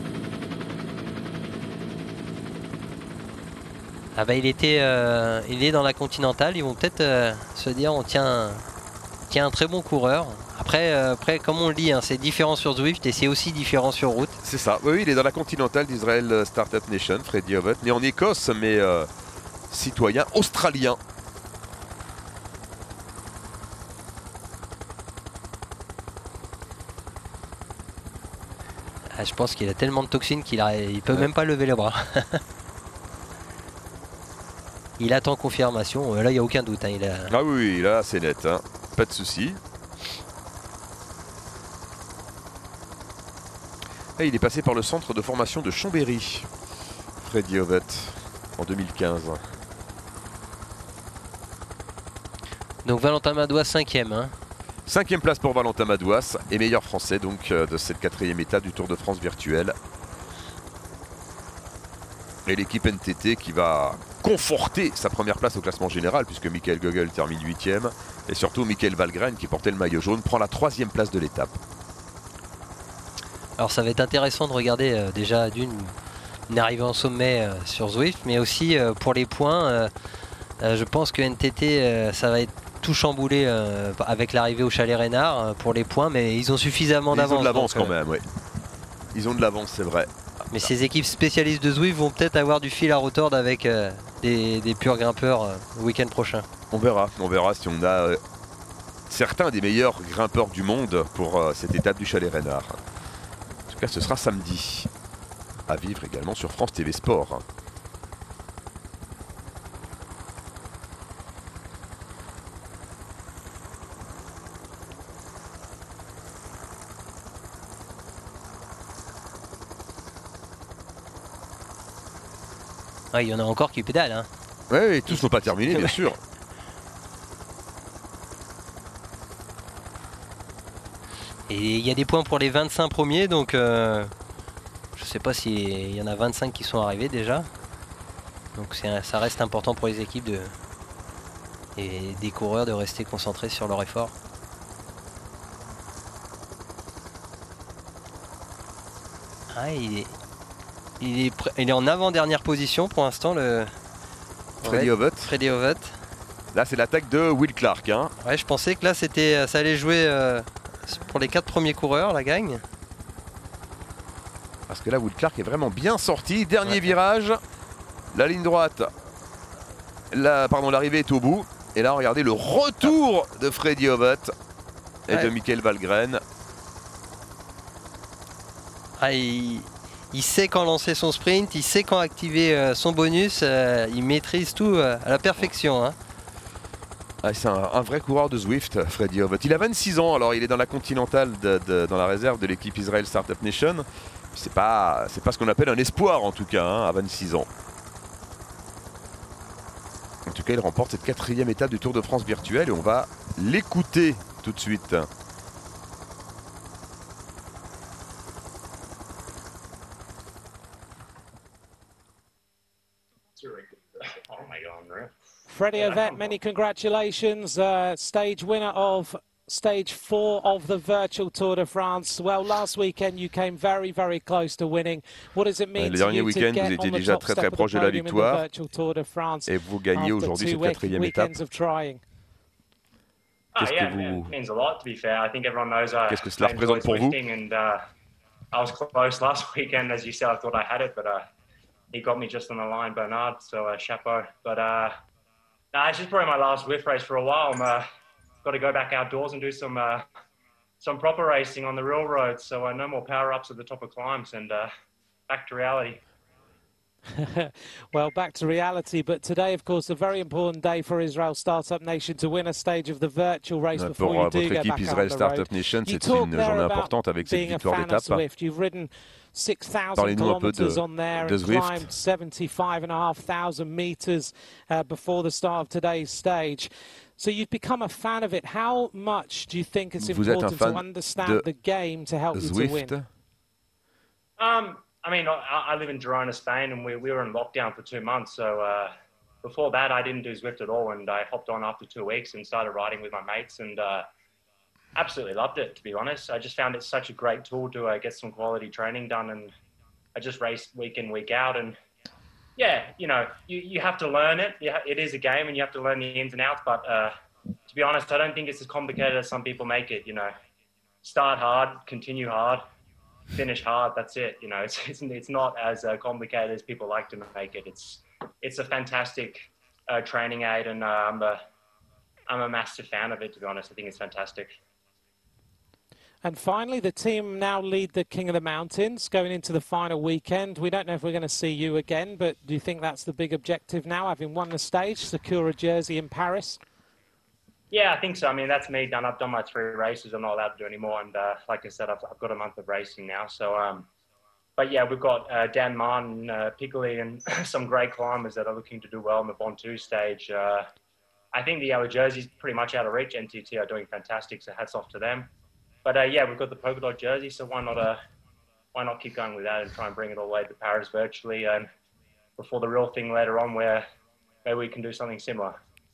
Ah bah il était, euh, il est dans la Continentale. Ils vont peut-être euh, se dire on tient, tient un très bon coureur. Après, euh, après comme on le dit, hein, c'est différent sur Zwift et c'est aussi différent sur route. C'est ça. Oui, il est dans la Continentale d'Israel Startup Nation, Freddy Ovett, né en Écosse mais euh, citoyen australien. Ah, je pense qu'il a tellement de toxines qu'il ne peut ouais. même pas lever les bras. Il attend confirmation. Là, il n'y a aucun doute. Hein. Il a... Ah oui, là, c'est net. Hein. Pas de souci. Et il est passé par le centre de formation de Chambéry, Freddy Ovett, en deux mille quinze. Donc Valentin Madouas, cinquième. Hein. Cinquième place pour Valentin Madouas et meilleur français donc euh, de cette quatrième étape du Tour de France virtuel. Et l'équipe N T T qui va conforter sa première place au classement général puisque Michael Gogel termine huitième et surtout Michael Valgren qui portait le maillot jaune prend la troisième place de l'étape. Alors ça va être intéressant de regarder euh, déjà d'une une arrivée en sommet euh, sur Zwift mais aussi euh, pour les points euh, euh, je pense que N T T euh, ça va être tout chamboulé euh, avec l'arrivée au Chalet Reynard euh, pour les points mais ils ont suffisamment d'avance. Ils ont de l'avance quand même, oui. Ils ont de l'avance, c'est vrai. Mais ces équipes spécialistes de Zwift vont peut-être avoir du fil à retordre avec euh, des, des purs grimpeurs euh, le week-end prochain. On verra, on verra si on a euh, certains des meilleurs grimpeurs du monde pour euh, cette étape du Chalet Reynard. En tout cas, ce sera samedi. À vivre également sur France T V Sport. Ah, il y en a encore qui pédalent. Hein. Oui, oui, tous ne sont pas terminés, bien sûr. Et il y a des points pour les vingt-cinq premiers, donc euh, je ne sais pas s'il y en a vingt-cinq qui sont arrivés déjà. Donc ça reste important pour les équipes de, et des coureurs de rester concentrés sur leur effort. Ah, il est... Il est, il est en avant-dernière position pour l'instant, le Freddy Ovett. Freddy Ovett. Là, c'est l'attaque de Will Clark. Hein. Ouais, je pensais que là, c'était, ça allait jouer euh, pour les quatre premiers coureurs, la gagne. Parce que là, Will Clark est vraiment bien sorti. Dernier ouais. virage. La ligne droite. La, pardon, l'arrivée est au bout. Et là, regardez le retour de Freddy Ovett et ouais. de Michael Valgren. Ah, il... Il sait quand lancer son sprint, il sait quand activer euh, son bonus, euh, il maîtrise tout euh, à la perfection. Hein. Ah, c'est un, un vrai coureur de Zwift, Freddy Ovett. Il a vingt-six ans, alors il est dans la Continentale, de, de, dans la réserve de l'équipe Israel Startup Nation. C'est pas, c'est pas ce qu'on appelle un espoir en tout cas, hein, à vingt-six ans. En tout cas, il remporte cette quatrième étape du Tour de France virtuel et on va l'écouter tout de suite. Oh my God, unreal. Freddie Ovett, many congratulations. Uh, stage winner of stage four of the virtual Tour de France. Well, last weekend you came very, very close to winning. What does it mean Le to dernier you to week-end, get vous étiez on the déjà top très step très of the proche de la podium in the victoire virtual Tour de France et vous gagnez after aujourd'hui two cette quatrième étape. weekends of trying? Oh, Qu'est-ce que yeah, vous- it means a lot, to be fair. I think everyone knows I, Qu'est-ce que cela I enjoy représente pour vous? Zwifting, and uh, I was close last weekend, as you said. I thought I had it, but uh, he got me just on the line, Bernard. So uh, chapeau. But uh, nah, it's just probably my last Zwift race for a while. I'm uh, got to go back outdoors and do some uh, some proper racing on the real road. So uh, no more power ups at the top of climbs, and uh, back to reality. Well, back to reality, but today, of course, a very important day for Israel Startup Nation to win a stage of the virtual race before Pour you euh, do votre go équipe back Israel out on the Startup road. Nation, You c'est talk une there journée about importante avec cette being a victoire fan of d'étape. Zwift. You've ridden six thousand Parlez-nous un peu kilometers de- on there de and Zwift. climbed seventy-five and a half thousand meters uh, before the start of today's stage. So you've become a fan of it. How much do you think it's Vous êtes un important to fan understand de the game to help you to Zwift. win? Um, I mean, I, I live in Girona, Spain, and we, we were in lockdown for two months. So uh, before that, I didn't do Zwift at all, and I hopped on after two weeks and started riding with my mates, and uh, absolutely loved it, to be honest. I just found it such a great tool to uh, get some quality training done, and I just race week in, week out, and yeah, you know, you, you have to learn it. You ha- it is a game, and you have to learn the ins and outs, but uh, to be honest, I don't think it's as complicated as some people make it, you know. Start hard, continue hard, finish hard, that's it. You know, it's it's, it's not as uh, complicated as people like to make it. It's it's a fantastic uh, training aid, and uh, I'm a I'm a massive fan of it, to be honest. I think it's fantastic. And finally, the team now lead the King of the Mountains going into the final weekend. We don't know if we're going to see you again, but do you think that's the big objective now, having won the stage, secure a jersey in Paris? Yeah, I think so. I mean, that's me done. I've done my three races. I'm not allowed to do any more. And uh, like I said, I've, I've got a month of racing now. So, um, but yeah, we've got uh, Dan Martin, uh, Piccoli, and some great climbers that are looking to do well in the Bontu stage. Uh, I think the yellow jersey's pretty much out of reach. N T T are doing fantastic, so hats off to them. But uh, yeah, we've got the polka dot jersey, so why not uh, why not keep going with that and try and bring it all the way to Paris virtually, and before the real thing later on, where maybe we can do something similar.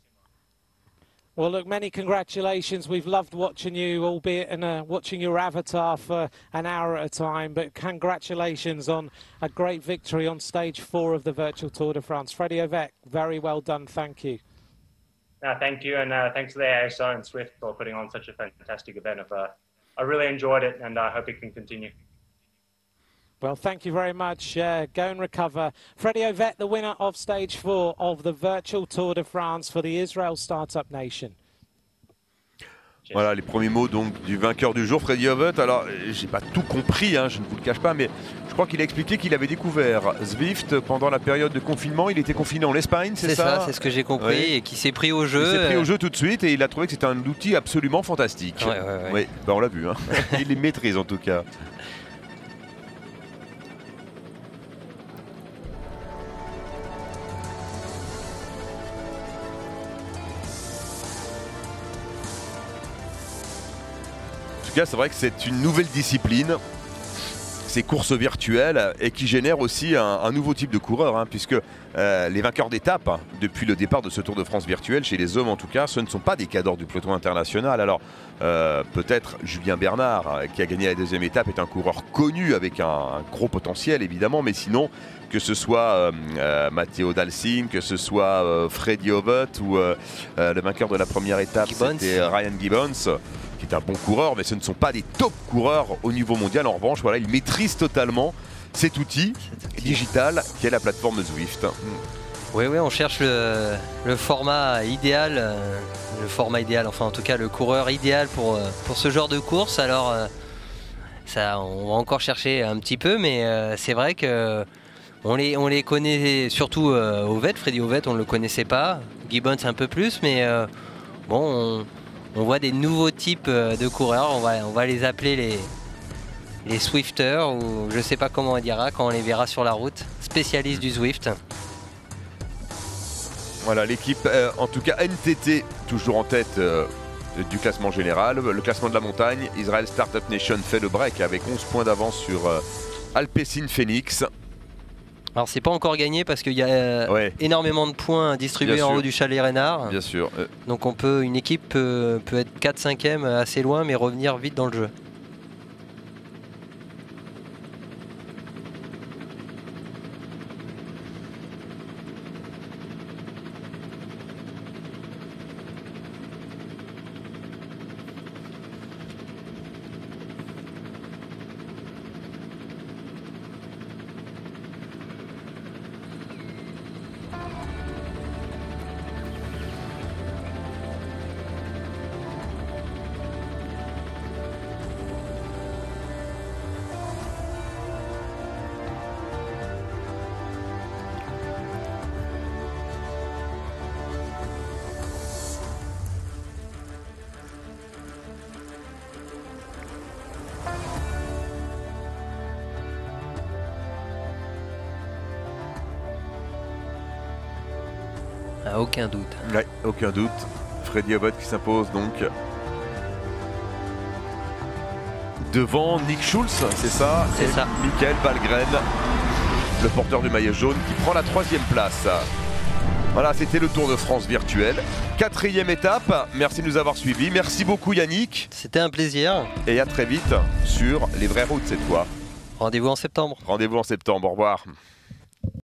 Well, look, many congratulations. We've loved watching you, albeit in a, watching your avatar for an hour at a time. But congratulations on a great victory on stage four of the virtual Tour de France. Freddie Ovett, very well done. Thank you. No, thank you, and uh, thanks to the A S O and Zwift for putting on such a fantastic event. I've, uh, I really enjoyed it, and I hope it can continue. Well, thank you very much. Uh, go and recover. Freddie Ovett, the winner of stage four of the virtual Tour de France for the Israel Startup Nation. Voilà les premiers mots donc du vainqueur du jour, Freddie Ovett. Alors, j'ai pas tout compris, hein, je ne vous le cache pas, mais je crois qu'il a expliqué qu'il avait découvert Zwift pendant la période de confinement. Il était confiné en Espagne, c'est ça? C'est ça, c'est ce que j'ai compris, oui. Et qui s'est pris au jeu. Il s'est pris au jeu tout de suite et il a trouvé que c'était un outil absolument fantastique. Ouais, ouais, ouais. Oui, ben on l'a vu, hein. Il les maîtrise en tout cas. C'est vrai que c'est une nouvelle discipline, ces courses virtuelles, et qui génère aussi un, un nouveau type de coureur, hein, puisque euh, les vainqueurs d'étape, hein, depuis le départ de ce Tour de France virtuel, chez les hommes en tout cas, ce ne sont pas des cadors du peloton international. Alors euh, peut-être Julien Bernard, hein, qui a gagné la deuxième étape, est un coureur connu avec un, un gros potentiel évidemment, mais sinon que ce soit euh, euh, Matteo Dalsin, que ce soit euh, Freddie Ovett ou euh, euh, le vainqueur de la première étape, c'était Ryan Gibbons, qui est un bon coureur, mais ce ne sont pas des top coureurs au niveau mondial. En revanche, voilà, il maîtrise totalement cet outil, cet outil digital qui est la plateforme Zwift. Oui, oui, on cherche le, le format idéal, euh, le format idéal, enfin en tout cas le coureur idéal pour, euh, pour ce genre de course. Alors, euh, ça, on va encore chercher un petit peu, mais euh, c'est vrai que on les, on les connaît surtout euh, Ovett, Freddie Ovett, on ne le connaissait pas, Gibbons un peu plus, mais euh, bon, on, on voit des nouveaux types de coureurs, on va, on va les appeler les, les Swifters, ou je ne sais pas comment on dira quand on les verra sur la route, spécialistes du Zwift. Voilà l'équipe, euh, en tout cas N T T, toujours en tête euh, du classement général. Le classement de la montagne, Israel Startup Nation fait le break avec onze points d'avance sur euh, Alpecin Phoenix. Alors c'est pas encore gagné parce qu'il y a euh, Ouais. énormément de points distribués Bien en sûr. haut du chalet Reynard. Bien sûr. Euh, Donc on peut, une équipe peut, peut être quatre cinquième assez loin mais revenir vite dans le jeu. Ah, aucun doute. ouais, aucun doute. Freddy Abbott qui s'impose donc devant Nick Schulz, c'est ça? C'est Et ça. Michael Valgren, le porteur du maillot jaune, qui prend la troisième place. Voilà, c'était le Tour de France virtuel. Quatrième étape. Merci de nous avoir suivis. Merci beaucoup Yannick. C'était un plaisir. Et à très vite sur les vraies routes cette fois. Rendez-vous en septembre. Rendez-vous en septembre. Au revoir.